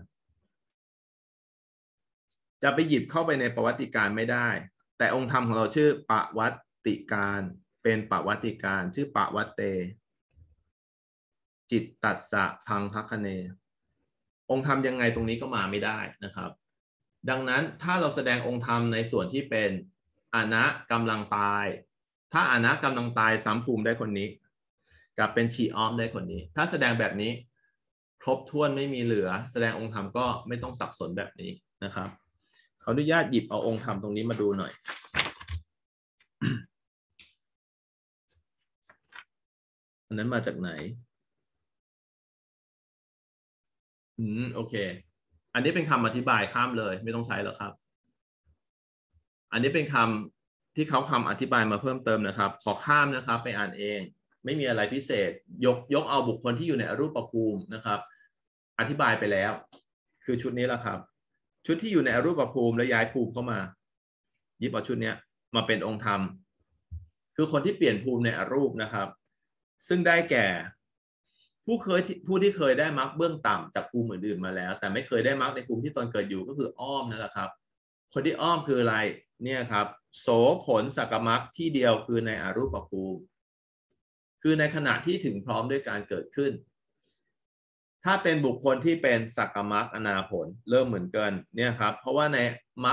จะไปหยิบเข้าไปในประวัติการไม่ได้แต่องค์ธรรมของเราชื่อปวัตติการเป็นปวัตติการชื่อปวัตเตจิตตัสสะพังคัคเนองค์ธรรมยังไงตรงนี้ก็มาไม่ได้นะครับดังนั้นถ้าเราแสดงองค์ธรรมในส่วนที่เป็นอนะกำลังตายถ้าอนะกำลังตายซ้ำภูมิได้คนนี้กับเป็นฉีอ้อมได้คนนี้ถ้าแสดงแบบนี้ครบถ้วนไม่มีเหลือแสดงองค์ธรรมก็ไม่ต้องสับสนแบบนี้นะครับขออนุญาตหยิบเอาองค์ธรรมตรงนี้มาดูหน่อย อันนั้นมาจากไหนโอเคอันนี้เป็นคำอธิบายข้ามเลยไม่ต้องใช้หรอกครับอันนี้เป็นคำที่เขาคำอธิบายมาเพิ่มเติมนะครับขอข้ามนะครับไปอ่านเองไม่มีอะไรพิเศษยกเอาบุคคลที่อยู่ในอรูปภูมินะครับอธิบายไปแล้วคือชุดนี้แหละครับชุดที่อยู่ในอรูปภูมิแล้วย้ายภูมิเข้ามาหยิบเอาชุดนี้มาเป็นองค์ธรรมคือคนที่เปลี่ยนภูมิในอรูปนะครับซึ่งได้แก่ผู้ที่เคยได้มรรคเบื้องต่ำจากภูมิอื่นๆมาแล้วแต่ไม่เคยได้มรรคในภูมิที่ตนเกิดอยู่ก็คืออ้อมนั่นแหละครับคนที่อ้อมคืออะไรเนี่ยครับโสผลสักมรรคที่เดียวคือในอรูปภูมิคือในขณะที่ถึงพร้อมด้วยการเกิดขึ้นถ้าเป็นบุคคลที่เป็นสักมรรคอนาผลเริ่มเหมือนกันเนี่ยครับเพราะว่าในมรรค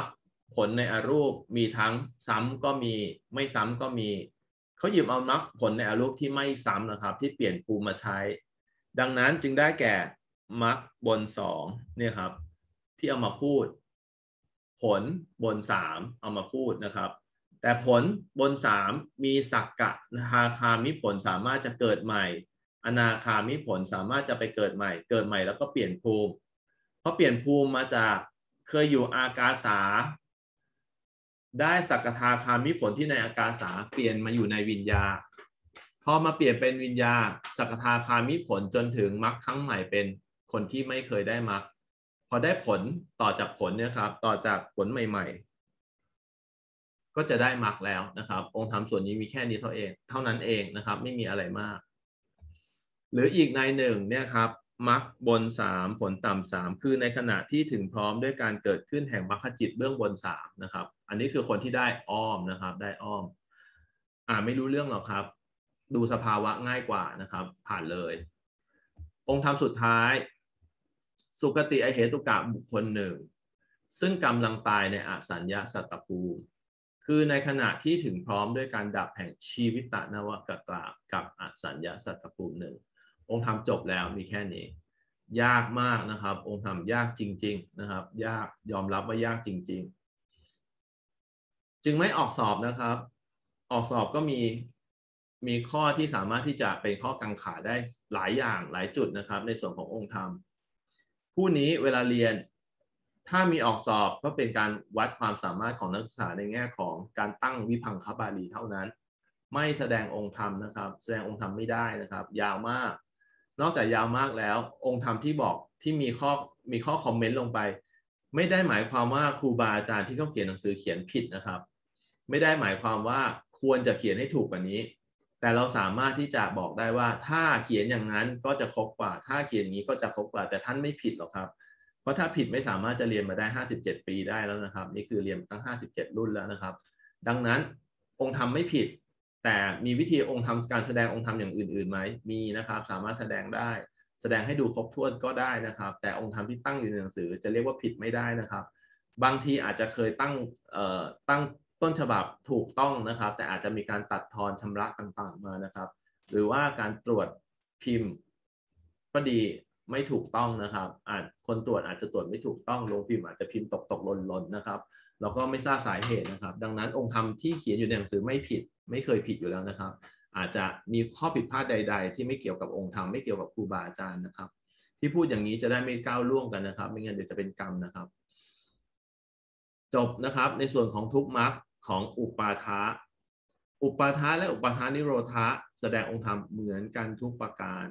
ผลในอรูปมีทั้งซ้ำก็มีไม่ซ้ำก็มีเขาหยิบเอามรรคผลในอรูปที่ไม่ซ้ำนะครับที่เปลี่ยนภูมิมาใช้ดังนั้นจึงได้แก่มรรคบนสองเนี่ยครับที่เอามาพูดผลบนสามเอามาพูดนะครับแต่ผลบนสามมีสักกะนาคามิผลสามารถจะเกิดใหม่อนาคามิผลสามารถจะไปเกิดใหม่แล้วก็เปลี่ยนภูมิเพราะเปลี่ยนภูมิมาจากเคยอยู่อากาสาได้สักทาคามิผลที่ในอากาสาเปลี่ยนมาอยู่ในวิญญาพอมาเปลี่ยนเป็นวิญญาสักทาคามิผลจนถึงมรรคครั้งใหม่เป็นคนที่ไม่เคยได้มรรคพอได้ผลต่อจากผลเนี่ยครับต่อจากผลใหม่ๆก็จะได้มรรคแล้วนะครับองค์ธรรมส่วนนี้มีแค่นี้เท่านั้นเองนะครับไม่มีอะไรมากหรืออีกในหนึ่งเนี่ยครับมรรคบนสามผลต่ำสามคือในขณะที่ถึงพร้อมด้วยการเกิดขึ้นแห่งมรรคจิตเบื้องบนสามนะครับอันนี้คือคนที่ได้อ้อมนะครับได้อ้อมไม่รู้เรื่องหรอกครับดูสภาวะง่ายกว่านะครับผ่านเลยองค์ธรรมสุดท้ายสุคติอเหตุกะบุคคลหนึ่งซึ่งกำลังตายในอสัญญาสัตตภูมิคือในขณะที่ถึงพร้อมด้วยการดับแห่งชีวิตนวกตากับอสัญญาสัตตภูมิหนึ่งองค์ธรรมจบแล้วมีแค่นี้ยากมากนะครับองค์ธรรมยากจริงๆนะครับยากยอมรับว่ายากจริงๆจึงไม่ออกสอบนะครับออกสอบก็มีข้อที่สามารถที่จะเป็นข้อกังขาได้หลายอย่างหลายจุดนะครับในส่วนขององค์ธรรมผู้นี้เวลาเรียนถ้ามีออกสอบก็เป็นการวัดความสามารถของนักศึกษาในแง่ของการตั้งวิพังคบาลีเท่านั้นไม่แสดงองค์ธรรมนะครับแสดงองค์ธรรมไม่ได้นะครับยาวมากนอกจากยาวมากแล้วองค์ธรรมที่บอกที่มีข้อคอมเมนต์ลงไปไม่ได้หมายความว่าครูบาอาจารย์ที่เขาเขียนหนังสือเขียนผิดนะครับไม่ได้หมายความว่าควรจะเขียนให้ถูกกว่านี้แต่เราสามารถที่จะบอกได้ว่าถ้าเขียนอย่างนั้นก็จะครบกว่าถ้าเขียนอย่างนี้ก็จะครบกว่าแต่ท่านไม่ผิดหรอกครับเพราะถ้าผิดไม่สามารถจะเรียนมาได้57ปีได้แล้วนะครับนี่คือเรียนตั้ง57รุ่นแล้วนะครับดังนั้นองค์ธรรมไม่ผิดแต่มีวิธีองค์ธรรมการแสดงองค์ธรรมอย่างอื่นๆไหมมีนะครับสามารถแสดงได้แสดงให้ดูครบถ้วนก็ได้นะครับแต่องค์ธรรมที่ตั้งอยู่ในหนังสือจะเรียกว่าผิดไม่ได้นะครับบางทีอาจจะเคยตั้งต้นฉบับถูกต้องนะครับแต่อาจจะมีการตัดทอนชำระต่างๆมานะครับหรือว่าการตรวจพิมพ์ก็ดีไม่ถูกต้องนะครับคนตรวจอาจจะตรวจไม่ถูกต้องลงพิมพ์อาจจะพิมพ์ตกหล่นนะครับแล้วก็ไม่ทราบสาเหตุนะครับดังนั้นองค์ธรรมที่เขียนอยู่ในหนังสือไม่ผิดไม่เคยผิดอยู่แล้วนะครับอาจจะมีข้อผิดพลาดใดๆที่ไม่เกี่ยวกับองค์ธรรมไม่เกี่ยวกับครูบาอาจารย์นะครับที่พูดอย่างนี้จะได้ไม่ก้าวล่วงกันนะครับไม่งั้นเดี๋ยวจะเป็นกรรมนะครับจบนะครับในส่วนของทุกมรรคของอุปาทะและอุปาทานิโรธะแสดงองค์ธรรมเหมือนกันทุกประการ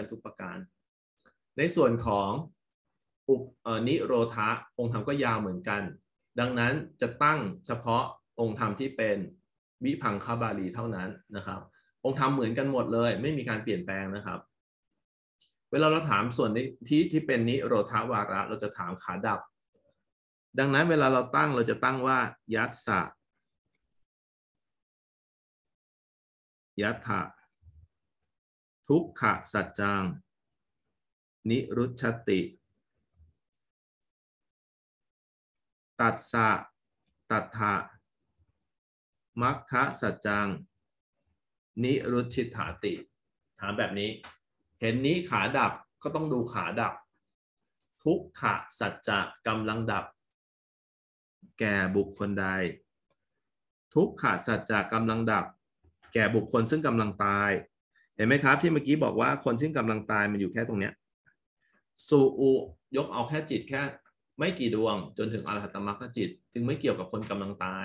ในส่วนของนิโรธะองค์ธรรมก็ยาวเหมือนกันดังนั้นจะตั้งเฉพาะองค์ธรรมที่เป็นวิพังคบาลีเท่านั้นนะครับองค์ธรรมเหมือนกันหมดเลยไม่มีการเปลี่ยนแปลงนะครับเวลาเราถามส่วนที่เป็นนิโรธาวาระเราจะถามขาดับดังนั้นเวลาเราตั้งเราจะตั้งว่ายัสสะยัตถะทุกขสัจจังนิรุชติตัสสะตัทธะมัคคะสัจจังนิรุชิถาติถามแบบนี้เห็นนี้ขาดับก็ต้องดูขาดับทุกขสัจจะกำลังดับแก่บุคคลใดทุกขสัจจะกำลังดับแก่บุคคลซึ่งกำลังตายเห็นไหมครับที่เมื่อกี้บอกว่าคนซึ่งกำลังตายมันอยู่แค่ตรงเนี้ยสุอุยกเอาแค่จิตแค่ไม่กี่ดวงจนถึงอรหัตมรรคจิตจึงไม่เกี่ยวกับคนกำลังตาย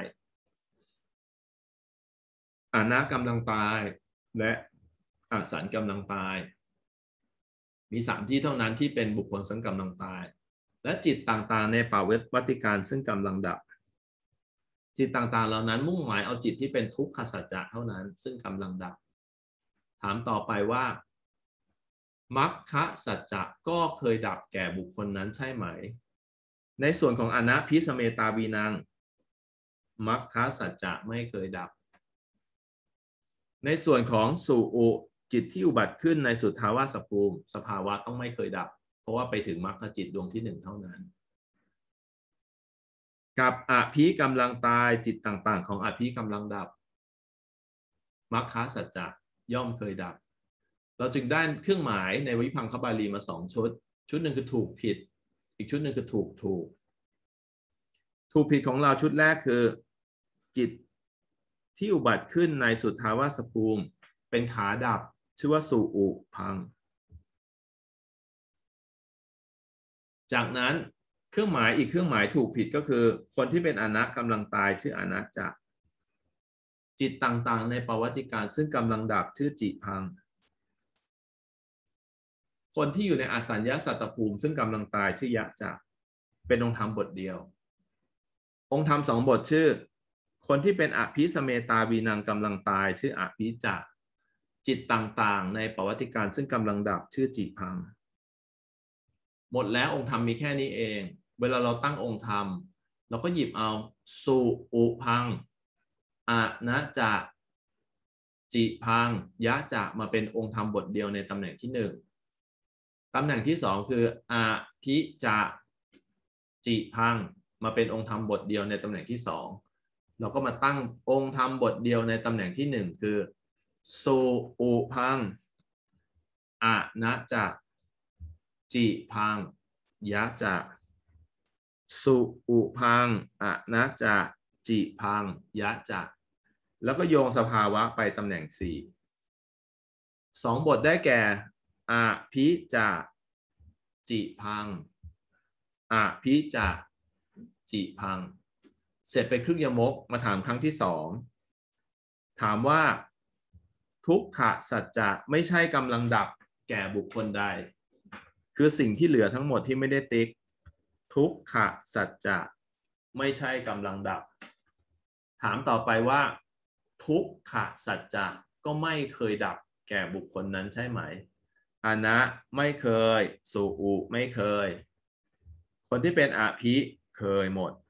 อานะกำลังตายและอสันกำลังตายมี3ที่เท่านั้นที่เป็นบุคคลซึ่งกำลังตายและจิตต่างๆในปาเวทวัติการซึ่งกำลังดับจิตต่างๆเหล่านั้นมุ่งหมายเอาจิตที่เป็นทุกขสัจจะเท่านั้นซึ่งกำลังดับถามต่อไปว่ามัคคะสัจจะก็เคยดับแก่บุคคลนั้นใช่ไหมในส่วนของอนะพิสเมตาวีนังมัคคะสัจจะไม่เคยดับในส่วนของสุอุจิตที่อุบัติขึ้นในสุทธาวาสภูมิสภาวะต้องไม่เคยดับเพราะว่าไปถึงมรรคจิตดวงที่1เท่านั้นกับอภิกำลังตายจิตต่างๆของอภิกำลังดับมัคคะสัจจะย่อมเคยดับเราจึงได้เครื่องหมายในวิพังคบาลีมา2 ชุดชุดหนึ่งคือถูกผิดอีกชุดหนึ่งคือถูกผิดของเราชุดแรกคือจิตที่อุบัติขึ้นในสุทธาวาสภูมิเป็นขาดับชื่อว่าสุอุพังจากนั้นเครื่องหมายอีกเครื่องหมายถูกผิดก็คือคนที่เป็นอนะกำลังตายชื่ออนะจะจิตต่างๆในประวัติการซึ่งกำลังดับชื่อจิพังคนที่อยู่ในอสัญญาสัตตภูมิซึ่งกำลังตายชื่อยะจะเป็นองค์ธรรมบทเดียวองค์ธรรม2 บทชื่อคนที่เป็นอภิสเมตาวีนังกำลังตายชื่ออภิจะจิตต่างๆในประวัติการซึ่งกำลังดับชื่อจิพังหมดแล้วองค์ธรรมมีแค่นี้เองเวลาเราตั้งองค์ธรรมเราก็หยิบเอาสุอุพังอะนะจะจิพังยะจะมาเป็นองค์ธรรมบทเดียวในตำแหน่งที่1ตำแหน่งที่2คืออภิจะจิพังมาเป็นองค์ธรรมบทเดียวในตำแหน่งที่2เราก็มาตั้งองค์ธรรมบทเดียวในตำแหน่งที่1คือสุอุพังอะนะจะจิพังยะจะสุอุพังอะนะจะจิพังยะจะแล้วก็โยงสภาวะไปตำแหน่ง4 2 บทได้แก่อภิจะจิพังอภิจะจิพังเสร็จไปครึ่งยมกมาถามครั้งที่2ถามว่าทุกขสัจจะไม่ใช่กำลังดับแก่บุคคลใดคือสิ่งที่เหลือทั้งหมดที่ไม่ได้ติ๊กทุกขสัจจะไม่ใช่กำลังดับถามต่อไปว่าทุกขสัจจะก็ไม่เคยดับแก่บุคคลนั้นใช่ไหมอนะไม่เคยสุอุไม่เคยคนที่เป็นอภิเคยหมด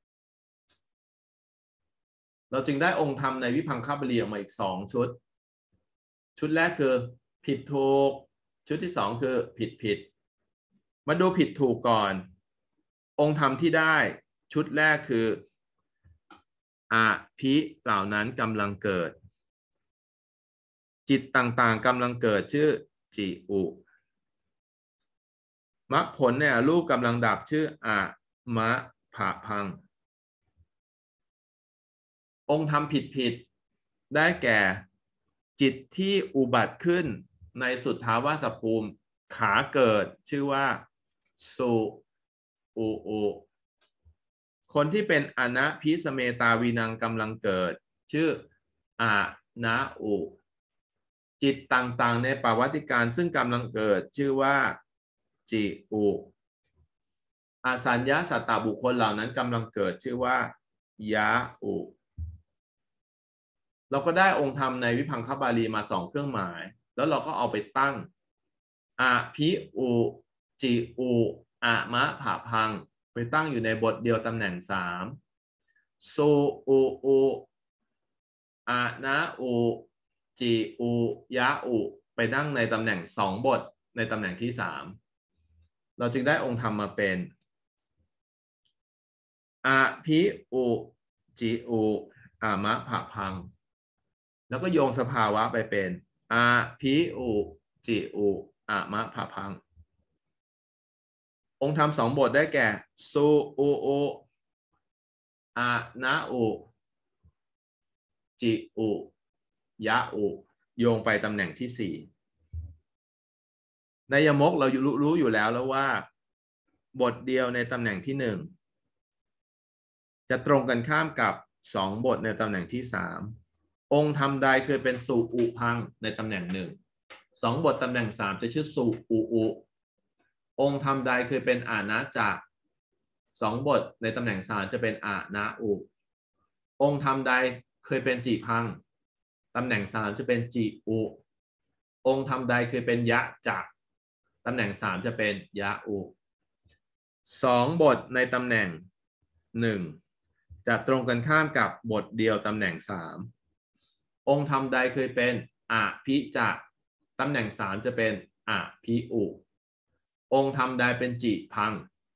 เราจึงได้องค์ธรรมในวิพังคบาลีออกมาอีก2 ชุดชุดแรกคือผิดถูกชุดที่2คือผิดมาดูผิดถูกก่อนองค์ธรรมที่ได้ชุดแรกคืออภิเหล่านั้นกำลังเกิดจิตต่างๆกำลังเกิดชื่อจิอุมรรคผลเนี่ยรูปกำลังดับชื่ออะมะผะพังองค์ธรรมผิดได้แก่จิตที่อุบัติขึ้นในสุทธาวาสภูมิขาเกิดชื่อว่าสุอุคนที่เป็นอนะพิสเมตาวีนังกำลังเกิดชื่ออะนะอุจิตต่างๆในปวัติการซึ่งกำลังเกิดชื่อว่าจิอุอสัญญาสัตตบุคคลเหล่านั้นกำลังเกิดชื่อว่ายะอุเราก็ได้องค์ธรรมในวิพังคบาลีมา2 เครื่องหมายแล้วเราก็เอาไปตั้งอภิอุจิอุอะมะผะพังไปตั้งอยู่ในบทเดียวตำแหน่ง3สุอุอะนะอุจิอุยะอุไปนั่งในตำแหน่ง2 บทในตำแหน่งที่3เราจึงได้องค์ธรรมมาเป็นอภิอุจิอุอะมะผะพังแล้วก็โยงสภาวะไปเป็นอภิอุจิอุอะมะผะพังองค์ธรรม2 บทได้แก่สุอุอะนะอุจิอุยะอุโยงไปตำแหน่งที่4ในยมกเรารู้อยู่แล้วว่าบทเดียวในตำแหน่งที่1จะตรงกันข้ามกับ2 บทในตำแหน่งที่3องค์ธรรมใดเคยเป็นสุอุพังในตำแหน่ง1 2 บทตำแหน่ง3จะชื่อสุอุองค์ธรรมใดเคยเป็นอานะจะ2 บทในตำแหน่ง3จะเป็นอานะอุองค์ธรรมใดเคยเป็นจิพังตำแหน่ง3จะเป็นจิอุองค์ธรรมใดเคยเป็นยะจะตำแหน่ง3จะเป็นยะอุ2 บทในตำแหน่ง1จะตรงกันข้ามกับบทเดียวตำแหน่ง3องค์ธรรมใดเคยเป็นอภิจะตำแหน่ง3จะเป็นอภิอุองค์ธรรมใดเป็นจิพัง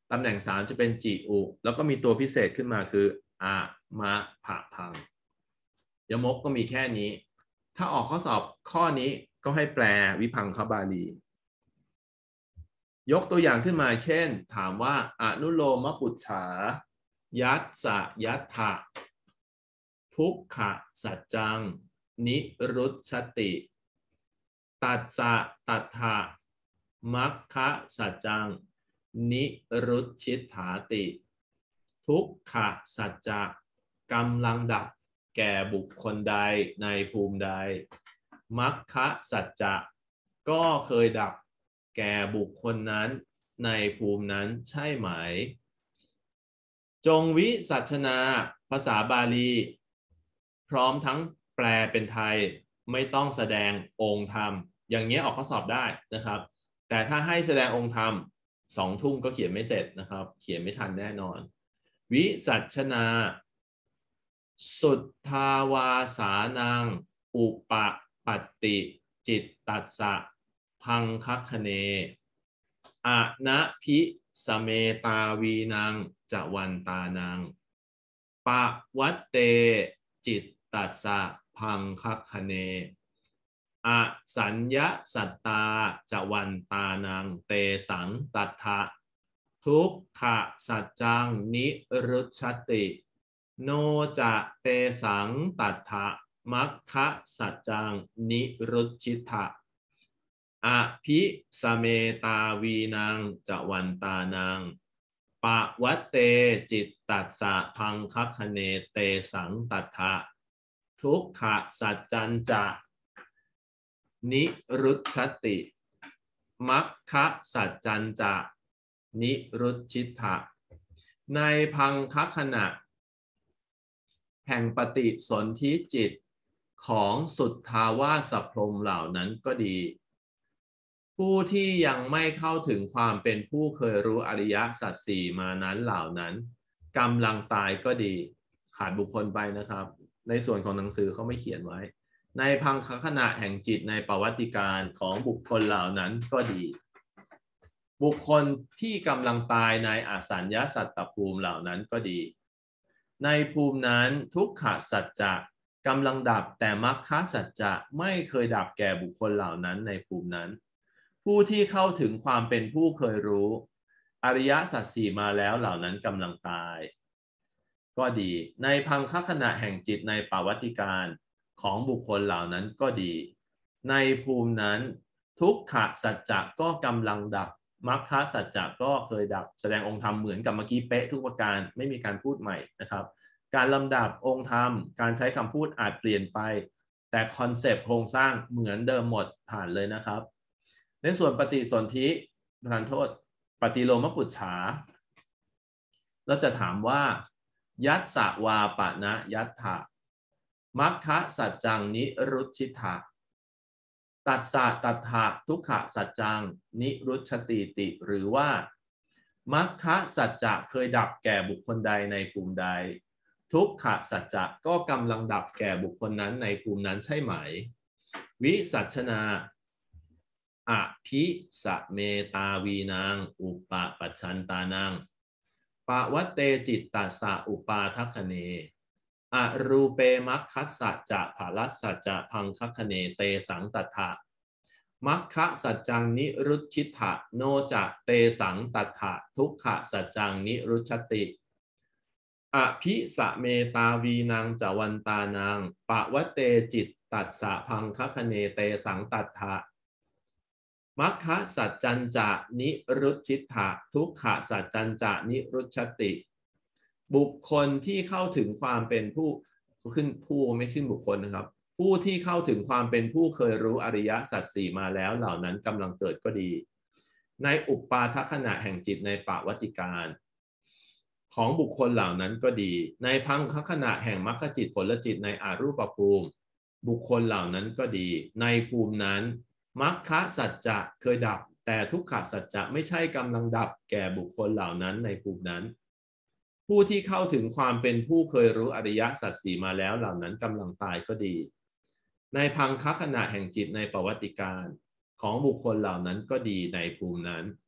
ตำแหน่ง3จะเป็นจิอุแล้วก็มีตัวพิเศษขึ้นมาคืออามะผะพังยมกก็มีแค่นี้ถ้าออกข้อสอบข้อนี้ก็ให้แปลวิพังคบาลียกตัวอย่างขึ้นมาเช่นถามว่าอนุโลมปุจฉายัสสะยัตถะทุกขะสัจจังนิรุชติตัสสะตัทธะมัคคะสัจจังนิรุชิตถาติทุกขะสัจจะกำลังดับแก่บุคคลใดในภูมิใดมัคคะสัจจะก็เคยดับแก่บุคคลนั้นในภูมินั้นใช่ไหมจงวิสัชนาภาษาบาลีพร้อมทั้งแปลเป็นไทยไม่ต้องแสดงองค์ธรรมอย่างนี้ออกข้อสอบได้นะครับแต่ถ้าให้แสดงองค์ธรรม2 ทุ่มก็เขียนไม่เสร็จนะครับเขียนไม่ทันแน่นอนวิสัชนาสุทธาวาสานังอุปปัตติจิตตัสสะพังคัคคเนอะนะพิสเมตาวีนังจวันตานังปะวัตเตจิตตัสสะพังคัคคเนอสัญญาสัตตาจวันตานังเตสังตัทธะทุกขะสัจจังนิรุชติโนจะเตสังตัทธะมัคคะสัจจังนิรุชิตะอภิสเมตาวีนังจวันตานังปะวัตเตจิตตัสสะพังคัคคเนเตสังตัทธะทุกขะสัจจันจะนิรุชติมัคคะสัจจันจะนิรุชิตะในพังคขณะแห่งปฏิสนธิจิตของสุทธาวาสพรหมเหล่านั้นก็ดีผู้ที่ยังไม่เข้าถึงความเป็นผู้เคยรู้อริยสัจสี่มานั้นเหล่านั้นกำลังตายก็ดีขาดบุคคลไปนะครับในส่วนของหนังสือเขาไม่เขียนไว้ในพังคขณะแห่งจิตในประวัติการของบุคคลเหล่านั้นก็ดีบุคคลที่กำลังตายในอสัญญาสัตตภูมิเหล่านั้นก็ดีในภูมินั้นทุกขสัจจะกำลังดับแต่มรรคสัจจะไม่เคยดับแก่บุคคลเหล่านั้นในภูมินั้นผู้ที่เข้าถึงความเป็นผู้เคยรู้อริยสัจสี่มาแล้วเหล่านั้นกำลังตายก็ดีในพังคขณะแห่งจิตในประวัติการของบุคคลเหล่านั้นก็ดีในภูมินั้นทุกขสัจจะก็กำลังดับมรรคสัจจะก็เคยดับแสดงองค์ธรรมเหมือนกับเมื่อกี้เป๊ะทุกประการไม่มีการพูดใหม่นะครับการลำดับองค์ธรรมการใช้คำพูดอาจเปลี่ยนไปแต่คอนเซปต์โครงสร้างเหมือนเดิมหมดผ่านเลยนะครับในส่วนปฏิสนธิประทานโทษปฏิโลมปุจฉาเราจะถามว่ายัสสะวาปะนะยัตถะมัคคะสัจจังนิรุชิตะตัสสะตัทธะทุกขะสัจจังนิรุชติติหรือว่ามัคคะสัจจะเคยดับแก่บุคคลใดในภูมิใดทุกขะสัจจะก็กำลังดับแก่บุคคลนั้นในภูมินั้นใช่ไหมวิสัชนาอภิสเมตาวีนางอุปปัชชันตานังปะวัตเตจิตตัสสะอุปาทัคคเนอรูเปมัคคัสสัจจะภาลัสสัจจะพังคัคคเนเตสังตัทธะมัคคะสัจจังนิรุชิตะโนจะเตสังตัทธะทุกขะสัจจังนิรุชติอภิสเมตาวีนางจวันตานังปะวัตเตจิตตัสสะพังคัคคเนเตสังตัทธะมัคคะสัจจันจะนิรุชิตะทุกขะสัจจันจะนิรุชติบุคคลที่เข้าถึงความเป็นผู้ขึ้นผู้ไม่ขึ้นบุคคลนะครับผู้ที่เข้าถึงความเป็นผู้เคยรู้อริยสัจสี่มาแล้วเหล่านั้นกำลังเกิดก็ดีในอุปปาทขณะแห่งจิตในปวัติการของบุคคลเหล่านั้นก็ดีในพังคขณะแห่งมรรคจิตผลจิตในอรูปภูมิบุคคลเหล่านั้นก็ดีในภูมินั้นมัคคะสัจจะเคยดับแต่ทุกขสัจจะไม่ใช่กำลังดับแก่บุคคลเหล่านั้นในภูมินั้นผู้ที่เข้าถึงความเป็นผู้เคยรู้อริยสัจสี่มาแล้วเหล่านั้นกำลังตายก็ดีในพังคขณะแห่งจิตในประวัติการของบุคคลเหล่านั้นก็ดีในภูมินั้น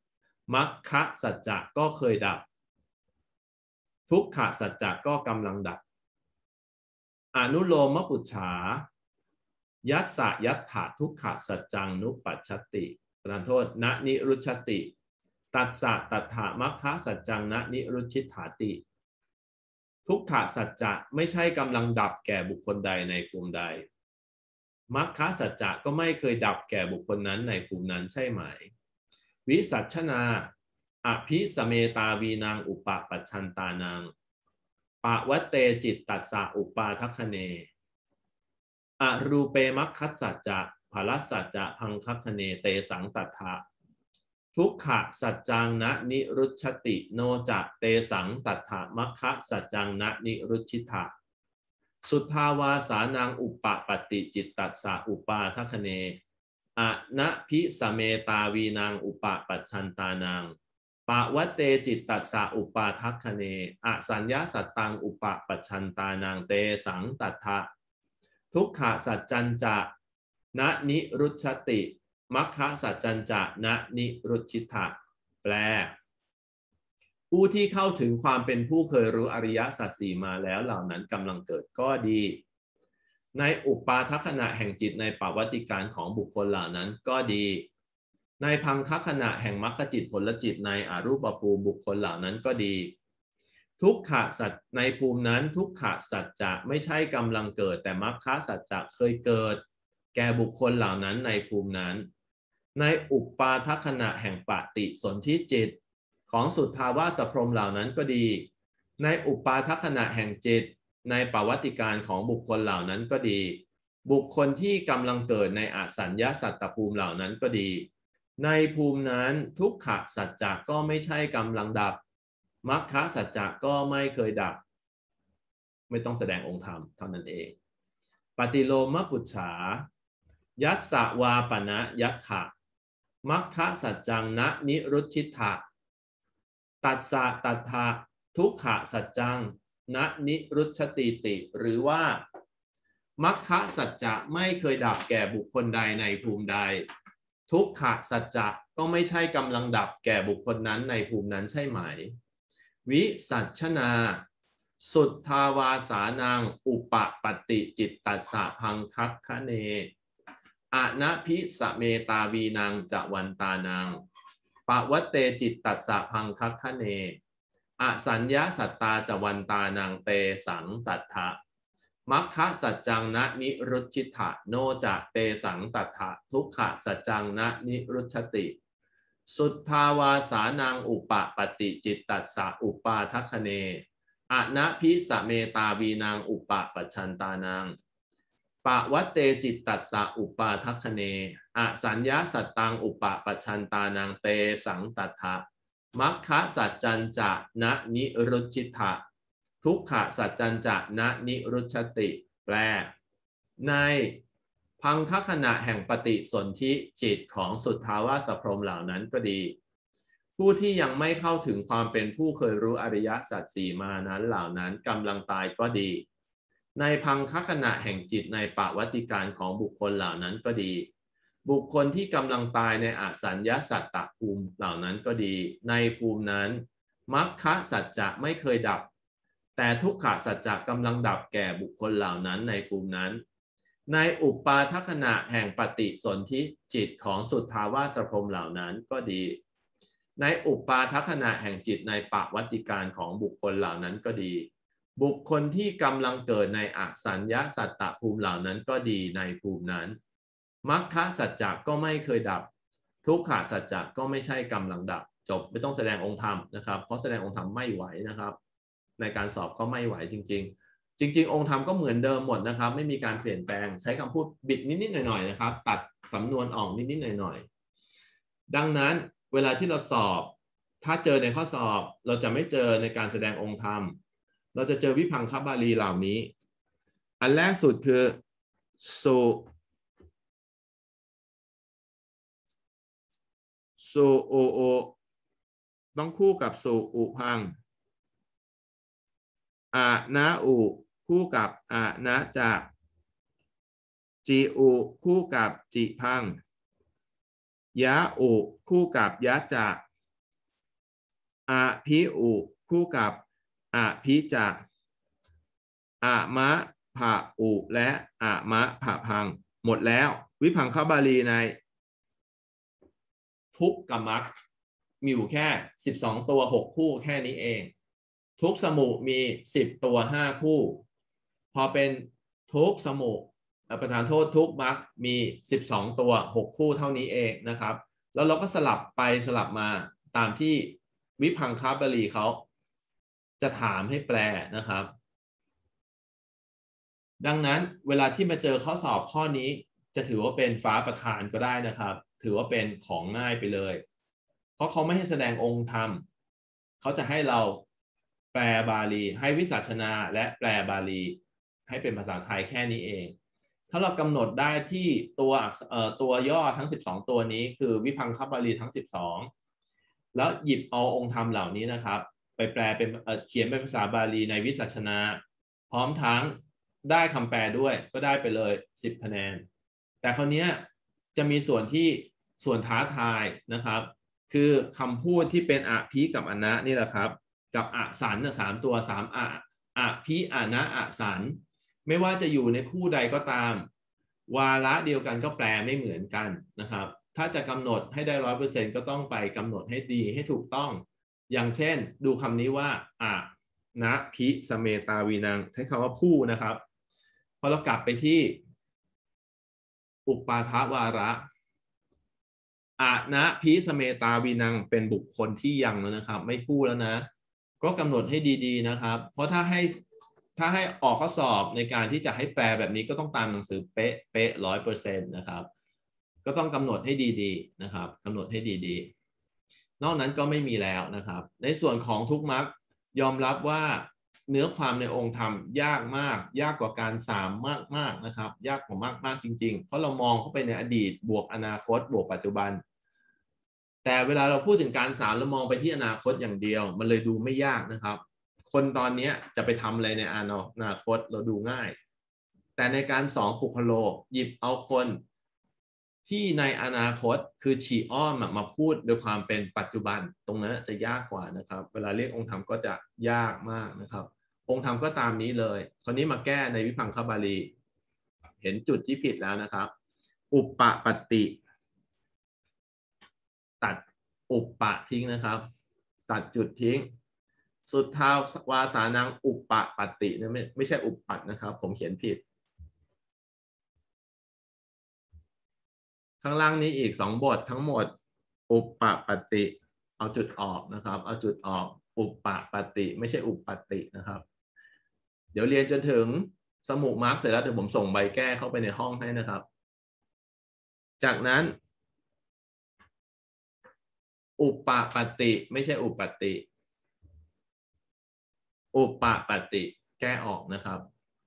มัคคะสัจจะก็เคยดับทุกขสัจจะก็กำลังดับอนุโลมปุจฉายัสสะยัตถะทุกขสัจจังนุปัชชติประทานโทษณนิรุชติตัสสะตัฏฐะมัคคะสัจจังณนิรุชิฐาติทุกขสัจจะไม่ใช่กำลังดับแก่บุคคลใดในภูมิใดมัคคะสัจจะก็ไม่เคยดับแก่บุคคลนั้นในภูมินั้นใช่ไหมวิสัชนาอภิสเมตาวีนางอุปปัชชันตานางปะวะเตจิตตัสสะอุปาทัคคเนอรูเปมัคคัสสัจจะภาลสัจจะพังคัคคเนเตสังตัทธะทุกขสัจจังนะนิรุชติโนจะเตสังตัทธะมัคคะสัจจังนะนิรุชิตะสุทธาวาสานังอุปปติจิตตัสสะอุปาทัคคเนอะนะพิสเมตาวีนางอุปปัชชันตานางปะวะเตจิตตัสสะอุปาทัคคเนอสัญญาสัตตังอุปปัชชันตานางเตสังตัทธะทุกขสัจจันจะนะนิรุชติมัคคะสัจจันจะนะนิรุชิตะแปลผู้ที่เข้าถึงความเป็นผู้เคยรู้อริยสัจสี่มาแล้วเหล่านั้นกำลังเกิดก็ดีในอุปาทัคขณะแห่งจิตในปวัตติการของบุคคลเหล่านั้นก็ดีในพังคขณะแห่งมรรคจิตผลจิตในอรูปภูมิบุคคลเหล่านั้นก็ดีทุกขสัจในภูมินั้นทุกขสัจจะไม่ใช่กำลังเกิดแต่มรรคสัจจะเคยเกิดแก่บุคคลเหล่านั้นในภูมินั้นในอุปาทัคขณะแห่งปฏิสนธิจิตของสุทธาวาสพรหมเหล่านั้นก็ดีในอุปาทัคขณะแห่งจิตในปวัตติการของบุคคลเหล่านั้นก็ดีบุคคลที่กำลังเกิดในอสัญญาสัตตภูมิเหล่านั้นก็ดีในภูมินั้นทุกขสัจจะก็ไม่ใช่กำลังดับมรรคสัจจะก็ไม่เคยดับไม่ต้องแสดงองค์ธรรมเท่านั้นเองปฏิโลมปุจฉายัสสะวาปณะยัตถะมัคคะสัจจังนะนิรุชิตะตัสสะตัทธะทุกขสัจจังนะนิรุชติติหรือว่ามัคคะสัจจะไม่เคยดับแก่บุคคลใดในภูมิใดทุกขสัจจะก็ไม่ใช่กำลังดับแก่บุคคลนั้นในภูมินั้นใช่ไหมวิสัชนาสุทธาวาสานังอุปปติจิตตัสสะพังคัคคะเนอะนะพิสเมตาวีนางจวันตานางปะวะเตจิตตัสสะพังคัคคะเนอสัญญาสัตตาจวันตานางเตสังตัทธะมัคคะสัจจังนะนิรุชิตะโนจะเตสังตัทธะทุกขสัจจังนะนิรุชติสุทธาวาสานังอุปปติจิตตัสสะอุปาทัคคเนอะนะพิสเมตาวีนางอุปปัชชันตานางปะวะเตจิตตัสสะอุปาทัคคเนอสัญญาสัตตังอุปปัชชันตานางเตสังตัทธะมัคคะสัจจันจะนะนิรุชิตะทุกขสัจจันจะนะนิรุชติแปลในพังคขณะแห่งปฏิสนธิจิตของสุทธาวาสพรหมเหล่านั้นก็ดีผู้ที่ยังไม่เข้าถึงความเป็นผู้เคยรู้อริยสัจสี่มานั้นเหล่านั้นกำลังตายก็ดีในพังคขณะแห่งจิตในปวัตติการของบุคคลเหล่านั้นก็ดีบุคคลที่กำลังตายในอสัญญาสัตตภูมิเหล่านั้นก็ดีในภูมินั้นมัคคะสัจจะไม่เคยดับแต่ทุกขสัจจะกำลังดับแก่บุคคลเหล่านั้นในภูมินั้นในอุปาทัคขณะแห่งปฏิสนธิจิตของสุทธาวาสพรหมเหล่านั้นก็ดีในอุปาทัคขณะแห่งจิตในปวัตติการของบุคคลเหล่านั้นก็ดีบุคคลที่กำลังเกิดในอสัญญาสัตตภูมิเหล่านั้นก็ดีในภูมินั้นมัคคะสัจจะก็ไม่เคยดับทุกขสัจจะก็ไม่ใช่กำลังดับจบไม่ต้องแสดงองค์ธรรมนะครับเพราะแสดงองค์ธรรมไม่ไหวนะครับในการสอบก็ไม่ไหวจริงๆองค์ธรรมก็เหมือนเดิมหมดนะครับไม่มีการเปลี่ยนแปลงใช้คำพูดบิดนิดๆหน่อยๆนะครับตัดสำนวนออกนิดๆหน่อยๆดังนั้นเวลาที่เราสอบถ้าเจอในข้อสอบเราจะไม่เจอในการแสดงองค์ธรรมเราจะเจอวิพังคบาลีเหล่านี้อันแรกสุดคือสุโอต้องคู่กับสุอุพังอานะอุคู่กับอานะจะจิอุคู่กับจิพังยะอุคู่กับยะจะอะพิอุคู่กับอะพิจะอะมะผะอุและอะมะผะพังหมดแล้ววิพังคบาลีในทุกกับมรรคมีอยู่แค่12ตัว6คู่แค่นี้เองทุกสมุมี10ตัว5คู่พอเป็นทุกสมุประธานโทษทุกมรรคมี12ตัว6คู่เท่านี้เองนะครับแล้วเราก็สลับไปสลับมาตามที่วิพังคบาลีเขาจะถามให้แปลนะครับดังนั้นเวลาที่มาเจอข้อสอบข้อนี้จะถือว่าเป็นฟ้าประทานก็ได้นะครับถือว่าเป็นของง่ายไปเลยเพราะเขาไม่ให้แสดงองค์ธรรมเขาจะให้เราแปลบาลีให้วิสัชนาและแปลบาลีให้เป็นภาษาไทยแค่นี้เองถ้าเรากำหนดได้ที่ตัวย่อทั้ง12ตัวนี้คือวิพังคบาลีทั้ง12แล้วหยิบเอาองค์ธรรมเหล่านี้นะครับไปแปลเป็นเขียนเป็นภาษาบาลีในวิสัชนาพร้อมทั้งได้คำแปลด้วยก็ได้ไปเลย10คะแนนแต่คราวนี้จะมีส่วนท้าทายนะครับคือคำพูดที่เป็นอะพิกับอะนะนี่แหละครับกับอะสัน3ตัว3อะพิอะนะอะสันไม่ว่าจะอยู่ในคู่ใดก็ตามวาระเดียวกันก็แปลไม่เหมือนกันนะครับถ้าจะกำหนดให้ได้ 100% ก็ต้องไปกำหนดให้ดีให้ถูกต้องอย่างเช่นดูคำนี้ว่าอะนะพิสเมตาวีนังใช้คำว่าผู้นะครับพอเรากลับไปที่อุปาทวาระอะนะพิสเมตาวีนังเป็นบุคคลที่ยังแล้วนะครับไม่พูดแล้วนะก็กำหนดให้ดีๆนะครับเพราะถ้าให้ออกข้อสอบในการที่จะให้แปลแบบนี้ก็ต้องตามหนังสือเป๊ะ100%นะครับก็ต้องกำหนดให้ดีๆนะครับกำหนดให้ดีๆนอกนั้นก็ไม่มีแล้วนะครับในส่วนของทุกมรรคยอมรับว่าเนื้อความในองค์ธรรมยากมากยากกว่าการสามมากนะครับยากกว่ามากจริงๆเพราะเรามองเข้าไปในอดีตบวกอนาคตบวกปัจจุบันแต่เวลาเราพูดถึงการสามเรามองไปที่อนาคตอย่างเดียวมันเลยดูไม่ยากนะครับคนตอนนี้จะไปทำอะไรในอนาคตเราดูง่ายแต่ในการสอนปุคโลหยิบเอาคนที่ในอนาคตคือฉีอ้อมมาพูดโดยความเป็นปัจจุบันตรงนั้นจะยากกว่านะครับเวลาเรียกองค์ธรรมก็จะยากมากนะครับองค์ธรรมก็ตามนี้เลยคราวนี้มาแก้ในวิพังคบาลีเห็นจุดที่ผิดแล้วนะครับอุปปติตัดอุปปะทิ้งนะครับตัดจุดทิ้งสุดท้าวาสานังอุปปตินะไม่ใช่อุปปัตนะครับผมเขียนผิดข้างล่างนี้อีก2บททั้งหมดอุปปติเอาจุดออกนะครับเอาจุดออกอุปปติไม่ใช่อุปปตินะครับเดี๋ยวเรียนจนถึงสมุมาร์กเสร็จแล้วเดี๋ยวผมส่งใบแก้เข้าไปในห้องให้นะครับจากนั้นอุปปติไม่ใช่อุปปติอุปปติแก้ออกนะครับ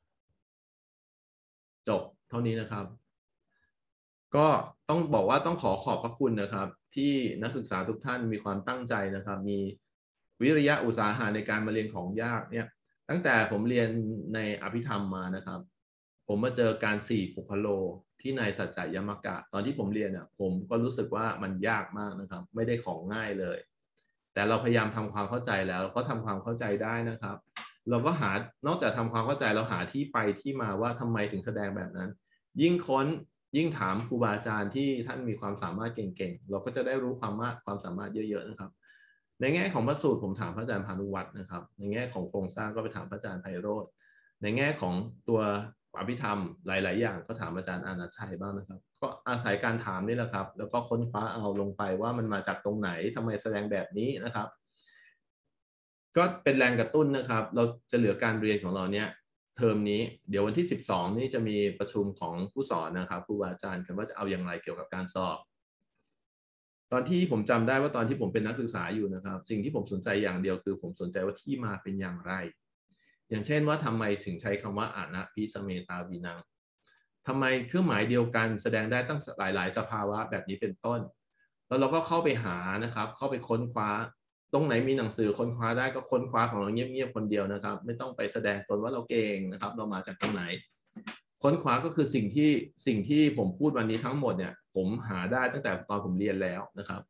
จบเท่านี้นะครับก็ต้องบอกว่าต้องขอบพระคุณนะครับที่นักศึกษาทุกท่านมีความตั้งใจนะครับมีวิริยะอุตสาหะในการมาเรียนของยากเนี่ยตั้งแต่ผมเรียนในอภิธรรมมานะครับผมมาเจอการ4ปุคโลที่ในสัจจะยมกะตอนที่ผมเรียนเนี่ยผมก็รู้สึกว่ามันยากมากนะครับไม่ได้ของง่ายเลยแต่เราพยายามทำความเข้าใจแล้วก็ทำความเข้าใจได้นะครับเราก็นอกจากทำความเข้าใจเราหาที่ไปที่มาว่าทำไมถึงแสดงแบบนั้นยิ่งค้นยิ่งถามครูบาอาจารย์ที่ท่านมีความสามารถเก่งๆเราก็จะได้รู้ความสามารถเยอะๆนะครับในแง่ของพระสูตรผมถามพระอาจารย์พานุวัฒน์นะครับในแง่ของโครงสร้างก็ไปถามพระอาจารย์ไพโรจน์ในแง่ของตัวอภิธรรมหลายๆอย่างก็ถามอาจารย์อานัชชัยบ้างนะครับก็อาศัยการถามนี่แหละครับแล้วก็ค้นคว้าเอาลงไปว่ามันมาจากตรงไหนทำไมแสดงแบบนี้นะครับก็เป็นแรงกระตุ้นนะครับเราจะเหลือการเรียนของเราเนี้ยเทอมนี้เดี๋ยววันที่12นี่จะมีประชุมของผู้สอนนะครับครูบาอาจารย์กันว่าจะเอาอย่างไรเกี่ยวกับการสอบตอนที่ผมจำได้ว่าตอนที่ผมเป็นนักศึกษาอยู่นะครับสิ่งที่ผมสนใจอย่างเดียวคือผมสนใจว่าที่มาเป็นอย่างไรอย่างเช่นว่าทำไมถึงใช้คำว่าอานะพิสเมตาวินังทำไมเครื่องหมายเดียวกันแสดงได้ตั้งหลายๆสภาวะแบบนี้เป็นต้นแล้วเราก็เข้าไปหานะครับเข้าไปค้นคว้าตรงไหนมีหนังสือค้นคว้าได้ก็ค้นคว้าของเราเงียบๆคนเดียวนะครับไม่ต้องไปแสดงตนว่าเราเก่งนะครับเรามาจากตรงไหนค้นคว้าก็คือสิ่งที่ผมพูดวันนี้ทั้งหมดเนี่ยผมหาได้ตั้งแต่ตอนผมเรียนแล้วนะครับ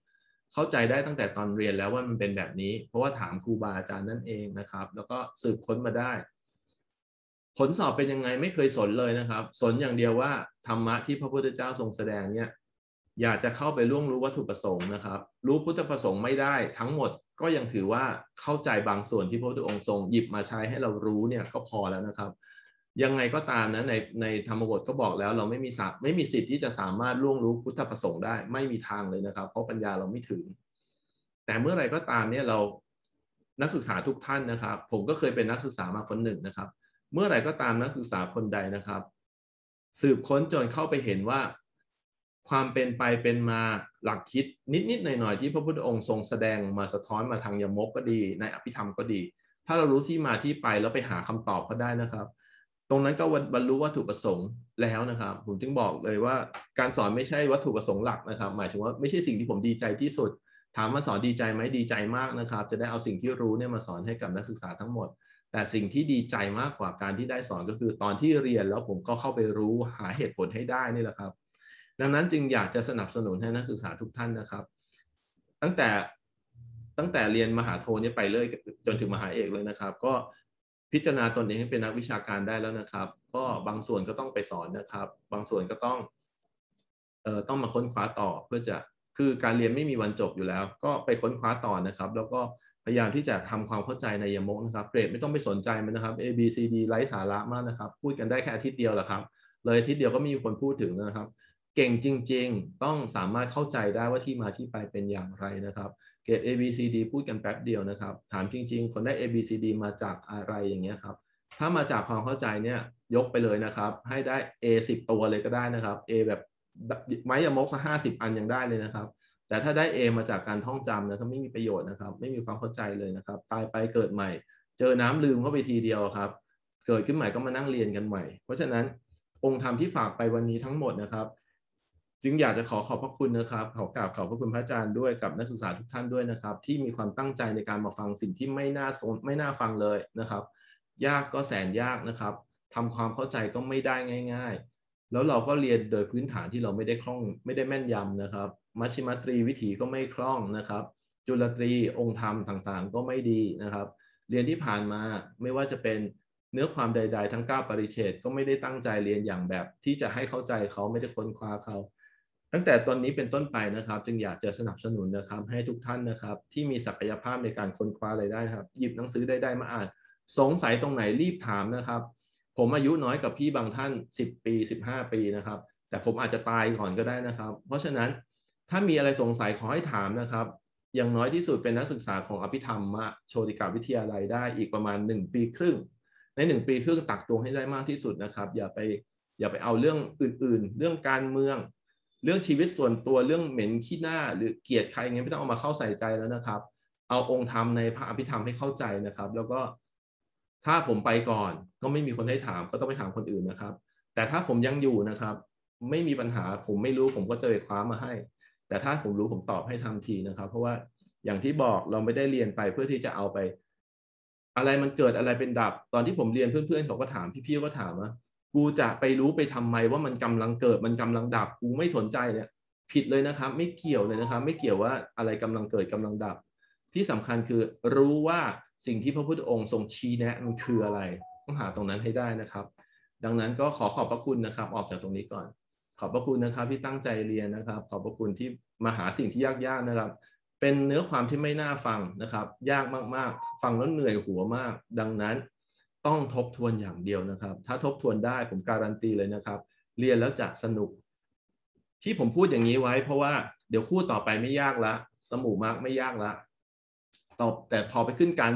เข้าใจได้ตั้งแต่ตอนเรียนแล้วว่ามันเป็นแบบนี้เพราะว่าถามครูบาอาจารย์นั่นเองนะครับแล้วก็สืบค้นมาได้ผลสอบเป็นยังไงไม่เคยสนเลยนะครับสนอย่างเดียวว่าธรรมะที่พระพุทธเจ้าทรงแสดงเนี่ยอยากจะเข้าไปล่วงรู้วัตถุประสงค์นะครับรู้พุทธประสงค์ไม่ได้ทั้งหมดก็ยังถือว่าเข้าใจบางส่วนที่พระพุทธองค์ทรงหยิบมาใช้ให้เรารู้เนี่ยก็พอแล้วนะครับยังไงก็ตามนะในธรรมบทก็บอกแล้วเราไม่มีสิทธิ์ที่จะสามารถล่วงรู้พุทธประสงค์ได้ไม่มีทางเลยนะครับเพราะปัญญาเราไม่ถึงแต่เมื่อไรก็ตามเนี่ยเรานักศึกษาทุกท่านนะครับผมก็เคยเป็นนักศึกษามาคนหนึ่งนะครับเมื่อไหร่ก็ตามนักศึกษาคนใดนะครับสืบค้นจนเข้าไปเห็นว่าความเป็นไปเป็นมาหลักคิดนิดๆหน่อยๆที่พระพุทธองค์ทรงแสดงมาสะท้อนมาทางยมกก็ดีในอภิธรรมก็ดีถ้าเรารู้ที่มาที่ไปแล้วไปหาคำตอบก็ได้นะครับตรงนั้นก็บรรลุวัตถุประสงค์แล้วนะครับผมจึงบอกเลยว่าการสอนไม่ใช่วัตถุประสงค์หลักนะครับหมายถึงว่าไม่ใช่สิ่งที่ผมดีใจที่สุดถามว่าสอนดีใจไหมดีใจมากนะครับจะได้เอาสิ่งที่รู้เนี่ยมาสอนให้กับนักศึกษาทั้งหมดแต่สิ่งที่ดีใจมากกว่าการที่ได้สอนก็คือตอนที่เรียนแล้วผมก็เข้าไปรู้หาเหตุผลให้ได้นี่แหละครับดังนั้นจึงอยากจะสนับสนุนให้นักศึกษาทุกท่านนะครับตั้งแต่เรียนมหาโทนี่ไปเลยจนถึงมหาเอกเลยนะครับก็พิจารณาตนเองให้เป็นนักวิชาการได้แล้วนะครับก็บางส่วนก็ต้องไปสอนนะครับบางส่วนก็ต้องมาค้นคว้าต่อเพื่อจะคือการเรียนไม่มีวันจบอยู่แล้วก็ไปค้นคว้าต่อนะครับแล้วก็พยายามที่จะทำความเข้าใจในยมกนะครับเกรดไม่ต้องไปสนใจมันนะครับ A B C D ไร้สาระมากนะครับพูดกันได้แค่อาทิตย์เดียวแหละครับเลยอาทิตย์เดียวก็มีคนพูดถึงนะครับเก่งจริงๆต้องสามารถเข้าใจได้ว่าที่มาที่ไปเป็นอย่างไรนะครับเกรด A B C D พูดกันแป๊บเดียวนะครับถามจริงๆคนได้ A B C D มาจากอะไรอย่างเงี้ยครับถ้ามาจากความเข้าใจเนี่ยยกไปเลยนะครับให้ได้ A 10 ตัวเลยก็ได้นะครับ A แบบไม้ยมกสัก50 อันยังได้เลยนะครับแต่ถ้าได้ A มาจากการท่องจำนะถ้าไม่มีประโยชน์นะครับไม่มีความเข้าใจเลยนะครับตายไปเกิดใหม่เจอน้ำลืมเข้าไปทีเดียวครับเกิดขึ้นใหม่ก็มานั่งเรียนกันใหม่เพราะฉะนั้นองค์ธรรมที่ฝากไปวันนี้ทั้งหมดนะครับจึงอยากจะขอบพระคุณนะครับขอกราบขอบพระคุณพระอาจารย์ด้วยกับนักศึกษาทุกท่านด้วยนะครับที่มีความตั้งใจในการมาฟังสิ่งที่ไม่น่าฟังเลยนะครับยากก็แสนยากนะครับทำความเข้าใจก็ไม่ได้ง่ายๆแล้วเราก็เรียนโดยพื้นฐานที่เราไม่ได้คล่องไม่ได้แม่นยำนะครับมัชฌิมตรีวิถีก็ไม่คล่องนะครับจุลตรีองค์ธรรมต่างๆก็ไม่ดีนะครับเรียนที่ผ่านมาไม่ว่าจะเป็นเนื้อความใดๆทั้ง9ปริเฉดก็ไม่ได้ตั้งใจเรียนอย่างแบบที่จะให้เข้าใจเขาไม่ได้ค้นคว้าเขาตั้งแต่ตอนนี้เป็นต้นไปนะครับจึงอยากจะสนับสนุนนะครับให้ทุกท่านนะครับที่มีศักยภาพในการค้นคว้าอะไรได้ครับหยิบหนังสือได้มาอ่านสงสัยตรงไหนรีบถามนะครับผมอายุน้อยกับพี่บางท่าน10 ปี15 ปีนะครับแต่ผมอาจจะตายก่อนก็ได้นะครับเพราะฉะนั้นถ้ามีอะไรสงสัยขอให้ถามนะครับอย่างน้อยที่สุดเป็นนักศึกษาของอภิธรรมโชติกาวิทยาลัยได้อีกประมาณ1 ปีครึ่งใน1 ปีครึ่งตักตวงให้ได้มากที่สุดนะครับอย่าไปเอาเรื่องอื่นๆเรื่องการเมืองเรื่องชีวิตส่วนตัวเรื่องเหม็นขี้หน้าหรือเกลียดใครเงี้ยไม่ต้องเอามาเข้าใส่ใจแล้วนะครับเอาองค์ธรรมในพระอภิธรรมให้เข้าใจนะครับแล้วก็ถ้าผมไปก่อนก็ไม่มีคนให้ถามก็ต้องไปถามคนอื่นนะครับแต่ถ้าผมยังอยู่นะครับไม่มีปัญหาผมไม่รู้ผมก็จะไปคว้ามาให้แต่ถ้าผมรู้ผมตอบให้ทันทีนะครับเพราะว่าอย่างที่บอกเราไม่ได้เรียนไปเพื่อที่จะเอาไปอะไรมันเกิดอะไรเป็นดับตอนที่ผมเรียนเพื่อนๆเขาก็ถามพี่ๆก็ถามว่ากูจะไปรู้ไปทำไมว่ามันกำลังเกิดมันกำลังดับกูไม่สนใจเนี่ยผิดเลยนะครับไม่เกี่ยวเลยนะครับไม่เกี่ยวว่าอะไรกำลังเกิดกำลังดับที่สำคัญคือรู้ว่าสิ่งที่พระพุทธองค์ทรงชี้แนะมันคืออะไรต้องหาตรงนั้นให้ได้นะครับดังนั้นก็ขอบพระคุณนะครับออกจากตรงนี้ก่อนขอบพระคุณนะครับที่ตั้งใจเรียนนะครับขอบพระคุณที่มาหาสิ่งที่ยากๆนะครับเป็นเนื้อความที่ไม่น่าฟังนะครับยากมากๆฟังแล้วเหนื่อยหัวมากดังนั้นต้องทบทวนอย่างเดียวนะครับถ้าทบทวนได้ผมการันตีเลยนะครับเรียนแล้วจะสนุกที่ผมพูดอย่างนี้ไว้เพราะว่าเดี๋ยวคู่ต่อไปไม่ยากละสมู่มากไม่ยากละแต่พอไปขึ้นการ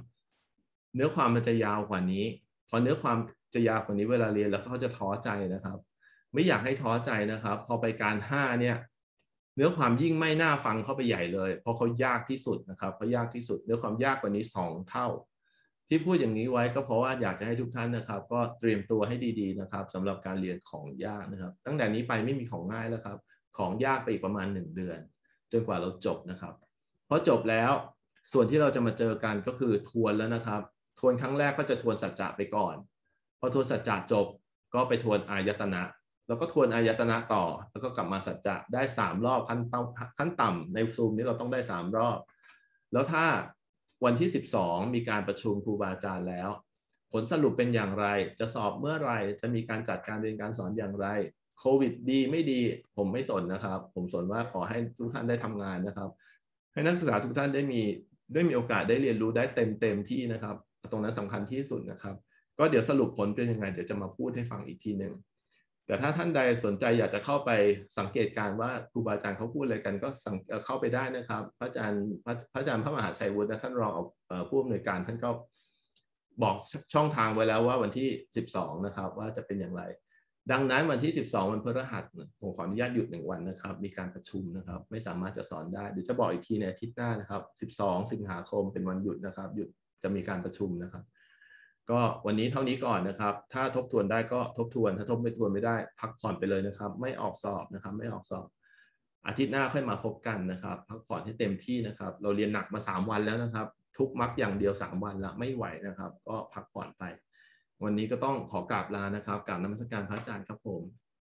3เนื้อความมันจะยาวกว่านี้พอเนื้อความจะยาวกว่านี้เวลาเรียนแล้วเขาจะท้อใจนะครับไม่อยากให้ท้อใจนะครับพอไปการ5เนี่ยเนื้อความยิ่งไม่น่าฟังเข้าไปใหญ่เลยเพราะเขายากที่สุดนะครับเขายากที่สุดเนื้อความยากกว่านี้2 เท่าที่พูดอย่างนี้ไว้ก็เพราะว่าอยากจะให้ทุกท่านนะครับก็เตรียมตัวให้ดีๆนะครับสำหรับการเรียนของยากนะครับตั้งแต่นี้ไปไม่มีของง่ายแล้วครับของยากไปอีกประมาณ1 เดือนจนกว่าเราจบนะครับพอจบแล้วส่วนที่เราจะมาเจอกันก็คือทวนแล้วนะครับทวนครั้งแรกก็จะทวนสัจจะไปก่อนพอทวนสัจจะจบก็ไปทวนอายตนะแล้วก็ทวนอายตนะต่อแล้วก็กลับมาสัจจะได้3 รอบขั้นต่ำในซูมนี้เราต้องได้3 รอบแล้วถ้าวันที่12มีการประชุมครูบาอาจารย์แล้วผลสรุปเป็นอย่างไรจะสอบเมื่อไรจะมีการจัดการเรียนการสอนอย่างไรโควิดดีไม่ดีผมไม่สนนะครับผมสนว่าขอให้ทุกท่านได้ทำงานนะครับให้นักศึกษาทุกท่านได้มีโอกาสได้เรียนรู้ได้เต็มที่นะครับตรงนั้นสำคัญที่สุดนะครับก็เดี๋ยวสรุปผลเป็นยังไงเดี๋ยวจะมาพูดให้ฟังอีกทีหนึ่งแต่ถ้าท่านใดสนใจอยากจะเข้าไปสังเกตการว่าครูบาอาจารย์เขาพูดอะไรกันก็เข้าไปได้นะครับพระอาจารย์พระมหาชัยวุฒิและท่านรองผู้อำนวยการท่านก็บอกช่องทางไว้แล้วว่าวันที่12นะครับว่าจะเป็นอย่างไรดังนั้นวันที่12วันพฤหัสผมขออนุญาตหยุด1 วันนะครับมีการประชุมนะครับไม่สามารถจะสอนได้เดี๋ยวจะบอกอีกทีในอาทิตย์หน้านะครับ12 สิงหาคมเป็นวันหยุดนะครับหยุดจะมีการประชุมนะครับก็วันนี้เท่านี้ก่อนนะครับถ้าทบทวนได้ก็ทบทวนถ้าทบไม่ทวนไม่ได้พักผ่อนไปเลยนะครับไม่ออกสอบนะครับไม่ออกสอบอาทิตย์หน้าค่อยมาพบกันนะครับพักผ่อนให้เต็มที่นะครับเราเรียนหนักมา3 วันแล้วนะครับทุกมักอย่างเดียว3 วันละไม่ไหวนะครับก็พักผ่อนไปวันนี้ก็ต้องขอกราบลานะครับกราบนมัสการพระอาจารย์ครับผม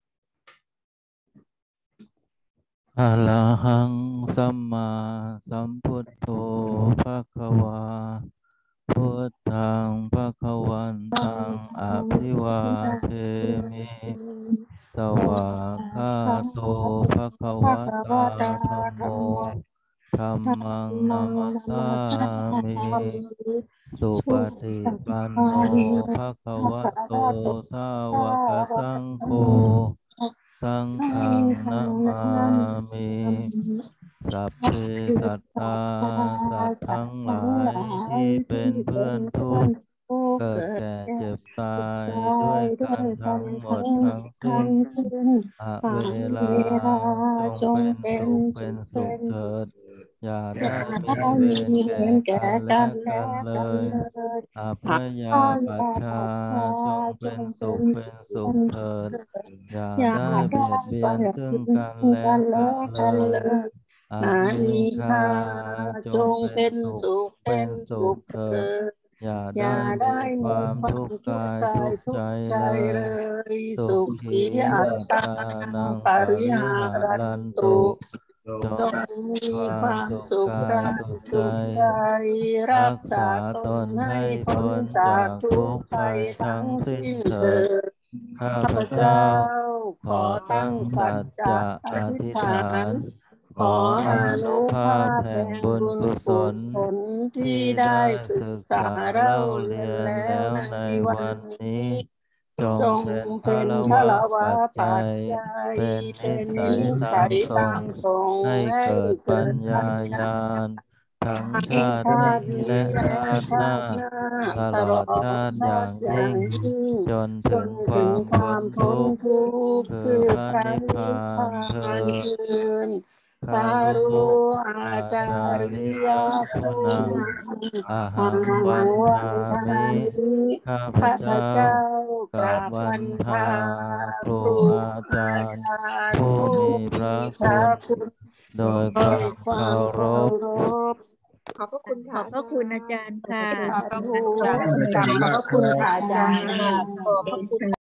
อะระหังสัมมาสัมพุทโธภคะวาพุทธังภคะวันตังอภิวาเทมิสวากขาโตภคะวะตาธัมโมธัมมังนัมสสามิสุปฏิปันโนภคะวะโตสาวกสังโฆสังฆังนะมามิสัพเพสัตตาสัตว์ทั้งหลายที่เป็นเพื่อนทุกข์เกิดแก่เจ็บตายด้วยกันทั้งหมดทั้งสิ้นเวลาจงเป็นสุขเถิดอย่าได้มีเวรแก่กันและกันเลยพยาปัชชาจงเป็นสุขเถิดอย่าได้เบียดเบียนซึ่งกันและกันเลยอานิฆาจงเป็นสุขเถิดอย่าได้มีความทุกข์กายทุกข์ใจเลยสุขีอัตตานังปริหารันตุจงมีความสุขกายสุขใจรักษาตนให้พ้นจากทุกภัยทั้งสิ้นเถิดข้าพเจ้าขอตั้งสัจจะอธิษฐานขออานุภาพแห่งบุญกุศลที่ได้ศึกษาเล่าเรียนแล้วในวันนี้จงเป็นพลวะปัจจัยเป็นนิสัยตั้งทรงให้เกิดปัญญาญาณทั้งชาตินี้และชาติหน้าตลอดชาติอย่างยิ่งจนถึงความพ้นทุกข์คือพระนิพพานเถิดสาธุอาจาริยะคุณอาหังวันทามิข้าพเจ้ากราบวันทาครูอาจารย์ผู้มีพระคุณโดยความเคารพขอบพระคุณค่ะขอบพระคุณอาจารย์ค่ะขอบพระคุณค่ะอาจารย์ขอบพระคุณ